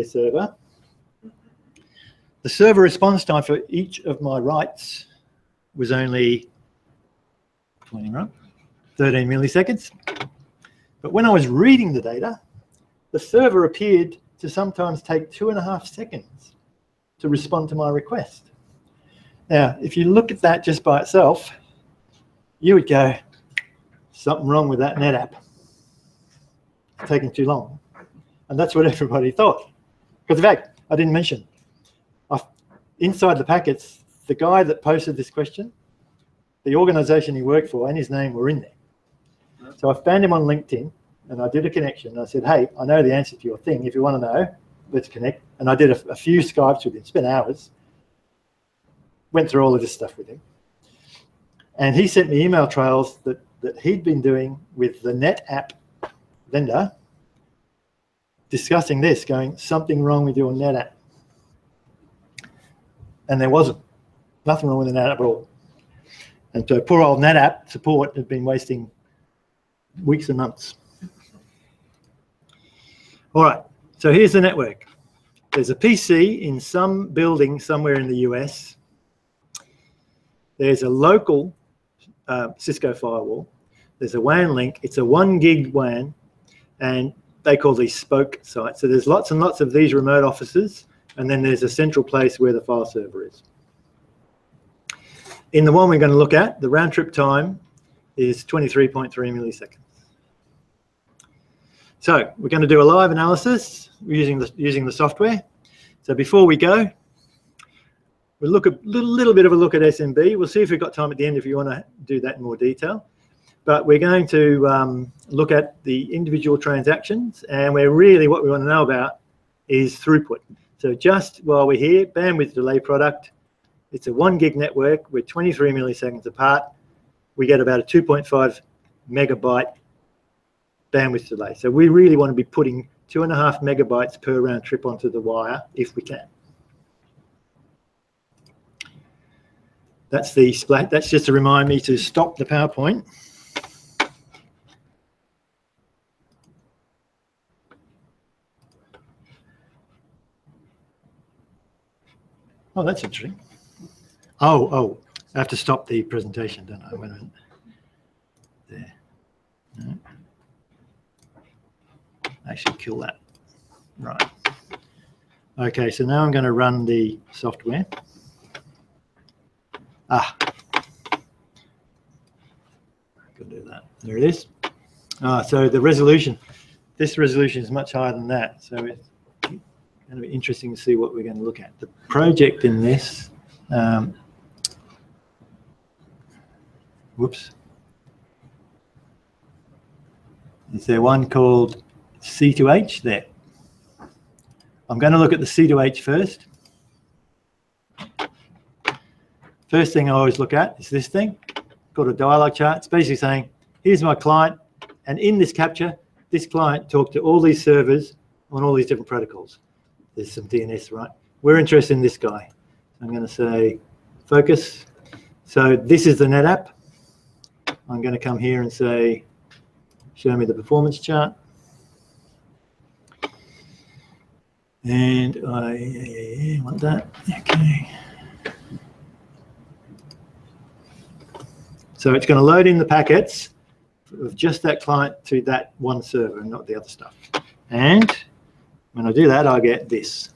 server response time for each of my writes was only 13 milliseconds. But when I was reading the data, the server appeared to sometimes take 2.5 seconds to respond to my request. Now, if you look at that just by itself, you would go, something wrong with that NetApp. It's taking too long. And that's what everybody thought. Because in fact, I didn't mention, inside the packets, the guy that posted this question, the organization he worked for and his name were in there. So I found him on LinkedIn and I did a connection. I said, hey, I know the answer to your thing. If you want to know, let's connect. And I did a few Skypes with him, spent hours, went through all of this stuff with him. And he sent me email trails that he'd been doing with the NetApp vendor, discussing this, going, something wrong with your NetApp. And there wasn't. Nothing wrong with the NetApp at all. And so poor old NetApp support had been wasting weeks and months. All right, so here's the network. There's a PC in some building somewhere in the US. There's a local Cisco firewall. There's a WAN link. It's a 1 gig WAN, and they call these spoke sites. So there's lots and lots of these remote offices, and then there's a central place where the file server is. In the one we're going to look at, the round trip time is 23.3 milliseconds. So we're going to do a live analysis using the software. So before we go, we'll look a little bit of a look at SMB. We'll see if we've got time at the end if you want to do that in more detail. But we're going to look at the individual transactions, and what we want to know about is throughput. So just while we're here, bandwidth delay product, it's a 1 gig network. We're 23 milliseconds apart. We get about a 2.5 megabyte bandwidth delay. So we really want to be putting 2.5 megabytes per round trip onto the wire if we can. That's the splat. That's just to remind me to stop the PowerPoint. Oh, that's interesting. Oh, I have to stop the presentation, don't I? Wait a minute. There. No. Actually, kill that. Right. Okay, so now I'm going to run the software. Could do that. There it is. So the resolution. This resolution is much higher than that. So it's going to be interesting to see what we're going to look at. The project in this. Whoops. Is there one called C2H there? I'm going to look at the C2H first. First thing I always look at is this thing called a dialog chart. It's basically saying, here's my client, and in this capture, this client talked to all these servers on all these different protocols. There's some DNS, right? We're interested in this guy. I'm going to say focus. So this is the NetApp. I'm going to come here and say, show me the performance chart. And I want that. Okay. So it's going to load in the packets of just that client to that one server and not the other stuff. And when I do that, I get this.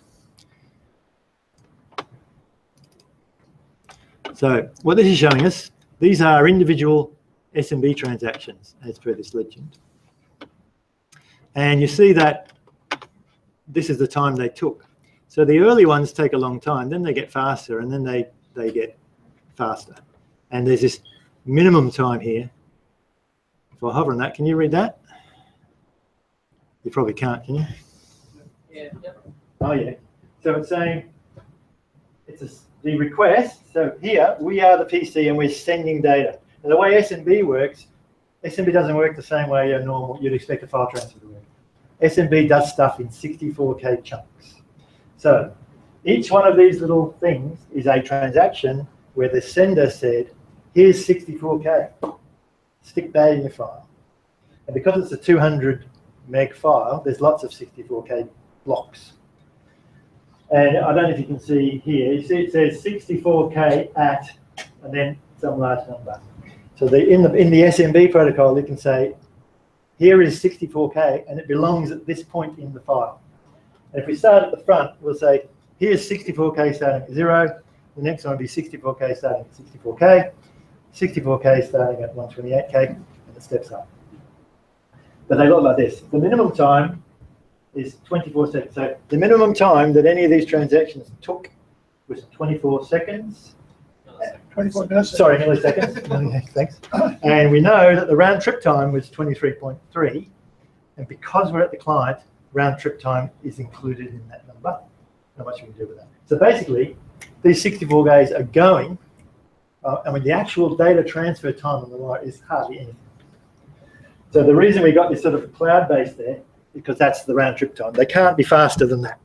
So what this is showing us, these are individual SMB transactions as per this legend. And you see that this is the time they took. So the early ones take a long time, then they get faster, and then they get faster. And there's this minimum time here. If I hover on that, can you read that? You probably can't, can you? Yeah. Yep. Oh yeah. So it's saying the request. So here we are the PC and we're sending data. And the way SMB works, SMB doesn't work the same way you'd expect a file transfer to work. SMB does stuff in 64K chunks. So each one of these little things is a transaction where the sender said, here's 64K, stick that in your file. And because it's a 200 meg file, there's lots of 64K blocks. And I don't know if you can see here, you see it says 64K at, and then some large number. So in the SMB protocol, you can say, here is 64K, and it belongs at this point in the file. And if we start at the front, we'll say, here's 64K starting at 0. The next one will be 64K starting at 64K, 64K starting at 128K, and it steps up. But they look like this. The minimum time is 24 seconds. So the minimum time that any of these transactions took was 24 seconds. 24 milliseconds. Sorry, milliseconds. Thanks. And we know that the round trip time was 23.3. And because we're at the client, round trip time is included in that number. Not much we can do with that. So basically, these 64 Ks are going, and when the actual data transfer time on the right is hardly anything. So the reason we got this sort of cloud base there, because that's the round trip time. They can't be faster than that.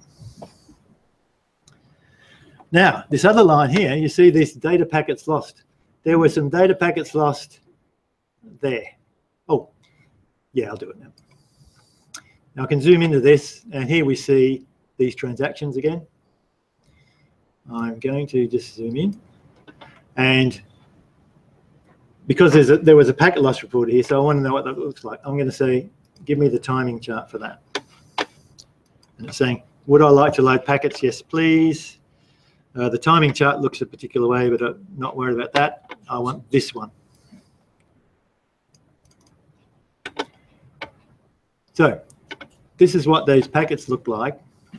Now, this other line here, you see these data packets lost. There were some data packets lost there. Oh, yeah, I'll do it now. Now I can zoom into this, and here we see these transactions again. I'm going to just zoom in. And because there was a packet loss report here, so I want to know what that looks like. I'm going to say, give me the timing chart for that. And it's saying, would I like to load packets? Yes, please. The timing chart looks a particular way, but I'm not worried about that. I want this one. So this is what those packets look like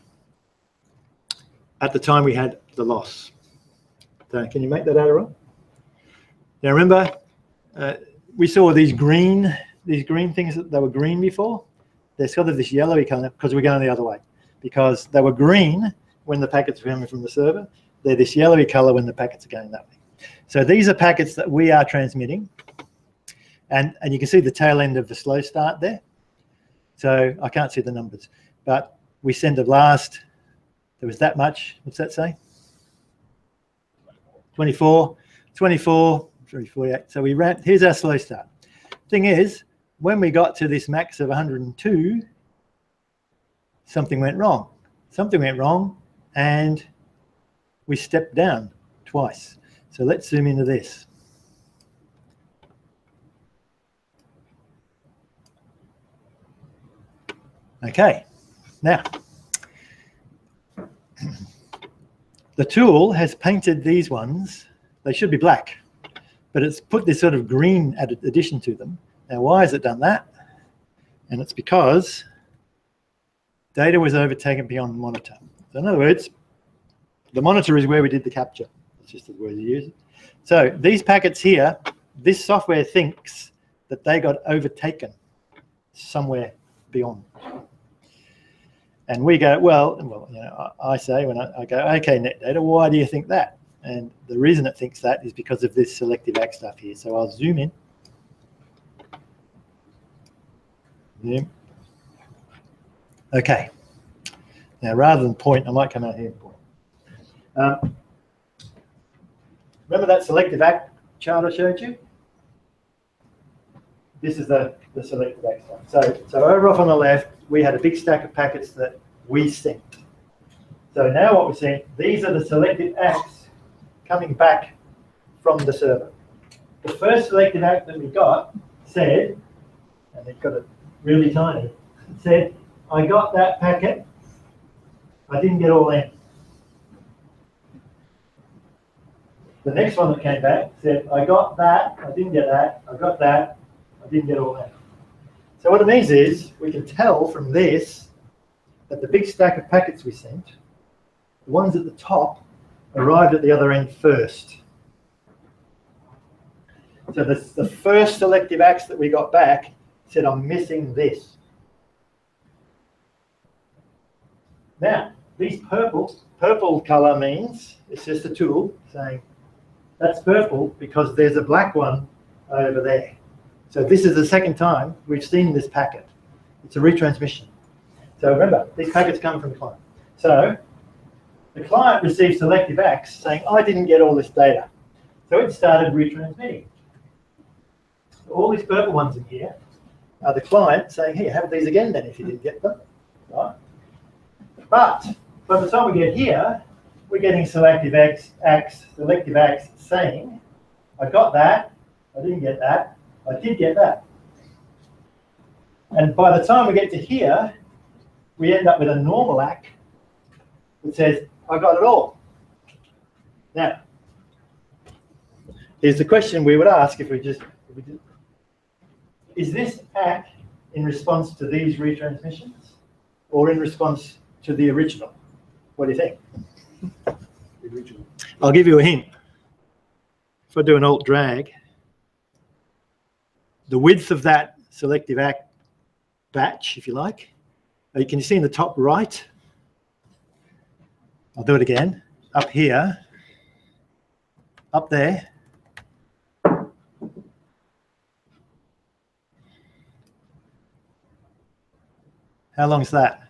at the time we had the loss. So can you make that out all right? Now remember, we saw these green things that they were green before. They're sort of this yellowy color because we're going the other way. Because they were green when the packets were coming from the server. They're this yellowy color when the packets are going that way. So these are packets that we are transmitting. And you can see the tail end of the slow start there. So I can't see the numbers. But we send the last, there was that much. What's that say? 24, 48. So we ran, here's our slow start. Thing is, when we got to this max of 102, something went wrong. Something went wrong, and we stepped down twice. So let's zoom into this. Okay, now, the tool has painted these ones. They should be black, but it's put this sort of green addition to them. Now, why has it done that? And it's because data was overtaken beyond the monitor. So in other words, the monitor is where we did the capture. That's just the word you use. So these packets here, this software thinks that they got overtaken somewhere beyond. And we go, well, you know, I say when I go, okay, net data, why do you think that? And the reason it thinks that is because of this selective ACK stuff here. So I'll zoom in. Zoom. Okay. Now, rather than point, I might come out here and point. Remember that selective ACK chart I showed you? This is the selective ACK stuff. So over off on the left, we had a big stack of packets that we sent. So now what we're seeing, these are the selective ACKs coming back from the server. The first selective ACK that we got said, and it got it really tiny, it said, I got that packet, I didn't get all in. The next one that came back said, I got that, I didn't get that, I got that, I didn't get all in. So what it means is, we can tell from this that the big stack of packets we sent the ones at the top arrived at the other end first. So the first selective ACKs that we got back said, I'm missing this. Now, these purple color means it's just a tool saying that's purple because there's a black one over there. So this is the second time we've seen this packet. It's a retransmission. So remember, these packets come from the client. So the client received selective ACKs saying, I didn't get all this data. So it started retransmitting. So all these purple ones in here are the client saying, here, have these again then if you didn't get them. Right? But by the time we get here, we're getting selective ACKs saying, I got that, I didn't get that, I did get that. And by the time we get to here, we end up with a normal ACK that says, I got it all. Now, here's the question we would ask if we did. Is this ACK in response to these retransmissions or in response to the original? What do you think? The original. I'll give you a hint. If I do an alt drag, the width of that selective ACK batch, if you like, can you see in the top right? I'll do it again. Up here, up there. How long is that?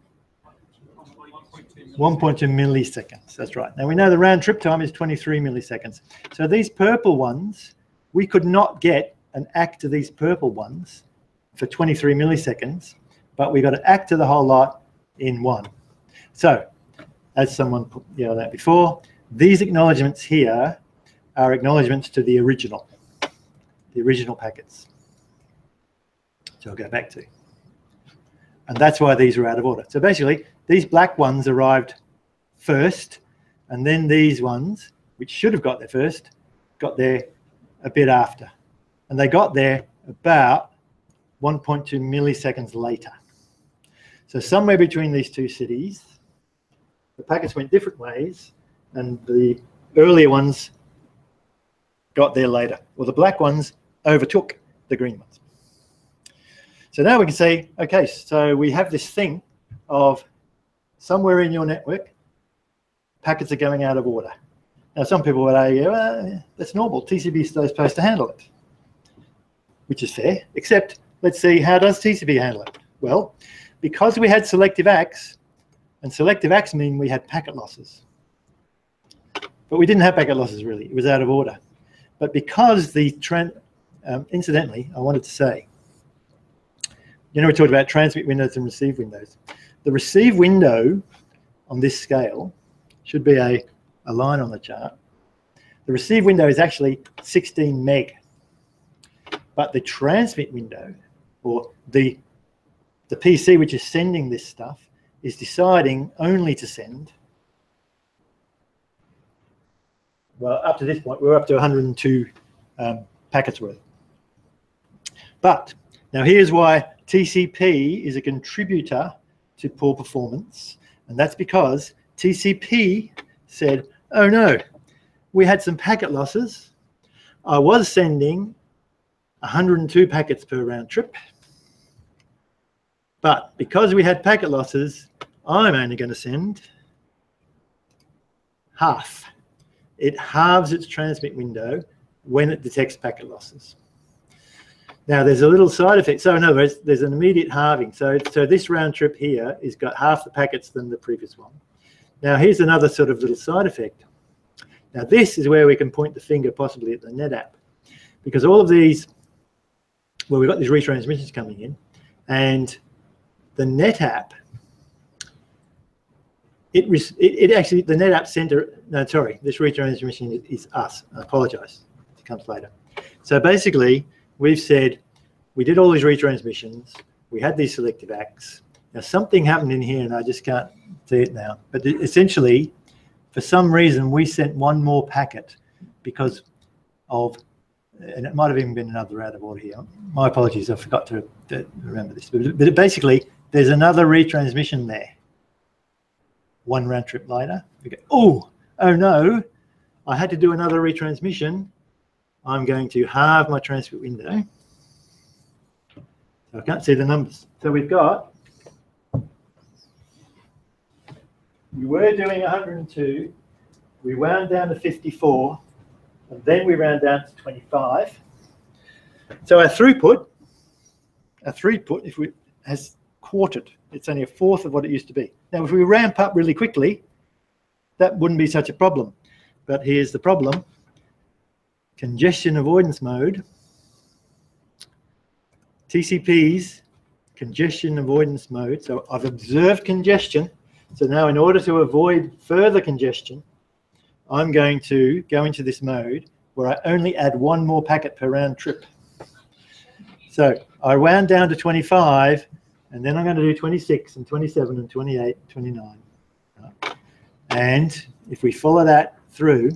1.2 milliseconds, that's right. Now we know the round trip time is 23 milliseconds. So these purple ones, we could not get an ACK to these purple ones for 23 milliseconds, but we got an ACK to the whole lot in one. So, as someone yelled out before, these acknowledgements here are acknowledgements to the original packets. So I'll go back to. And that's why these are out of order. So basically, these black ones arrived first, and then these ones, which should have got there first, got there a bit after. And they got there about 1.2 milliseconds later. So somewhere between these two cities, the packets went different ways, and the earlier ones got there later, or the black ones overtook the green ones. So now we can say, okay, so we have this thing of somewhere in your network, packets are going out of order. Now, some people would argue, well, that's normal. TCP is supposed to handle it, which is fair, except let's see, how does TCP handle it? Well, because we had selective ACKs, and selective ACKs mean we had packet losses. But we didn't have packet losses, really. It was out of order. But because the incidentally, I wanted to say, you know, we talked about transmit windows and receive windows. The receive window on this scale should be a line on the chart. The receive window is actually 16 meg. But the transmit window, or the PC which is sending this stuff, is deciding only to send, well, up to this point, we're up to 102 packets worth. But now here's why TCP is a contributor to poor performance, and that's because TCP said, oh no, we had some packet losses. I was sending 102 packets per round trip, but because we had packet losses, I'm only going to send half. It halves its transmit window when it detects packet losses. Now there's a little side effect. So in other words, there's an immediate halving. So this round trip here has got half the packets than the previous one. Now here's another sort of little side effect. Now this is where we can point the finger possibly at the NetApp, because all of these, well, we've got these retransmissions coming in, and the NetApp, it actually, the NetApp center, no, sorry, this retransmission is us. I apologize, it comes later. So basically, we've said, we did all these retransmissions, we had these selective ACKs. Now something happened in here and I just can't see it now, but essentially, for some reason, we sent one more packet because of, and it might have even been another out of order here. My apologies, I forgot to remember this. But basically, there's another retransmission there. one round trip later, we go, oh no, I had to do another retransmission. I'm going to halve my transcript window. So I can't see the numbers. So we've got, we were doing 102, we wound down to 54, and then we round down to 25. So our throughput if we has quartered. It's only a fourth of what it used to be. Now, if we ramp up really quickly, that wouldn't be such a problem. But here's the problem. Congestion avoidance mode, TCP's congestion avoidance mode. So I've observed congestion. So now in order to avoid further congestion, I'm going to go into this mode where I only add one more packet per round trip. So I wound down to 25, and then I'm going to do 26 and 27 and 28, 29. And if we follow that through,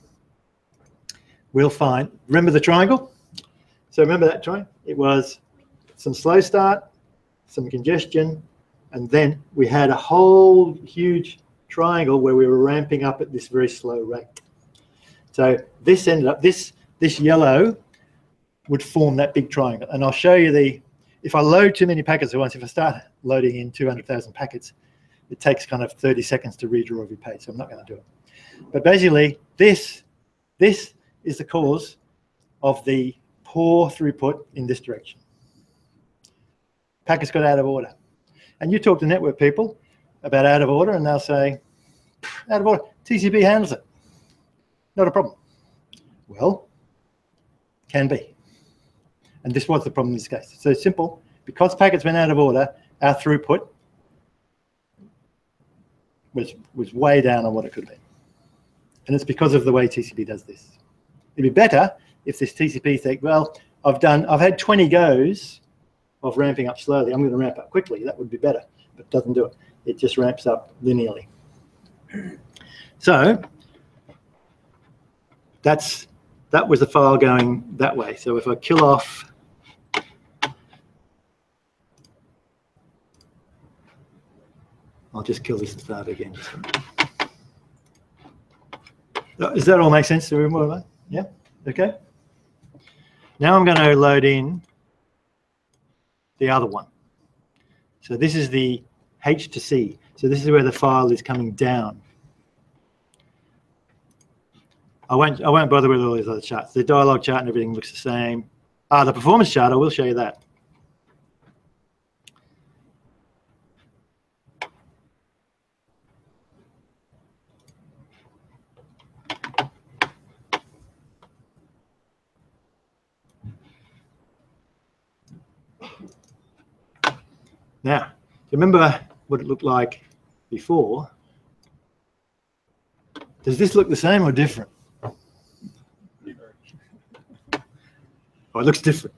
we'll find, remember the triangle? So remember that triangle? It was some slow start, some congestion, and then we had a whole huge triangle where we were ramping up at this very slow rate. So this ended up, this yellow would form that big triangle. And I'll show you if I load too many packets at once, if I start loading in 200,000 packets, it takes kind of 30 seconds to redraw every page, so I'm not going to do it. But basically, this is the cause of the poor throughput in this direction. Packets got out of order. And you talk to network people about out of order, and they'll say, out of order, TCP handles it. Not a problem. Well, can be. And this was the problem in this case. So simple, because packets went out of order, our throughput was way down on what it could be. And it's because of the way TCP does this. It'd be better if this TCP said, well, I've had 20 goes of ramping up slowly. I'm going to ramp up quickly. That would be better, but it doesn't do it. It just ramps up linearly. So that was the file going that way. So if I kill off I'll just kill this and start again. Does that all make sense to everyone? Yeah? Okay. Now I'm going to load in the other one. So this is the H to C. So this is where the file is coming down. I won't bother with all these other charts. The dialog chart and everything looks the same. The performance chart, I will show you that. Now, do you remember what it looked like before? Does this look the same or different? Oh, it looks different.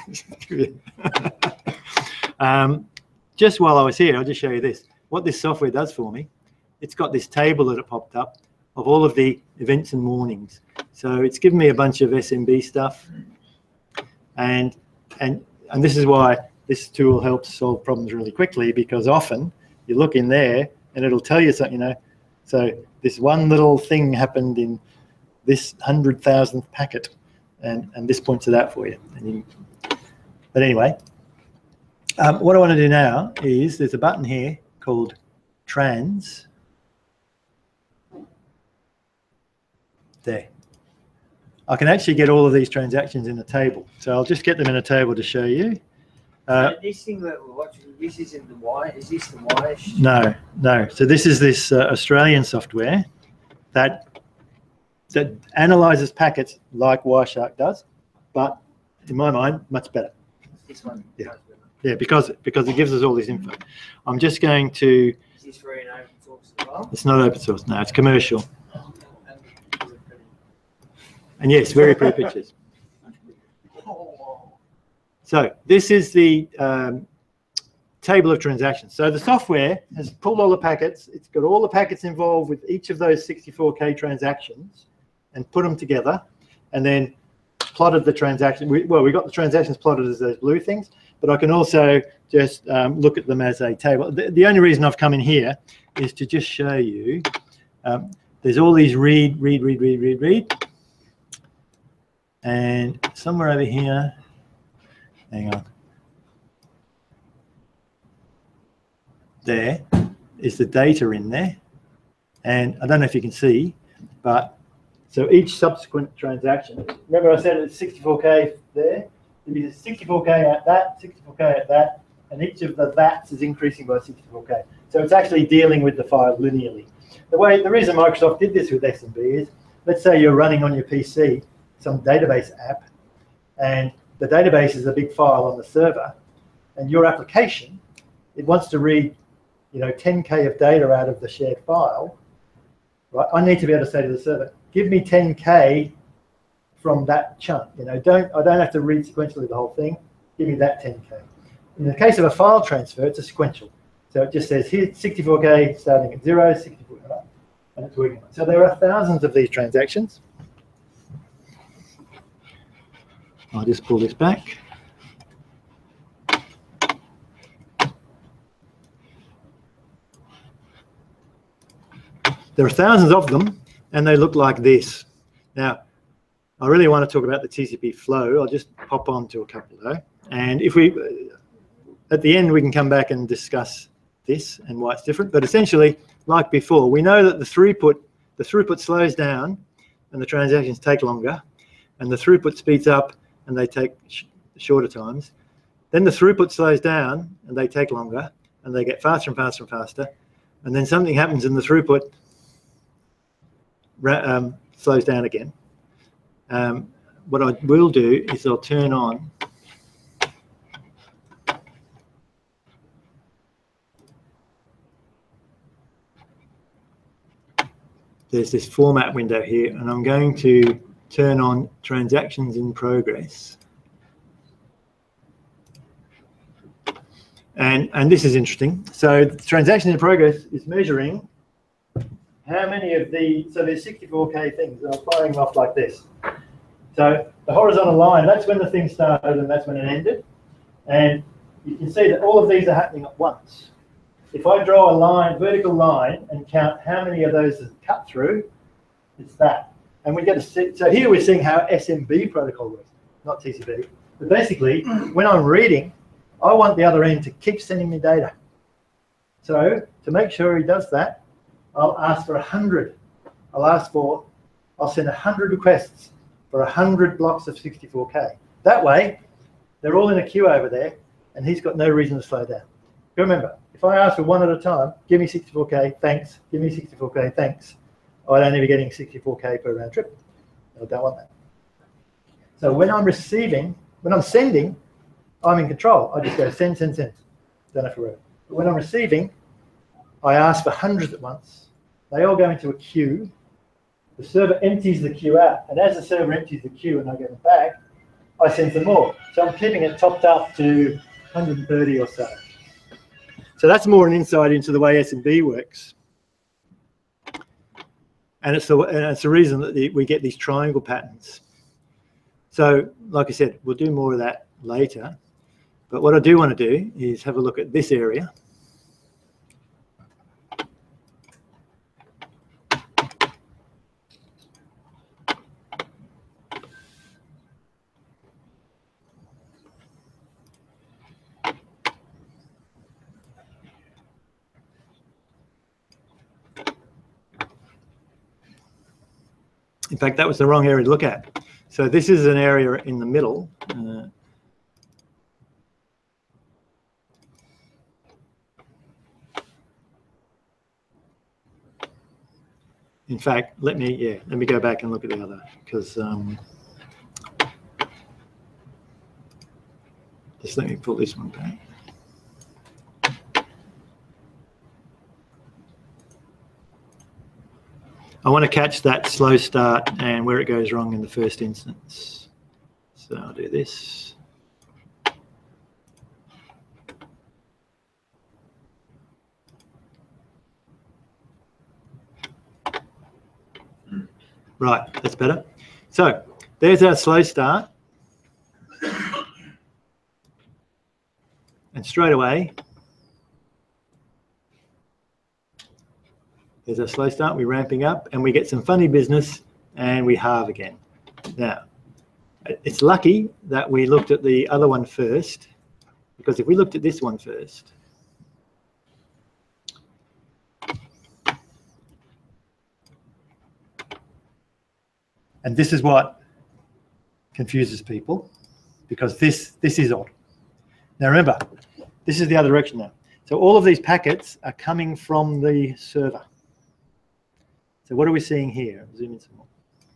Just while I was here, I'll just show you this. What this software does for me, it's got this table that it popped up of all of the events and warnings. So it's given me a bunch of SMB stuff. And this is why this tool helps solve problems really quickly, because often you look in there and it'll tell you something, you know. So this one little thing happened in this 100,000th packet, and this points it out for you. But anyway, what I want to do now is there's a button here called Trans. There. I can actually get all of these transactions in a table. So I'll just get them in a table to show you. This thing that we're watching, this is in the Y. Is this the Y? No, no. So this is this Australian software that analyzes packets like Wireshark does, but in my mind, much better. This one. Yeah, yeah, because it gives us all this info. I'm just going to. Is this free and open source as well? It's not open source. No, it's commercial. And yes, very pretty pictures. So this is the table of transactions. So the software has pulled all the packets. It's got all the packets involved with each of those 64K transactions and put them together, and then plotted the transaction. We got the transactions plotted as those blue things, but I can also just look at them as a table. The only reason I've come in here is to just show you there's all these read, and somewhere over here, hang on, there is the data in there, and I don't know if you can see, but so each subsequent transaction, remember I said it's 64K there, there'd be 64K at that, 64K at that, and each of the that's is increasing by 64K. So it's actually dealing with the file linearly. The reason Microsoft did this with SMB is, let's say you're running on your PC some database app, and the database is a big file on the server, and your application, it wants to read, 10K of data out of the shared file, right? I need to be able to say to the server, give me 10K from that chunk. I don't have to read sequentially the whole thing. Give me that 10K. In the case of a file transfer, it's a sequential. So it just says here 64K starting at 0, 64K, and it's working. So there are thousands of these transactions. I'll just pull this back. There are thousands of them, and they look like this. Now, I really want to talk about the TCP flow. I'll just pop on to a couple though. And if we, at the end, we can come back and discuss this and why it's different. But essentially, like before, we know that the throughput slows down and the transactions take longer, and the throughput speeds up and they take shorter times. Then the throughput slows down and they take longer and they get faster and faster and faster. And then something happens and the throughput slows down again. What I will do is I'll turn on there's this format window here, and I'm going to turn on transactions in progress. And this is interesting. So transactions in progress is measuring how many of so there's 64K things that are firing off like this. So the horizontal line, that's when the thing started and that's when it ended. And you can see that all of these are happening at once. If I draw a line, vertical line, and count how many of those is cut through, it's that. And we get to see, so here we're seeing how SMB protocol works, not TCP. But basically, when I'm reading, I want the other end to keep sending me data. So to make sure he does that, I'll ask for 100. I'll send 100 requests for 100 blocks of 64K. That way, they're all in a queue over there, and he's got no reason to slow down. Remember, if I ask for one at a time, give me 64K, thanks, give me 64K, thanks, I'd only be getting 64K per round trip. I don't want that. So when I'm sending, I'm in control. I just go send, send, send. Don't have to worry. But when I'm receiving, I ask for hundreds at once. They all go into a queue. The server empties the queue out. And as the server empties the queue and I get them back, I send some more. So I'm keeping it topped up to 130 or so. So that's more an insight into the way SMB works. And it's the reason that we get these triangle patterns. So, like I said, we'll do more of that later. But what I do want to do is have a look at this area. In fact, that was the wrong area to look at. So this is an area in the middle. In fact, let me go back and look at the other, because just let me pull this one back. I want to catch that slow start and where it goes wrong in the first instance. So I'll do this. Right, that's better. So there's our slow start. straight away, there's a slow start, we're ramping up, and we get some funny business, and we halve again. Now, it's lucky that we looked at the other one first, because if we looked at this one first, and this is what confuses people, because this is odd. Now remember, this is the other direction now. So all of these packets are coming from the server. So what are we seeing here? Zoom in some more.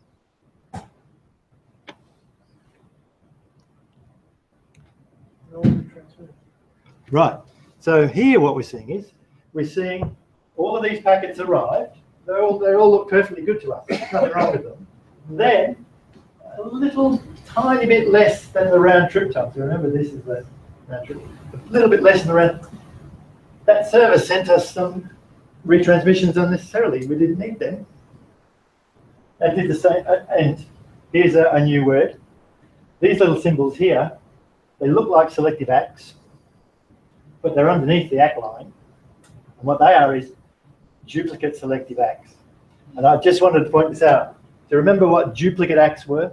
Right. So here what we're seeing is, we're seeing all of these packets arrived. They all look perfectly good to us. There's nothing wrong with them. Then a little tiny bit less than the round trip time. So remember, this is the round trip. A little bit less than the round. That server sent us some retransmissions unnecessarily. We didn't need them. That did the same. And here's a new word. These little symbols here, they look like selective ACKs, but they're underneath the ACK line. And what they are is duplicate selective ACKs. And I just wanted to point this out. Do you remember what duplicate ACKs were?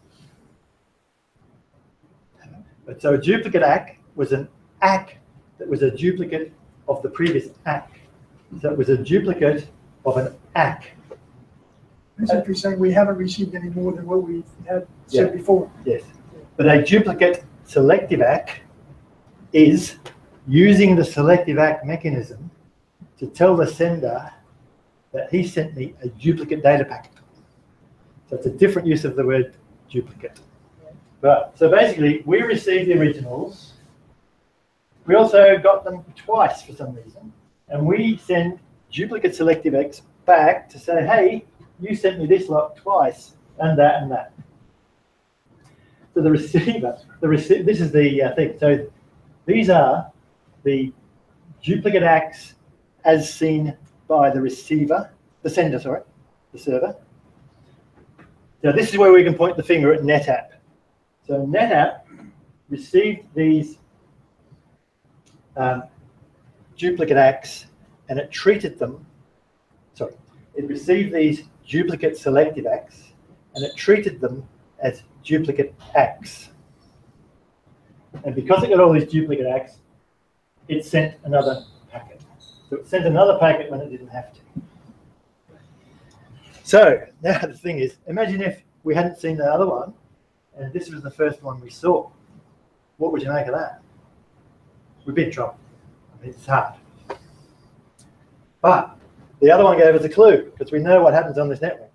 So a duplicate ACK was an ACK that was a duplicate of the previous ACK. So it was a duplicate of an ACK. Basically saying we haven't received any more than what we had said before. Yes. But a duplicate selective ACK is using the selective ACK mechanism to tell the sender that he sent me a duplicate data packet. So it's a different use of the word duplicate. Right. So basically, we received the originals. We also got them twice for some reason. And we send duplicate selective ACKs back to say, hey, you sent me this lot twice, and that and that. So the receiver, this is the thing. So these are the duplicate ACKs as seen by the receiver, the sender, sorry, the server. Now this is where we can point the finger at NetApp. So NetApp received these duplicate ACKs and it treated them, sorry, it received these duplicate selective ACKs and it treated them as duplicate ACKs. And because it got all these duplicate ACKs, it sent another packet. So it sent another packet when it didn't have to. So now the thing is, imagine if we hadn't seen the other one and this was the first one we saw. What would you make of that? We'd be in trouble. I mean, it's hard. But the other one gave us a clue because we know what happens on this network.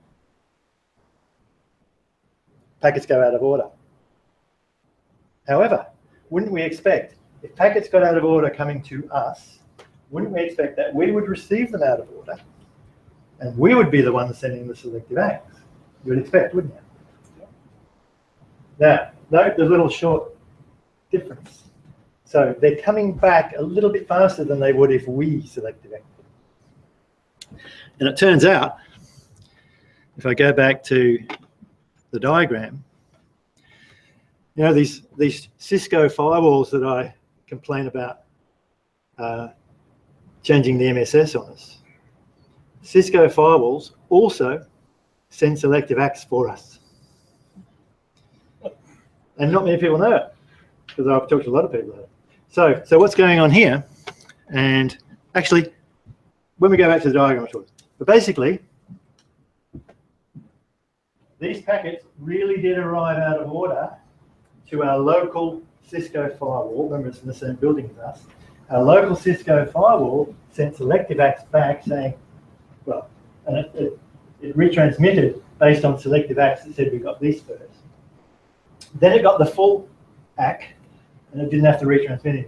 Packets go out of order. However, wouldn't we expect, if packets got out of order coming to us, wouldn't we expect that we would receive them out of order and we would be the ones sending the selective ACKs? You would expect, wouldn't you? Now, note the little short difference. So they're coming back a little bit faster than they would if we selective ACK. And it turns out, if I go back to the diagram, you know, these Cisco firewalls that I complain about changing the MSS on us. Cisco firewalls also send selective ACKs for us. And not many people know it, because I've talked to a lot of people about it. So what's going on here, and actually, when we go back to the diagram, but basically, these packets really did arrive out of order to our local Cisco firewall. Remember, it's in the same building as us. Our local Cisco firewall sent selective ACKs back saying, well, and it retransmitted based on selective ACKs that said we got these first. Then it got the full ACK, and it didn't have to retransmit anymore.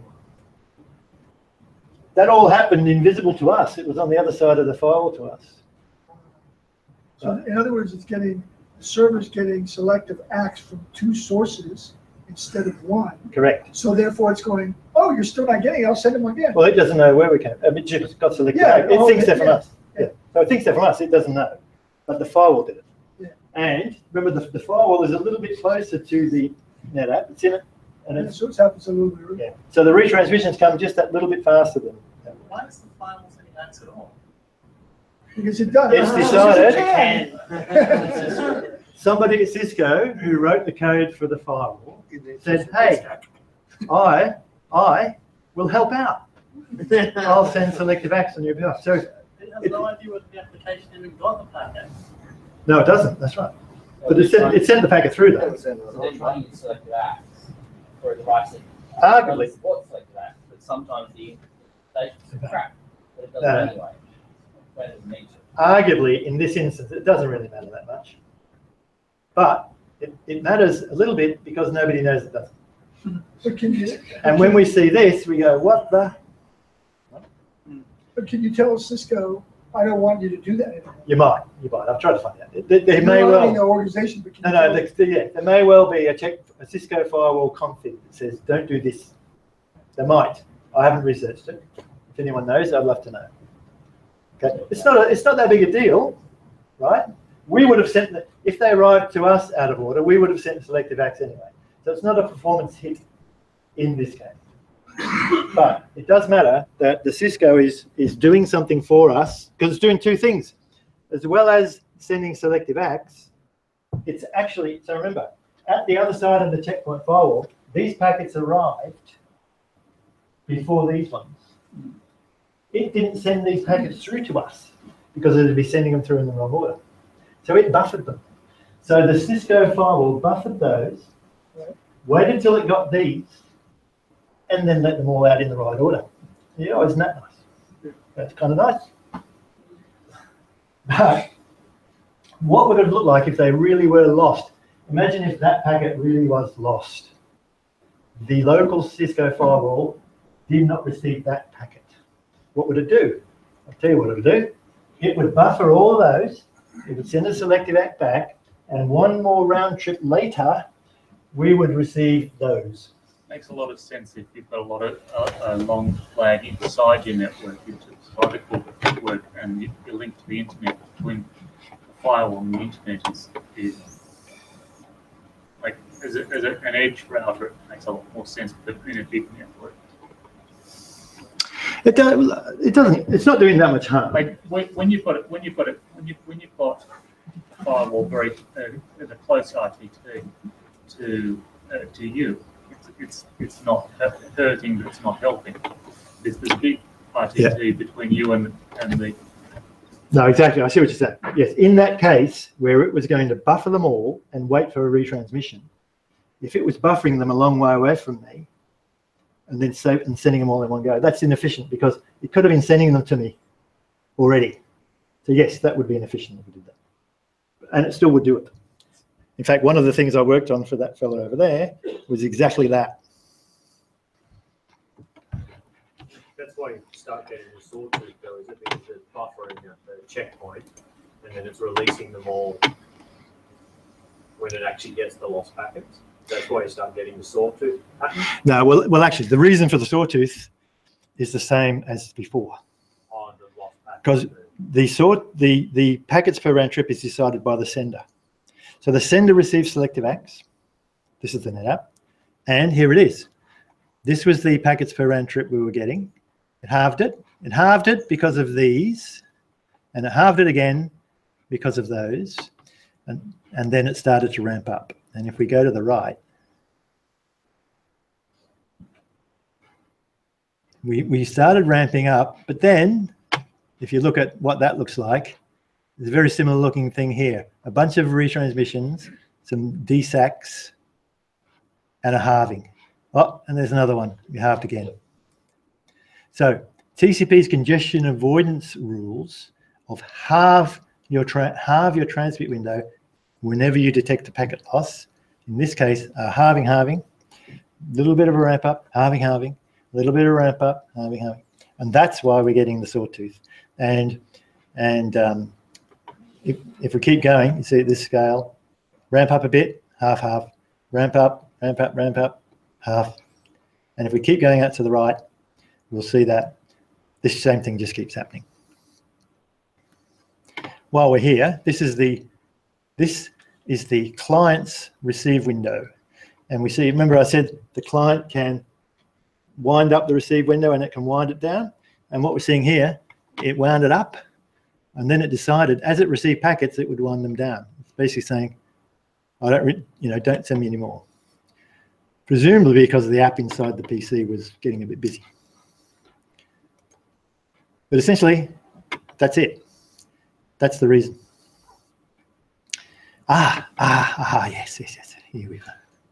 That all happened invisible to us. It was on the other side of the firewall to us. So in other words, it's getting, the server's getting selective ACKs from two sources instead of one. Correct. So therefore it's going, oh, you're still not getting it, I'll send them again. Well, it doesn't know where we came. I mean, it's got selective ACK. It thinks they're from us. Yeah. So it thinks they're from us. It doesn't know. But the firewall did it. Yeah. And remember, the firewall is a little bit closer to the NetApp. It's in And it's, So it happens a little bit. yeah. So the retransmissions come just that little bit faster than that. Why is the firewall sending ACKs at all? Because it does. It's decided. Can. Somebody at Cisco who wrote the code for the firewall said, hey, I will help out. I'll send selective ACKs on your behalf. So It has no idea whether the application even got the packet. no, it doesn't. That's right. But it sent the packet through though. So then you want to use selective ACKs for the device. Arguably. Support selective ACKs, but sometimes the implementation's crap. But it does No. it anyway. When it needs to. Arguably, in this instance, it doesn't really matter that much. But it matters a little bit because nobody knows it doesn't. But can you, And when we see this, we go, what the? but can you tell Cisco, I don't want you to do that anymore? You might. I've tried to find out. There may Not well. in the organization, but can you No, tell yeah, there may well be a Cisco firewall config that says don't do this. There might. I haven't researched it. If anyone knows, I'd love to know. Okay, it's not that big a deal, right? We would have sent if they arrived to us out of order, we would have sent selective ACKs anyway. So it's not a performance hit in this case. But it does matter that the Cisco is doing something for us because it's doing two things, as well as sending selective ACKs. It's actually, so remember, at the other side of the checkpoint firewall, these packets arrived before these ones. It didn't send these packets through to us because it would be sending them through in the wrong order. So it buffered them. So the Cisco firewall buffered those, waited till it got these, and then let them all out in the right order. Yeah, isn't that nice? That's kind of nice. But what would it look like if they really were lost? Imagine if that packet really was lost. The local Cisco firewall did not receive that packet. What would it do? I'll tell you what it would do. It would buffer all those, it would send a selective ACK back, and one more round trip later, we would receive those. Makes a lot of sense if you've got a lot of a long flag inside your network, into the protocol network, and your link to the internet between the firewall and the internet is like as an edge router. It makes a lot more sense than in a big network. It doesn't. It's not doing that much harm. Like when you've got firewall very at a close RTT to you. It's not hurting, but it's not helping. There's this big RTT between you and the. No, exactly. I see what you're saying. Yes, in that case where it was going to buffer them all and wait for a retransmission, if it was buffering them a long way away from me, and then sending them all in one go, that's inefficient because it could have been sending them to me already. So yes, that would be inefficient if we did that, and it still would do it. In fact, one of the things I worked on for that fellow over there was exactly that. That's why you start getting the sawtooth though, is it? Because it's buffering at the checkpoint and then it's releasing them all when it actually gets the lost packets. That's why you start getting the sawtooth pattern. No, well, actually, the reason for the sawtooth is the same as before. On the lost packets. Because the packets per round trip is decided by the sender. So the sender receives selective ACKs. This is the NetApp. And here it is. This was the packets per round trip we were getting. It halved it. It halved it because of these. And it halved it again because of those. And then it started to ramp up. And if we go to the right, we started ramping up. But then, if you look at what that looks like, there's a very similar looking thing here. A bunch of retransmissions, some DSACs, and a halving. Oh, and there's another one. We halved again. So TCP's congestion avoidance rules of halve your transmit window whenever you detect a packet loss. In this case, halving, little bit of a ramp up, halving, little bit of a ramp up, halving. And that's why we're getting the sawtooth. And if we keep going, you see this scale, ramp up a bit, half, ramp up, half. And if we keep going out to the right, we'll see that this same thing just keeps happening. While we're here, this is the client's receive window. And we see, remember I said the client can wind up the receive window and it can wind it down. And what we're seeing here, it wound it up and then it decided as it received packets, it would wind them down. It's basically saying, I don't, don't send me any more. Presumably because the app inside the PC was getting a bit busy. But essentially, that's it. That's the reason. Yes. Here we go.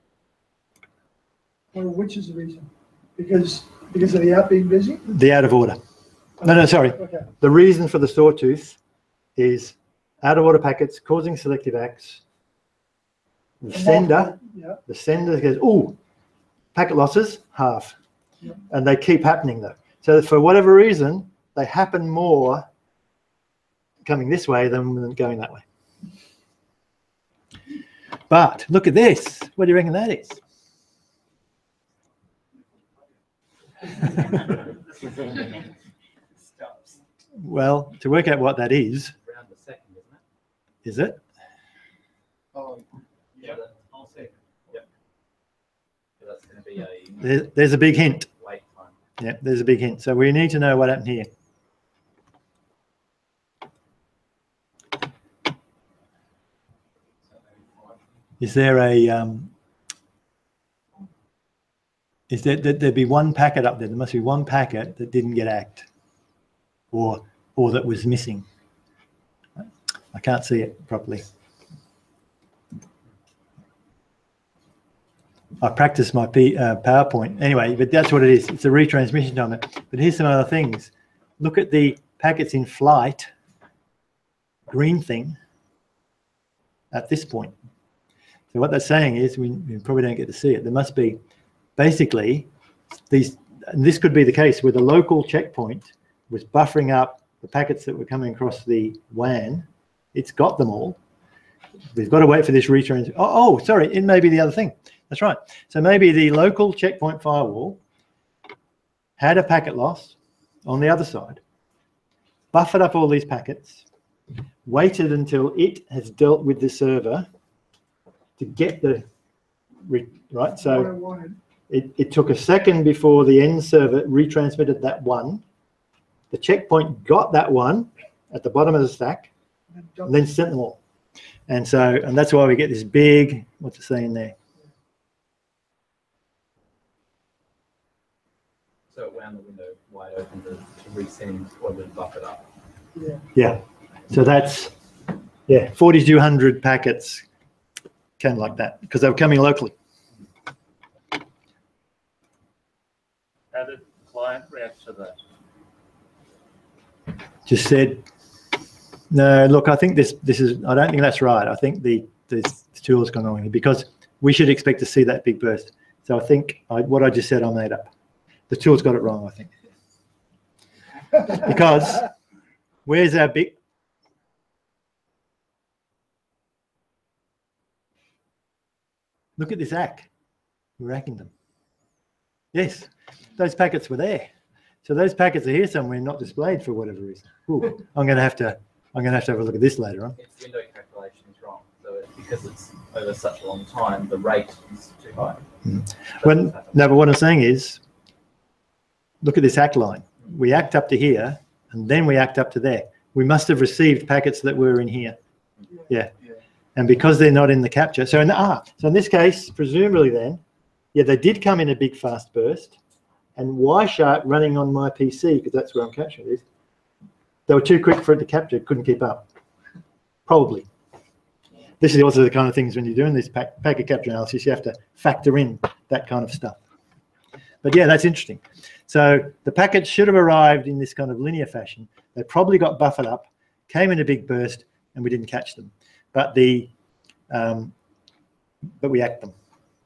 Well, which is the reason? Because of the app being busy? The out of order. No, sorry. Okay. The reason for the sawtooth is out of order packets causing selective ACKs. The sender goes, oh, packet losses, half. Yep. And they keep happening though. So for whatever reason, they happen more coming this way than going that way. But look at this. What do you reckon that is? Well, to work out what that is, Around the second, isn't it? is it? Oh, Yeah, I'll second. Yep. So that's going to be a There's a big hint. wait time. Yeah, there's a big hint. So we need to know what happened here. Is there a there'd be one packet up there? There must be one packet that didn't get ACKed, or that was missing. I can't see it properly. I practiced my PowerPoint anyway, but that's what it is. It's a retransmission timer. But here's some other things. Look at the packets in flight, green thing, at this point. So what that's saying is, we probably don't get to see it. There must be, basically, these, and this could be the case where the local checkpoint was buffering up the packets that were coming across the WAN. It's got them all. We've got to wait for this retrans. Oh, sorry, it may be the other thing. That's right. So maybe the local checkpoint firewall had a packet loss on the other side, buffered up all these packets, waited until it has dealt with the server to get the right. So it took a second before the end server retransmitted that one. The checkpoint got that one at the bottom of the stack, and then sent them all. And that's why we get this big, what's it saying there? So it wound the window wide open to resend what had buffered up. Yeah. So that's 4,200 packets came like that because they were coming locally. How did the client react to that? Just said, no, look, I think this is, I don't think that's right. I think the tool's gone wrong here because we should expect to see that big burst. So I think what I just said I made up. The tool's got it wrong, I think. Because where's our big... Look at this ACK. We're racking them. Yes, those packets were there. So those packets are here somewhere, not displayed for whatever reason. Ooh, I'm going to have to have a look at this later on. Its window calculation is wrong. So because it's over such a long time, the rate is too high. No, but what I'm saying is, look at this ACK line. We ACKed up to here, and then we ACKed up to there. We must have received packets that were in here. Yeah. And because they're not in the capture, so in this case, presumably then, they did come in a big fast burst, and Wireshark running on my PC, because that's where I'm capturing this, they were too quick for it to capture, couldn't keep up. Probably. This is also the kind of things when you're doing this packet capture analysis, you have to factor in that kind of stuff. But yeah, that's interesting. So the packets should have arrived in this kind of linear fashion. They probably got buffered up, came in a big burst, and we didn't catch them. But we ACKed them.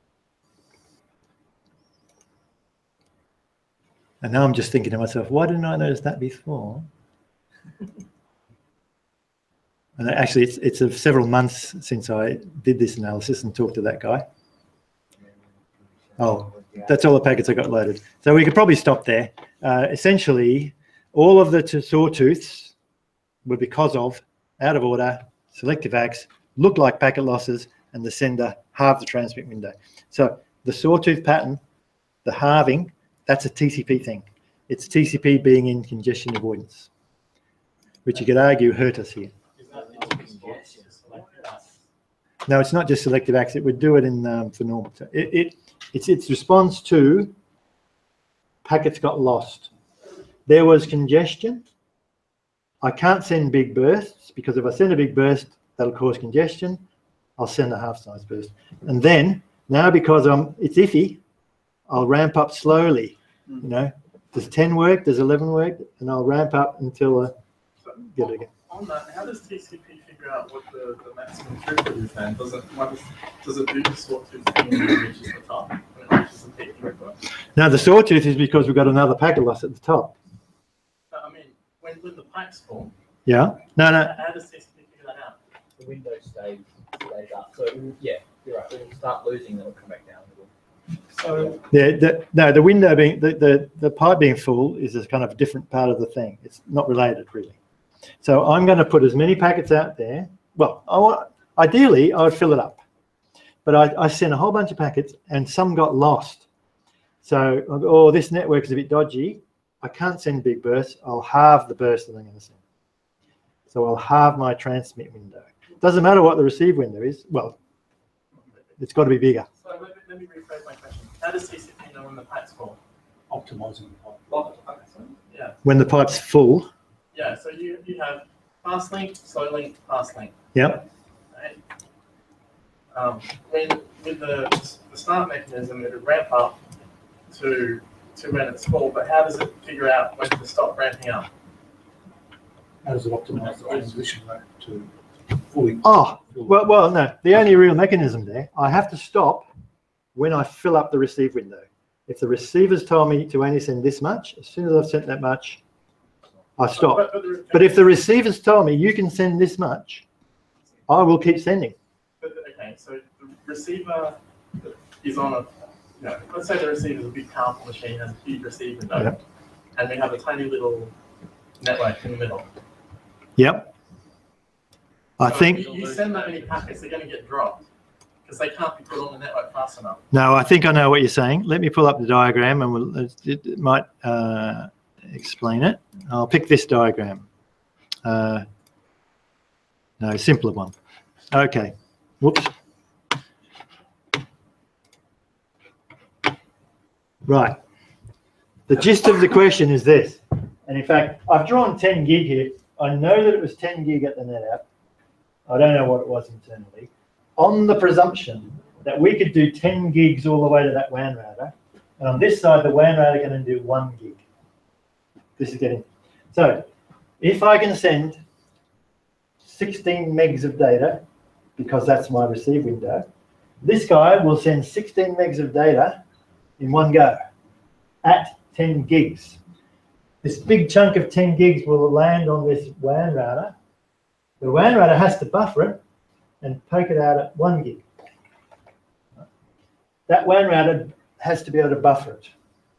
And now I'm just thinking to myself, why didn't I notice that before? And actually, it's several months since I did this analysis and talked to that guy. Oh, that's all the packets I got loaded. So we could probably stop there. Essentially, all of the sawtooths were because of out of order, selective ACKs, look like packet losses, and the sender halve the transmit window. So the sawtooth pattern, the halving, that's a TCP thing. It's TCP being in congestion avoidance, which you could argue hurt us here. Is that in response to selective ACKs? No, it's not just selective ACKs. It would do it in for normal. It's its response to packets got lost. There was congestion. I can't send big bursts because if I send a big burst, that'll cause congestion. I'll send a half-size burst. And then now because it's iffy, I'll ramp up slowly. You know, does 10 work? Does 11 work? And I'll ramp up until I get it again. On that, how does TCP figure out what the maximum throughput is then? Does it do the sawtooth thing when it reaches the top? When it reaches the peak throughput? Now the sawtooth is because we've got another packet loss at the top. No, I mean, when the pipe's full, Yeah. No. how does TCP figure that out? The window stays up. So yeah, you're right. When you start losing, then it'll come back down a little. So Yeah. The window being the pipe being full is a kind of a different part of the thing. It's not related really. So I'm going to put as many packets out there. Well, ideally I would fill it up, but I sent a whole bunch of packets and some got lost. So, oh, this network is a bit dodgy. I can't send big bursts. I'll halve the burst that I'm going to send. So I'll halve my transmit window. Doesn't matter what the receive window is. Well, it's got to be bigger. So let me rephrase my question. How does TCP know when the pipe's full? Optimizing the pipe. Yeah. When the pipe's full. Yeah. So you have fast link, slow link, fast link. Yep. Right? When with the start mechanism, it would ramp up to when it's full. But how does it figure out when to stop ramping up? How does it optimize the transmission rate to fully? Oh, well, no. The only real mechanism there, I have to stop when I fill up the receive window. If the receiver's told me to only send this much, as soon as I've sent that much, I stop. But if the receiver's told me you can send this much, I will keep sending. Okay, so the receiver is on let's say the receiver is a big powerful machine, has a huge receiver node, Yep. and we have a tiny little network in the middle. Yep. I think, You send that many packets, they're going to get dropped because they can't be put on the network fast enough. no, I think I know what you're saying. Let me pull up the diagram and it might explain it. I'll pick this diagram. No, simpler one. Okay. Whoops. Right. The gist of the question is this. And in fact, I've drawn 10 gig here. I know that it was 10 gig at the net out. I don't know what it was internally. On the presumption that we could do 10 gigs all the way to that WAN router. And on this side, the WAN router can do 1 gig. This is getting... So if I can send 16 megs of data, because that's my receive window, this guy will send 16 megs of data in one go at 10 gigs. This big chunk of 10 gigs will land on this WAN router. The WAN router has to buffer it and poke it out at 1 gig. That WAN router has to be able to buffer it.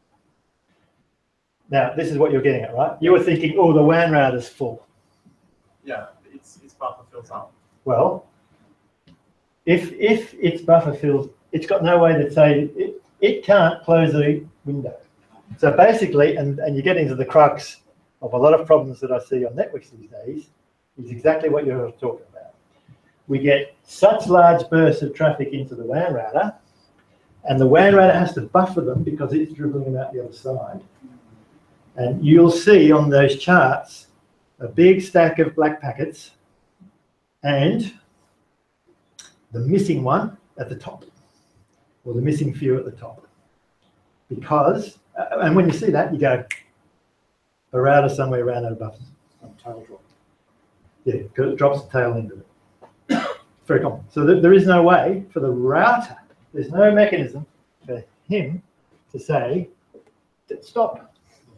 Now, this is what you're getting at, right? You were thinking, oh, the WAN router's full. Yeah, its buffer fills up. Well, if its buffer fills, it's got no way to say, it can't close the window. So basically, and you get into the crux of a lot of problems that I see on networks these days, is exactly what you're talking about. We get such large bursts of traffic into the WAN router, and the WAN router has to buffer them because it's dribbling them out the other side. And you'll see on those charts a big stack of black packets and the missing one at the top, or the missing few at the top. Because, and when you see that, you go, a router somewhere ran out of buffers. Tail drop. Yeah, because it drops the tail end of it. Very common. So there is no way for the router, there's no mechanism for him to say, stop.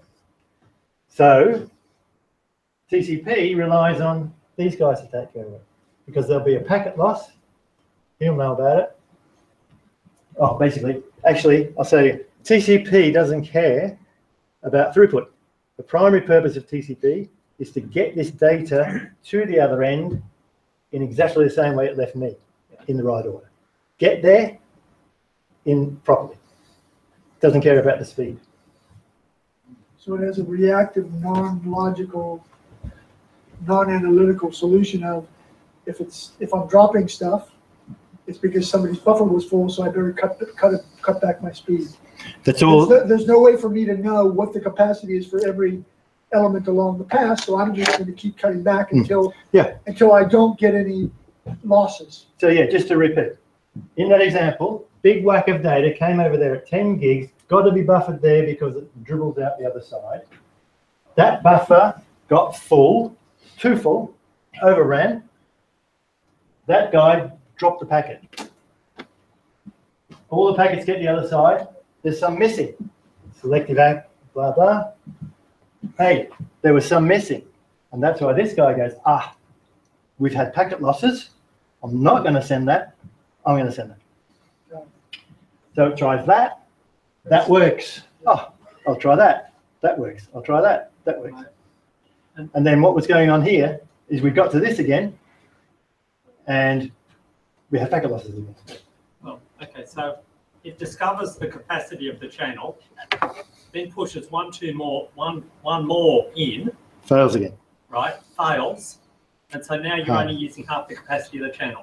So TCP relies on these guys to take care of it, because there'll be a packet loss. He'll know about it. Oh, basically, actually, I'll say TCP doesn't care about throughput. The primary purpose of TCP is to get this data to the other end in exactly the same way it left me. in the right order. Get there in properly. Doesn't care about the speed. So it has a reactive, non-logical, non-analytical solution of if I'm dropping stuff, it's because somebody's buffer was full, so I better cut back my speed. That's all. There's no way for me to know what the capacity is for every element along the path, so I'm just going to keep cutting back until I don't get any losses. So yeah, just to repeat, in that example, big whack of data came over there at 10 gigs, got to be buffered there because it dribbles out the other side. That buffer got full, too full, overran. That guy dropped the packet. All the packets get the other side. There's some missing. Selective act, blah, blah. Hey, there was some missing. And that's why this guy goes, we've had packet losses. I'm not going to send that. I'm going to send that. So it tries that. That works. Oh, I'll try that. That works. I'll try that. That works. And then what was going on here is we got to this again, and we have packet losses again. Well, okay, so it discovers the capacity of the channel, then pushes one more in. Fails again. Right, fails. And so now you're only using half the capacity of the channel.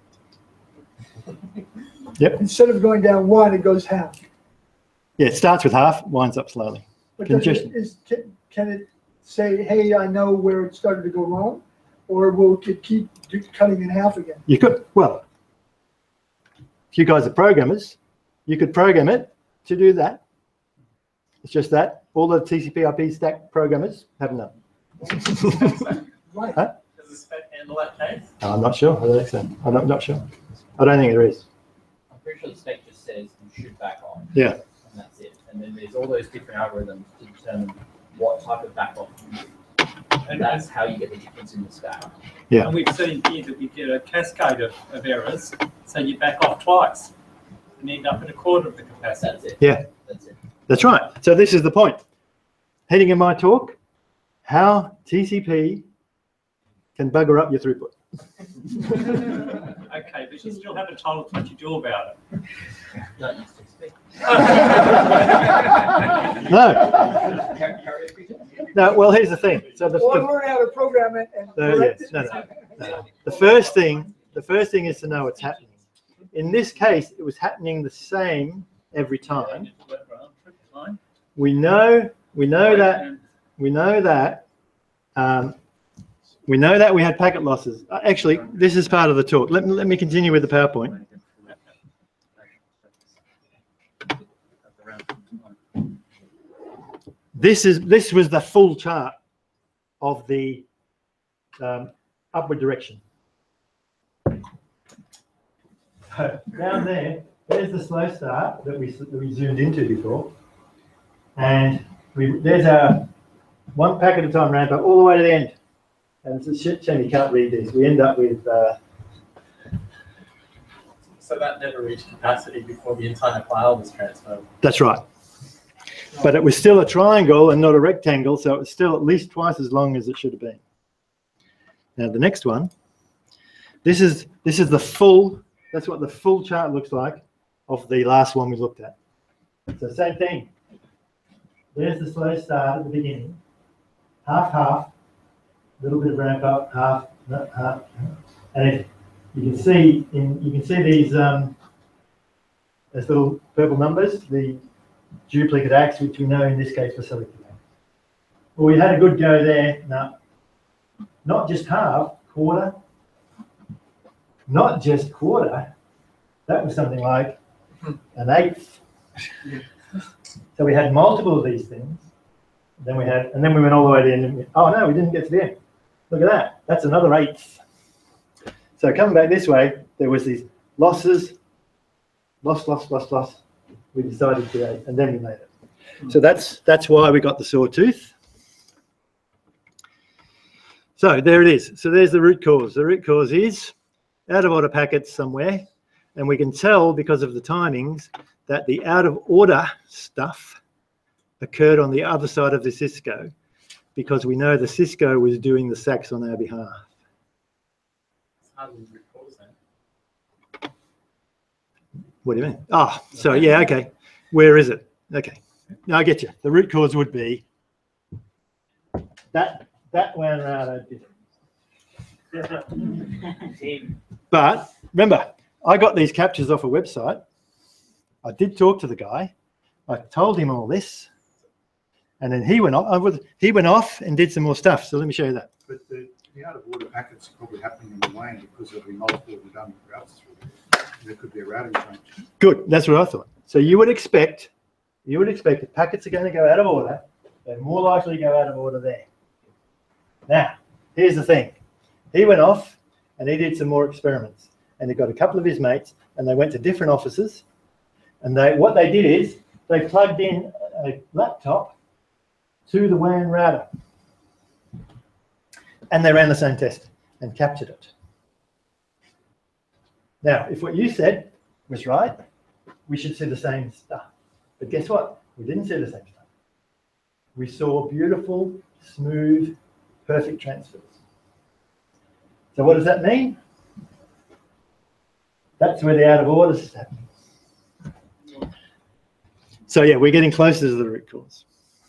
Yep. Instead of going down one, it goes half. Yeah, it starts with half, winds up slowly. But Congestion. Can it say, hey, I know where it started to go wrong? Or will it keep cutting in half again? You could, well, if you guys are programmers, you could program it to do that. It's just that all the TCP IP stack programmers haven't done. Right. Huh? Does the spec handle that case? No, I'm not sure. I don't think so. I'm not sure. I don't think there is. I'm pretty sure the spec just says you should back on. Yeah. And that's it. And then there's all those different algorithms to determine what type of back off you do. And that's how you get the difference in the stack. Yeah. And we've seen here that we get a cascade of errors, so you back off twice and end up at a quarter of the capacity. That's it. Yeah. That's it. That's right. So this is the point. Heading in my talk, how TCP can bugger up your throughput. Okay, but you still haven't told us what you do about it. Not used to speak. No, well, here's the thing. So Or learn how to program it and correct it. No. The first thing is to know what's happening. In this case, it was happening the same every time. We know that we had packet losses. Actually, this is part of the talk. Let me continue with the PowerPoint. This was the full chart of the upward direction. Down there's the slow start that we zoomed into before, and there's our one packet at a time ramp up all the way to the end. And it's a shame you can't read these. We end up with. So that never reached capacity before the entire file was transferred. That's right. But it was still a triangle and not a rectangle, so it was still at least twice as long as it should have been. Now the next one, this is the full. That's what the full chart looks like of the last one we looked at. So same thing. There's the slow start at the beginning, half, little bit of ramp up, half, and if you can see these little purple numbers, the duplicate ACKs, which we know in this case for selective ACK. Well, we had a good go there. No, not just half, quarter. Not just quarter. That was something like an eighth. So we had multiple of these things. Then we went all the way to the end. Oh no, we didn't get to the end. Look at that. That's another eighth. So coming back this way, there was these losses, loss. We decided to create, and then we made it. So that's why we got the sawtooth. So there it is. So there's the root cause. The root cause is out of order packets somewhere, and we can tell because of the timings that the out of order stuff occurred on the other side of the Cisco, because we know the Cisco was doing the SACs on our behalf. How do we root cause that? What do you mean? Ah, so yeah, okay. Where is it? Okay. Now I get you. The root cause would be that WAN router did it. But remember, I got these captures off a website. I did talk to the guy. I told him all this, and then he went off. He went off and did some more stuff. So let me show you that. But the out of order packets are probably happening in the WAN because there'll be multiple redundant routes through there. There could be a routing change. Good. That's what I thought. So you would expect if packets are going to go out of order, they're more likely to go out of order there. Now, here's the thing. He went off and he did some more experiments, and he got a couple of his mates, and they went to different offices, and what they did is they plugged in a laptop to the WAN router, and they ran the same test and captured it. Now, if what you said was right, we should see the same stuff. But guess what? We didn't see the same stuff. We saw beautiful, smooth, perfect transfers. So what does that mean? That's where the out of order is happening. So yeah, we're getting closer to the root cause.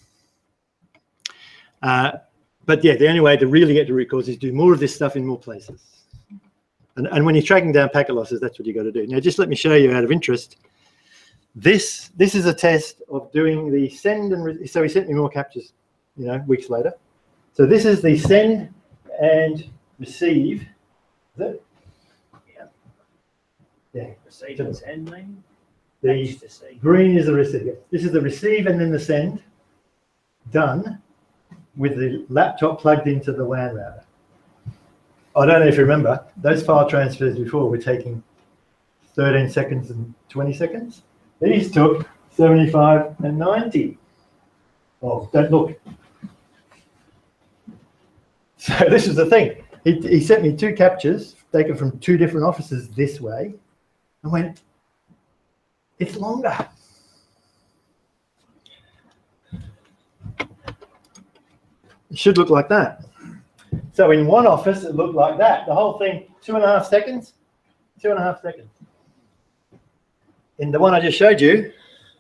But yeah, the only way to really get to root cause is do more of this stuff in more places. And when you're tracking down packet losses, that's what you got to do. Now, just let me show you out of interest. This is a test of doing the send and so he sent me more captures, weeks later. So this is the send and receive. Is it? Yeah. Receive and send, name? The green is the receive. This is the receive and then the send, done with the laptop plugged into the WAN router. I don't know if you remember, those file transfers before were taking 13 seconds and 20 seconds. These took 75 and 90. Oh, don't look. So this is the thing. He sent me 2 captures taken from 2 different offices this way, and went, it's longer. It should look like that. So in one office, it looked like that. The whole thing, 2.5 seconds, 2.5 seconds. In the one I just showed you,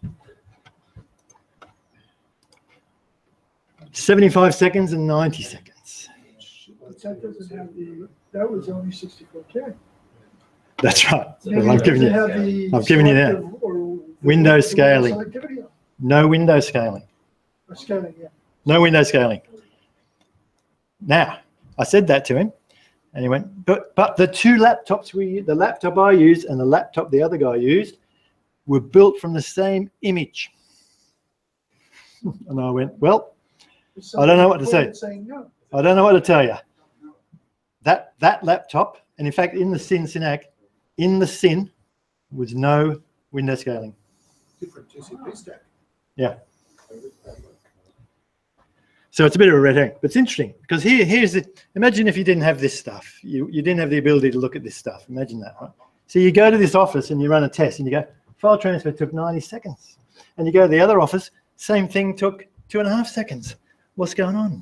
75 seconds and 90 seconds. But that doesn't have that was only 64K. That's right. Maybe I'm it giving doesn't have the that. selective or Window the scaling. selectivity No window scaling. or scaling, yeah. No window scaling. Now, I said that to him, and he went, but the 2 laptops the laptop I used and the laptop the other guy used were built from the same image. And I went, well, I don't know what to say. I don't know what to tell you. That laptop, and in fact, in the SYNAC, in the SYN was no window scaling. Different TCP stack. Yeah. So it's a bit of a red herring, but it's interesting because here's it. Imagine if you didn't have this stuff, you didn't have the ability to look at this stuff. Imagine that, right? So you go to this office and you run a test and you go, file transfer took 90 seconds. And you go to the other office, same thing took 2.5 seconds. What's going on?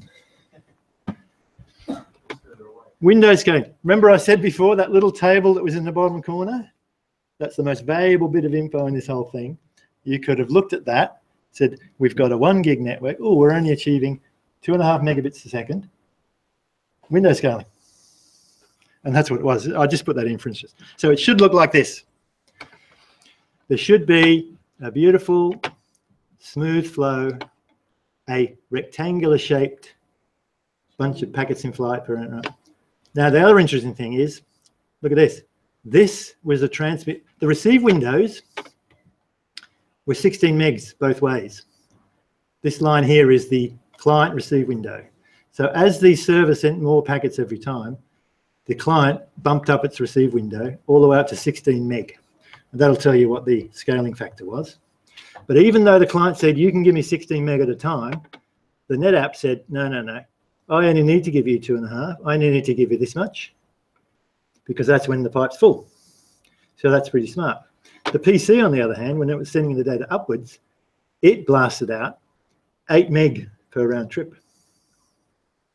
Window scaling. Remember I said before that little table that was in the bottom corner? That's the most valuable bit of info in this whole thing. You could have looked at that, said, we've got a 1 gig network. Oh, we're only achieving 2.5 megabits a second. Window scaling. And that's what it was. I just put that in for instance. So it should look like this. There should be a beautiful, smooth flow, a rectangular shaped bunch of packets in flight per minute. Now, the other interesting thing is, look at this. This was a transmit. The receive windows were 16 megs both ways. This line here is the client receive window. So as the server sent more packets every time, the client bumped up its receive window all the way up to 16 meg. And that'll tell you what the scaling factor was. But even though the client said, you can give me 16 meg at a time, the NetApp said, no, no, no. I only need to give you 2.5. I only need to give you this much because that's when the pipe's full. So that's pretty smart. The PC, on the other hand, when it was sending the data upwards, it blasted out 8 meg per round trip.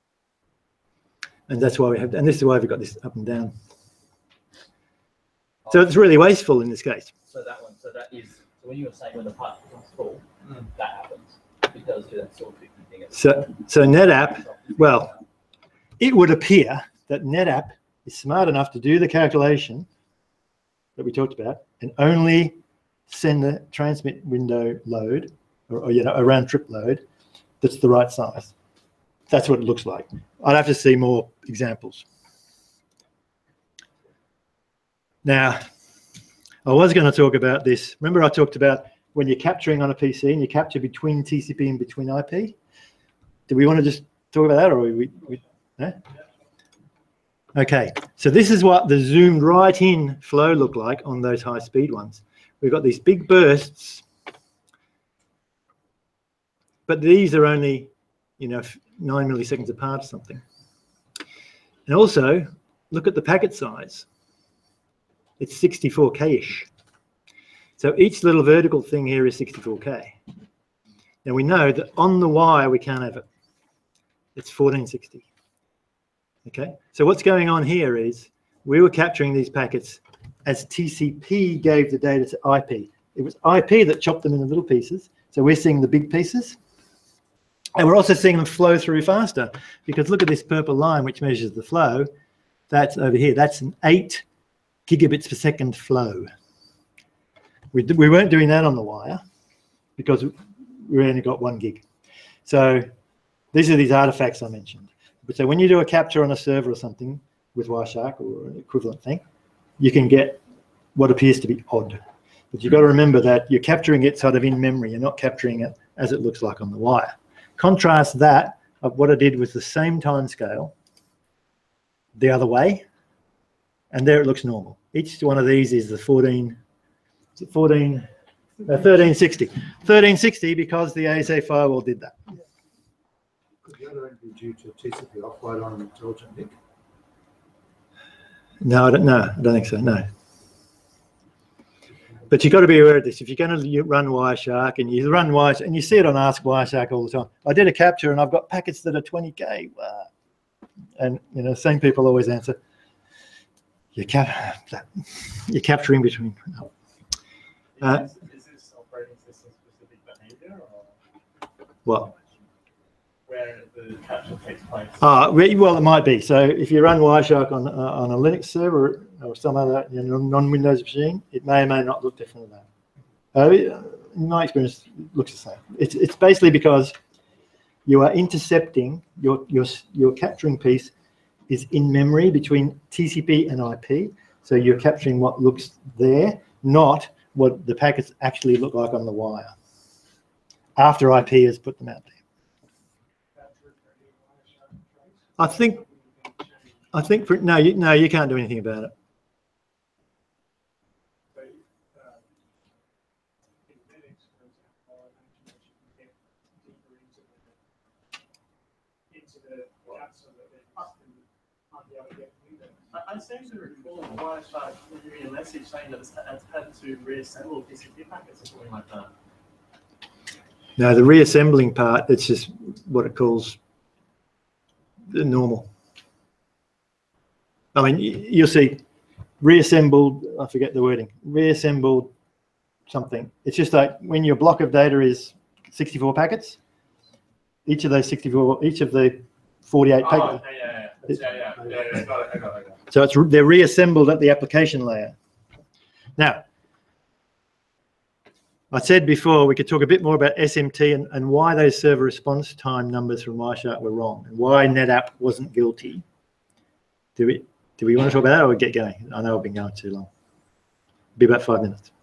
And that's why we have, and this is why we've got this up and down. So it's really wasteful in this case. So that is, so when you were saying when the pipe becomes full, that happens because of that sawtooth thing. So NetApp, well, it would appear that NetApp is smart enough to do the calculation that we talked about and only send the transmit window load or a round trip load that's the right size. That's what it looks like. I'd have to see more examples. Now, I was going to talk about this. Remember I talked about when you're capturing on a PC and you capture between TCP and between IP? Do we want to just talk about that, or no? Okay, so this is what the zoomed right in flow looked like on those high speed ones. We've got these big bursts, but these are only, 9 milliseconds apart or something. And also, look at the packet size. It's 64K-ish. So each little vertical thing here is 64K. Now we know that on the wire we can't have it. It's 1460. Okay, so what's going on here is we were capturing these packets as TCP gave the data to IP. It was IP that chopped them into little pieces. So we're seeing the big pieces. And we're also seeing them flow through faster, because look at this purple line which measures the flow. That's over here. That's an 8 gigabits per second flow. We weren't doing that on the wire because we only got 1 gig. So these are these artifacts I mentioned. So when you do a capture on a server or something with Wireshark or an equivalent thing, you can get what appears to be odd. But you've got to remember that you're capturing it sort of in memory. You're not capturing it as it looks like on the wire. Contrast that of what I did with the same time scale the other way, and there it looks normal. Each one of these is the 1360. 1360 because the ASA firewall did that. Could the other end be due to TCP offload on an intelligent link? No, I don't think so, no. But you've got to be aware of this. If you're going to run Wireshark and you run Wireshark, and you see it on Ask Wireshark all the time. I did a capture and I've got packets that are 20K. Wow. And same people always answer, you're capturing between. Is this operating system specific behavior, or what? where the capture takes place? Well, it might be. So if you run Wireshark on a Linux server or some other non-Windows machine, it may or may not look different than that. In my experience, it looks the same. It's basically because you are intercepting your capturing piece is in memory between TCP and IP. So you're capturing what looks there, not what the packets actually look like on the wire after IP has put them out there. I think no, you can't do anything about it. I seem to recall Wireshark giving me a message saying that it's had to reassemble TCP packets or something like that. No, the reassembling part, it's just what it calls the normal. I mean, you'll see reassembled, I forget the wording, reassembled something. It's just like when your block of data is 64 packets, each of those 64, each of the 48 packets. Yeah, I got it. So they're reassembled at the application layer. Now, I said before we could talk a bit more about SMT and why those server response time numbers from Wireshark were wrong and why NetApp wasn't guilty. Do we want to talk about that, or we get going? I know I've been going too long. It'll be about 5 minutes.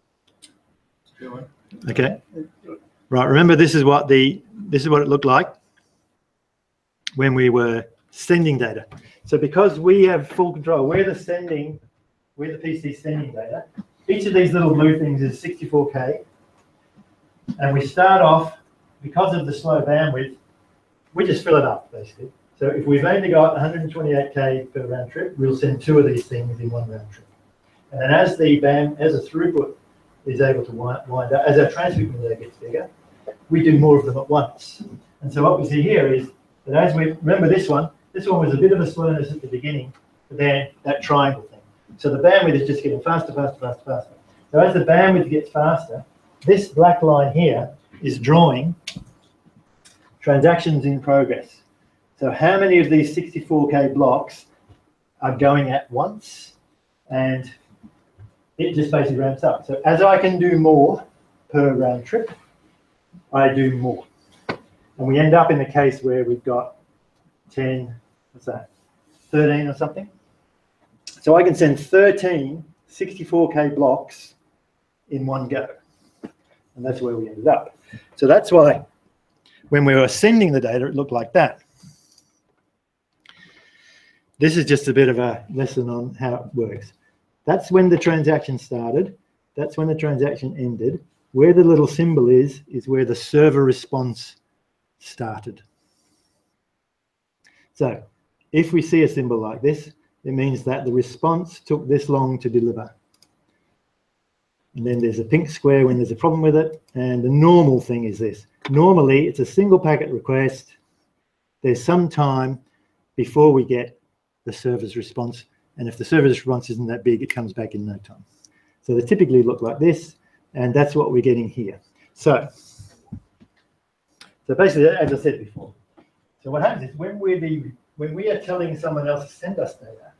Okay. Right. Remember, this is what it looked like when we were sending data. So because we have full control, we're the PC sending data. Each of these little blue things is 64K. And we start off, because of the slow bandwidth, we just fill it up, basically. So if we've only got 128K per round trip, we'll send 2 of these things in 1 round trip. And then as the throughput is able to wind up, as our transmit window gets bigger, we do more of them at once. And so what we see here is that as we remember this one was a bit of a slowness at the beginning, but then that triangle thing. So the bandwidth is just getting faster, faster, faster, faster. So as the bandwidth gets faster, this black line here is drawing transactions in progress. So how many of these 64K blocks are going at once? And it just basically ramps up. So as I can do more per round trip, I do more. And we end up in the case where we've got 10, what's that, 13 or something. So I can send 13 64K blocks in one go. And that's where we ended up. So that's why when we were sending the data, it looked like that. This is just a bit of a lesson on how it works. That's when the transaction started. That's when the transaction ended. Where the little symbol is where the server response started. So if we see a symbol like this, it means that the response took this long to deliver. And then there's a pink square when there's a problem with it. And the normal thing is this. Normally, it's a single packet request. There's some time before we get the server's response. And if the server's response isn't that big, it comes back in no time. So they typically look like this. And that's what we're getting here. So basically, as I said before, so what happens is when we are telling someone else to send us data,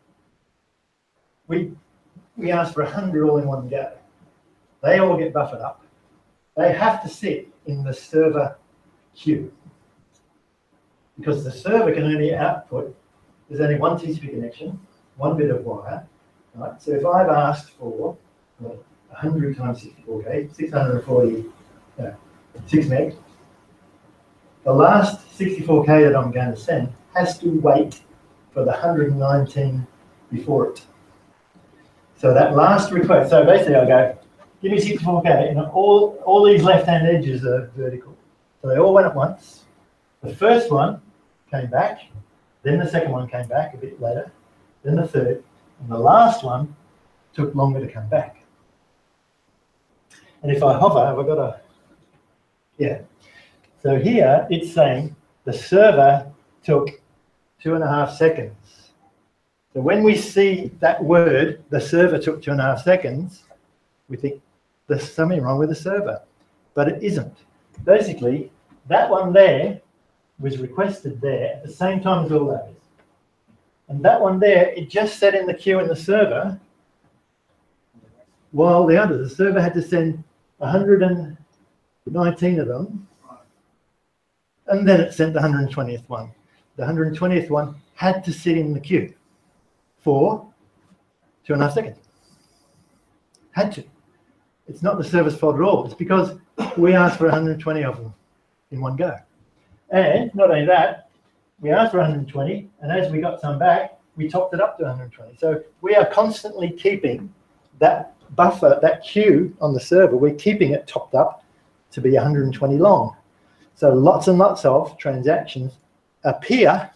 we ask for 100 all in one go. They all get buffered up. They have to sit in the server queue because the server can only output, there's only one TCP connection, one bit of wire, right? So if I've asked for 100 times 64K, 640, 6 meg, the last 64K that I'm going to send has to wait for the 119 before it. So that last request, so basically I'll go, give me 64K, and all these left-hand edges are vertical. So they all went at once. The first one came back, then the second one came back a bit later, then the third, and the last one took longer to come back. And if I hover, have I got a, yeah. So here it's saying the server took 2.5 seconds. So when we see that word, the server took 2.5 seconds, we think there's something wrong with the server, but it isn't. Basically, that one there was requested there at the same time as all those. And that one there, it just sat in the queue in the server, while the others, the server had to send 119 of them, and then it sent the 120th one. The 120th one had to sit in the queue for 2.5 seconds. Had to. It's not the server's fault at all. It's because we asked for 120 of them in one go. And not only that, we asked for 120, and as we got some back, we topped it up to 120. So we are constantly keeping that buffer, that queue on the server, we're keeping it topped up to be 120 long. So lots and lots of transactions appear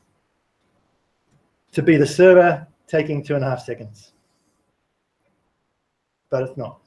to be the server taking 2.5 seconds. But it's not.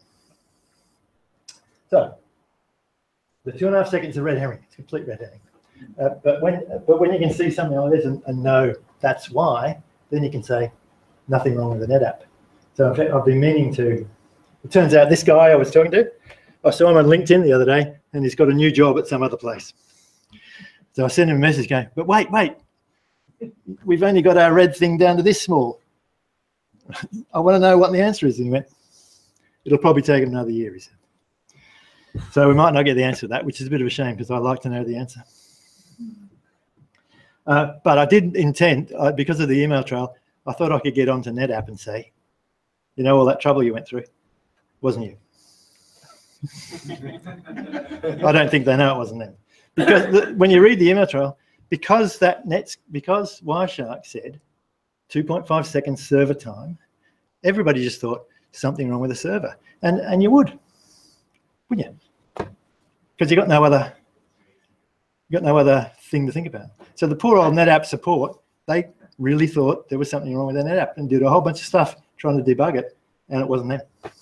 So the 2.5 seconds is a red herring. It's a complete red herring. But when you can see something like this and know that's why, then you can say nothing wrong with the NetApp. So in fact, I've been meaning to. It turns out this guy I was talking to, I saw him on LinkedIn the other day, and he's got a new job at some other place. So I sent him a message going, but wait, we've only got our red thing down to this small. I want to know what the answer is. And he went, it'll probably take another year, he said. So we might not get the answer to that, which is a bit of a shame because I like to know the answer. But I did intend, because of the email trail, I thought I could get onto NetApp and say, you know, all that trouble you went through, wasn't you? I don't think they know it wasn't them. Because when you read the email trail, because Wireshark said 2.5 seconds server time, everybody just thought something wrong with the server. And you would, wouldn't you? Because you got no other thing to think about. So the poor old NetApp support, they really thought there was something wrong with their NetApp and did a whole bunch of stuff trying to debug it, and it wasn't them.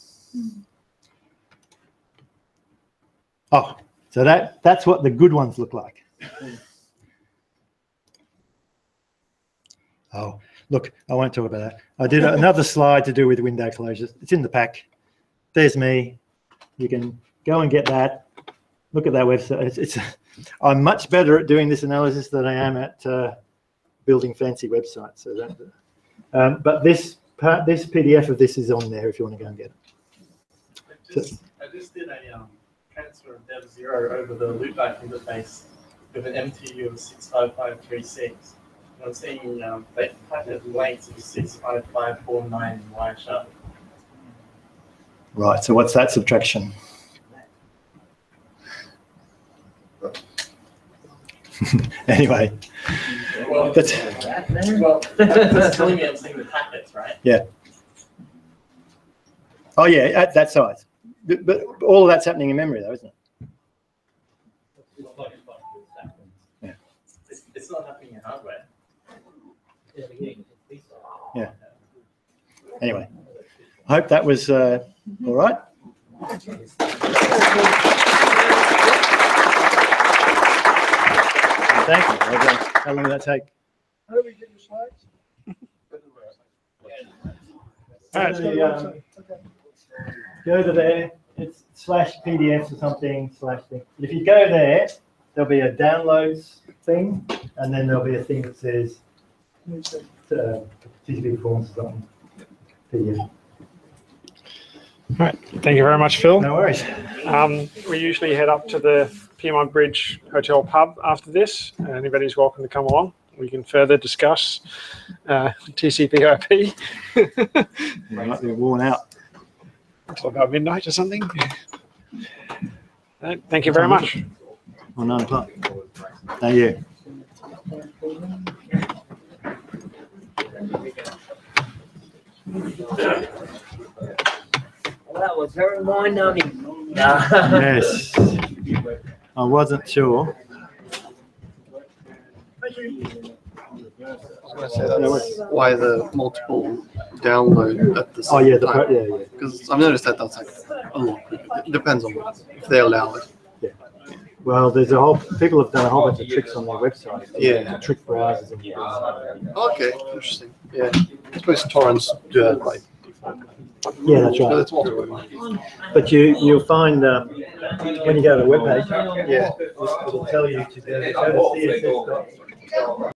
Oh, so that's what the good ones look like. Oh, look, I won't talk about that. I did another slide to do with window closures. It's in the pack. There's me. You can go and get that. Look at that website. I'm much better at doing this analysis than I am at building fancy websites. So that, but this PDF of this is on there if you want to go and get it. I just did a transfer of dev 0 over the loopback interface with an MTU of 65536. And I'm seeing the packet length of 65549 in Wireshark. Right, so what's that subtraction? Anyway, well, that's telling me I'm seeing the packets, right? Yeah. Oh yeah, at that size. But all of that's happening in memory though, isn't it? Yeah. It's not happening in hardware. Yeah. Anyway, I hope that was all right. Thank you. How long did that take? How do we get your slides? Go to there. It's /PDFs or something /thing. If you go there, there'll be a downloads thing, and then there'll be a thing that says TCP performance or something. PDF. All right. Thank you very much, Phil. No worries. We usually head up to the Piedmont Bridge Hotel pub after this. Anybody's welcome to come along. We can further discuss TCP/IP. You might be worn out. Until about midnight or something. Thank you very much. Or 9 o'clock. Thank you. Well, that was very mind-numbing. Yes. I wasn't sure. I was going to say that's why the multiple download at the same Oh yeah, time. yeah. Because I've noticed that that's like a lot quicker. It depends on if they allow it. Yeah. Well, there's a whole. People have done a whole bunch of tricks on their website. Yeah. Trick browsers and things. Okay, interesting. Yeah. I suppose torrents do that by default. Yeah, that's But right. it's multiple. But you'll find when you go to the webpage, Yeah. it'll tell you to go to CSS.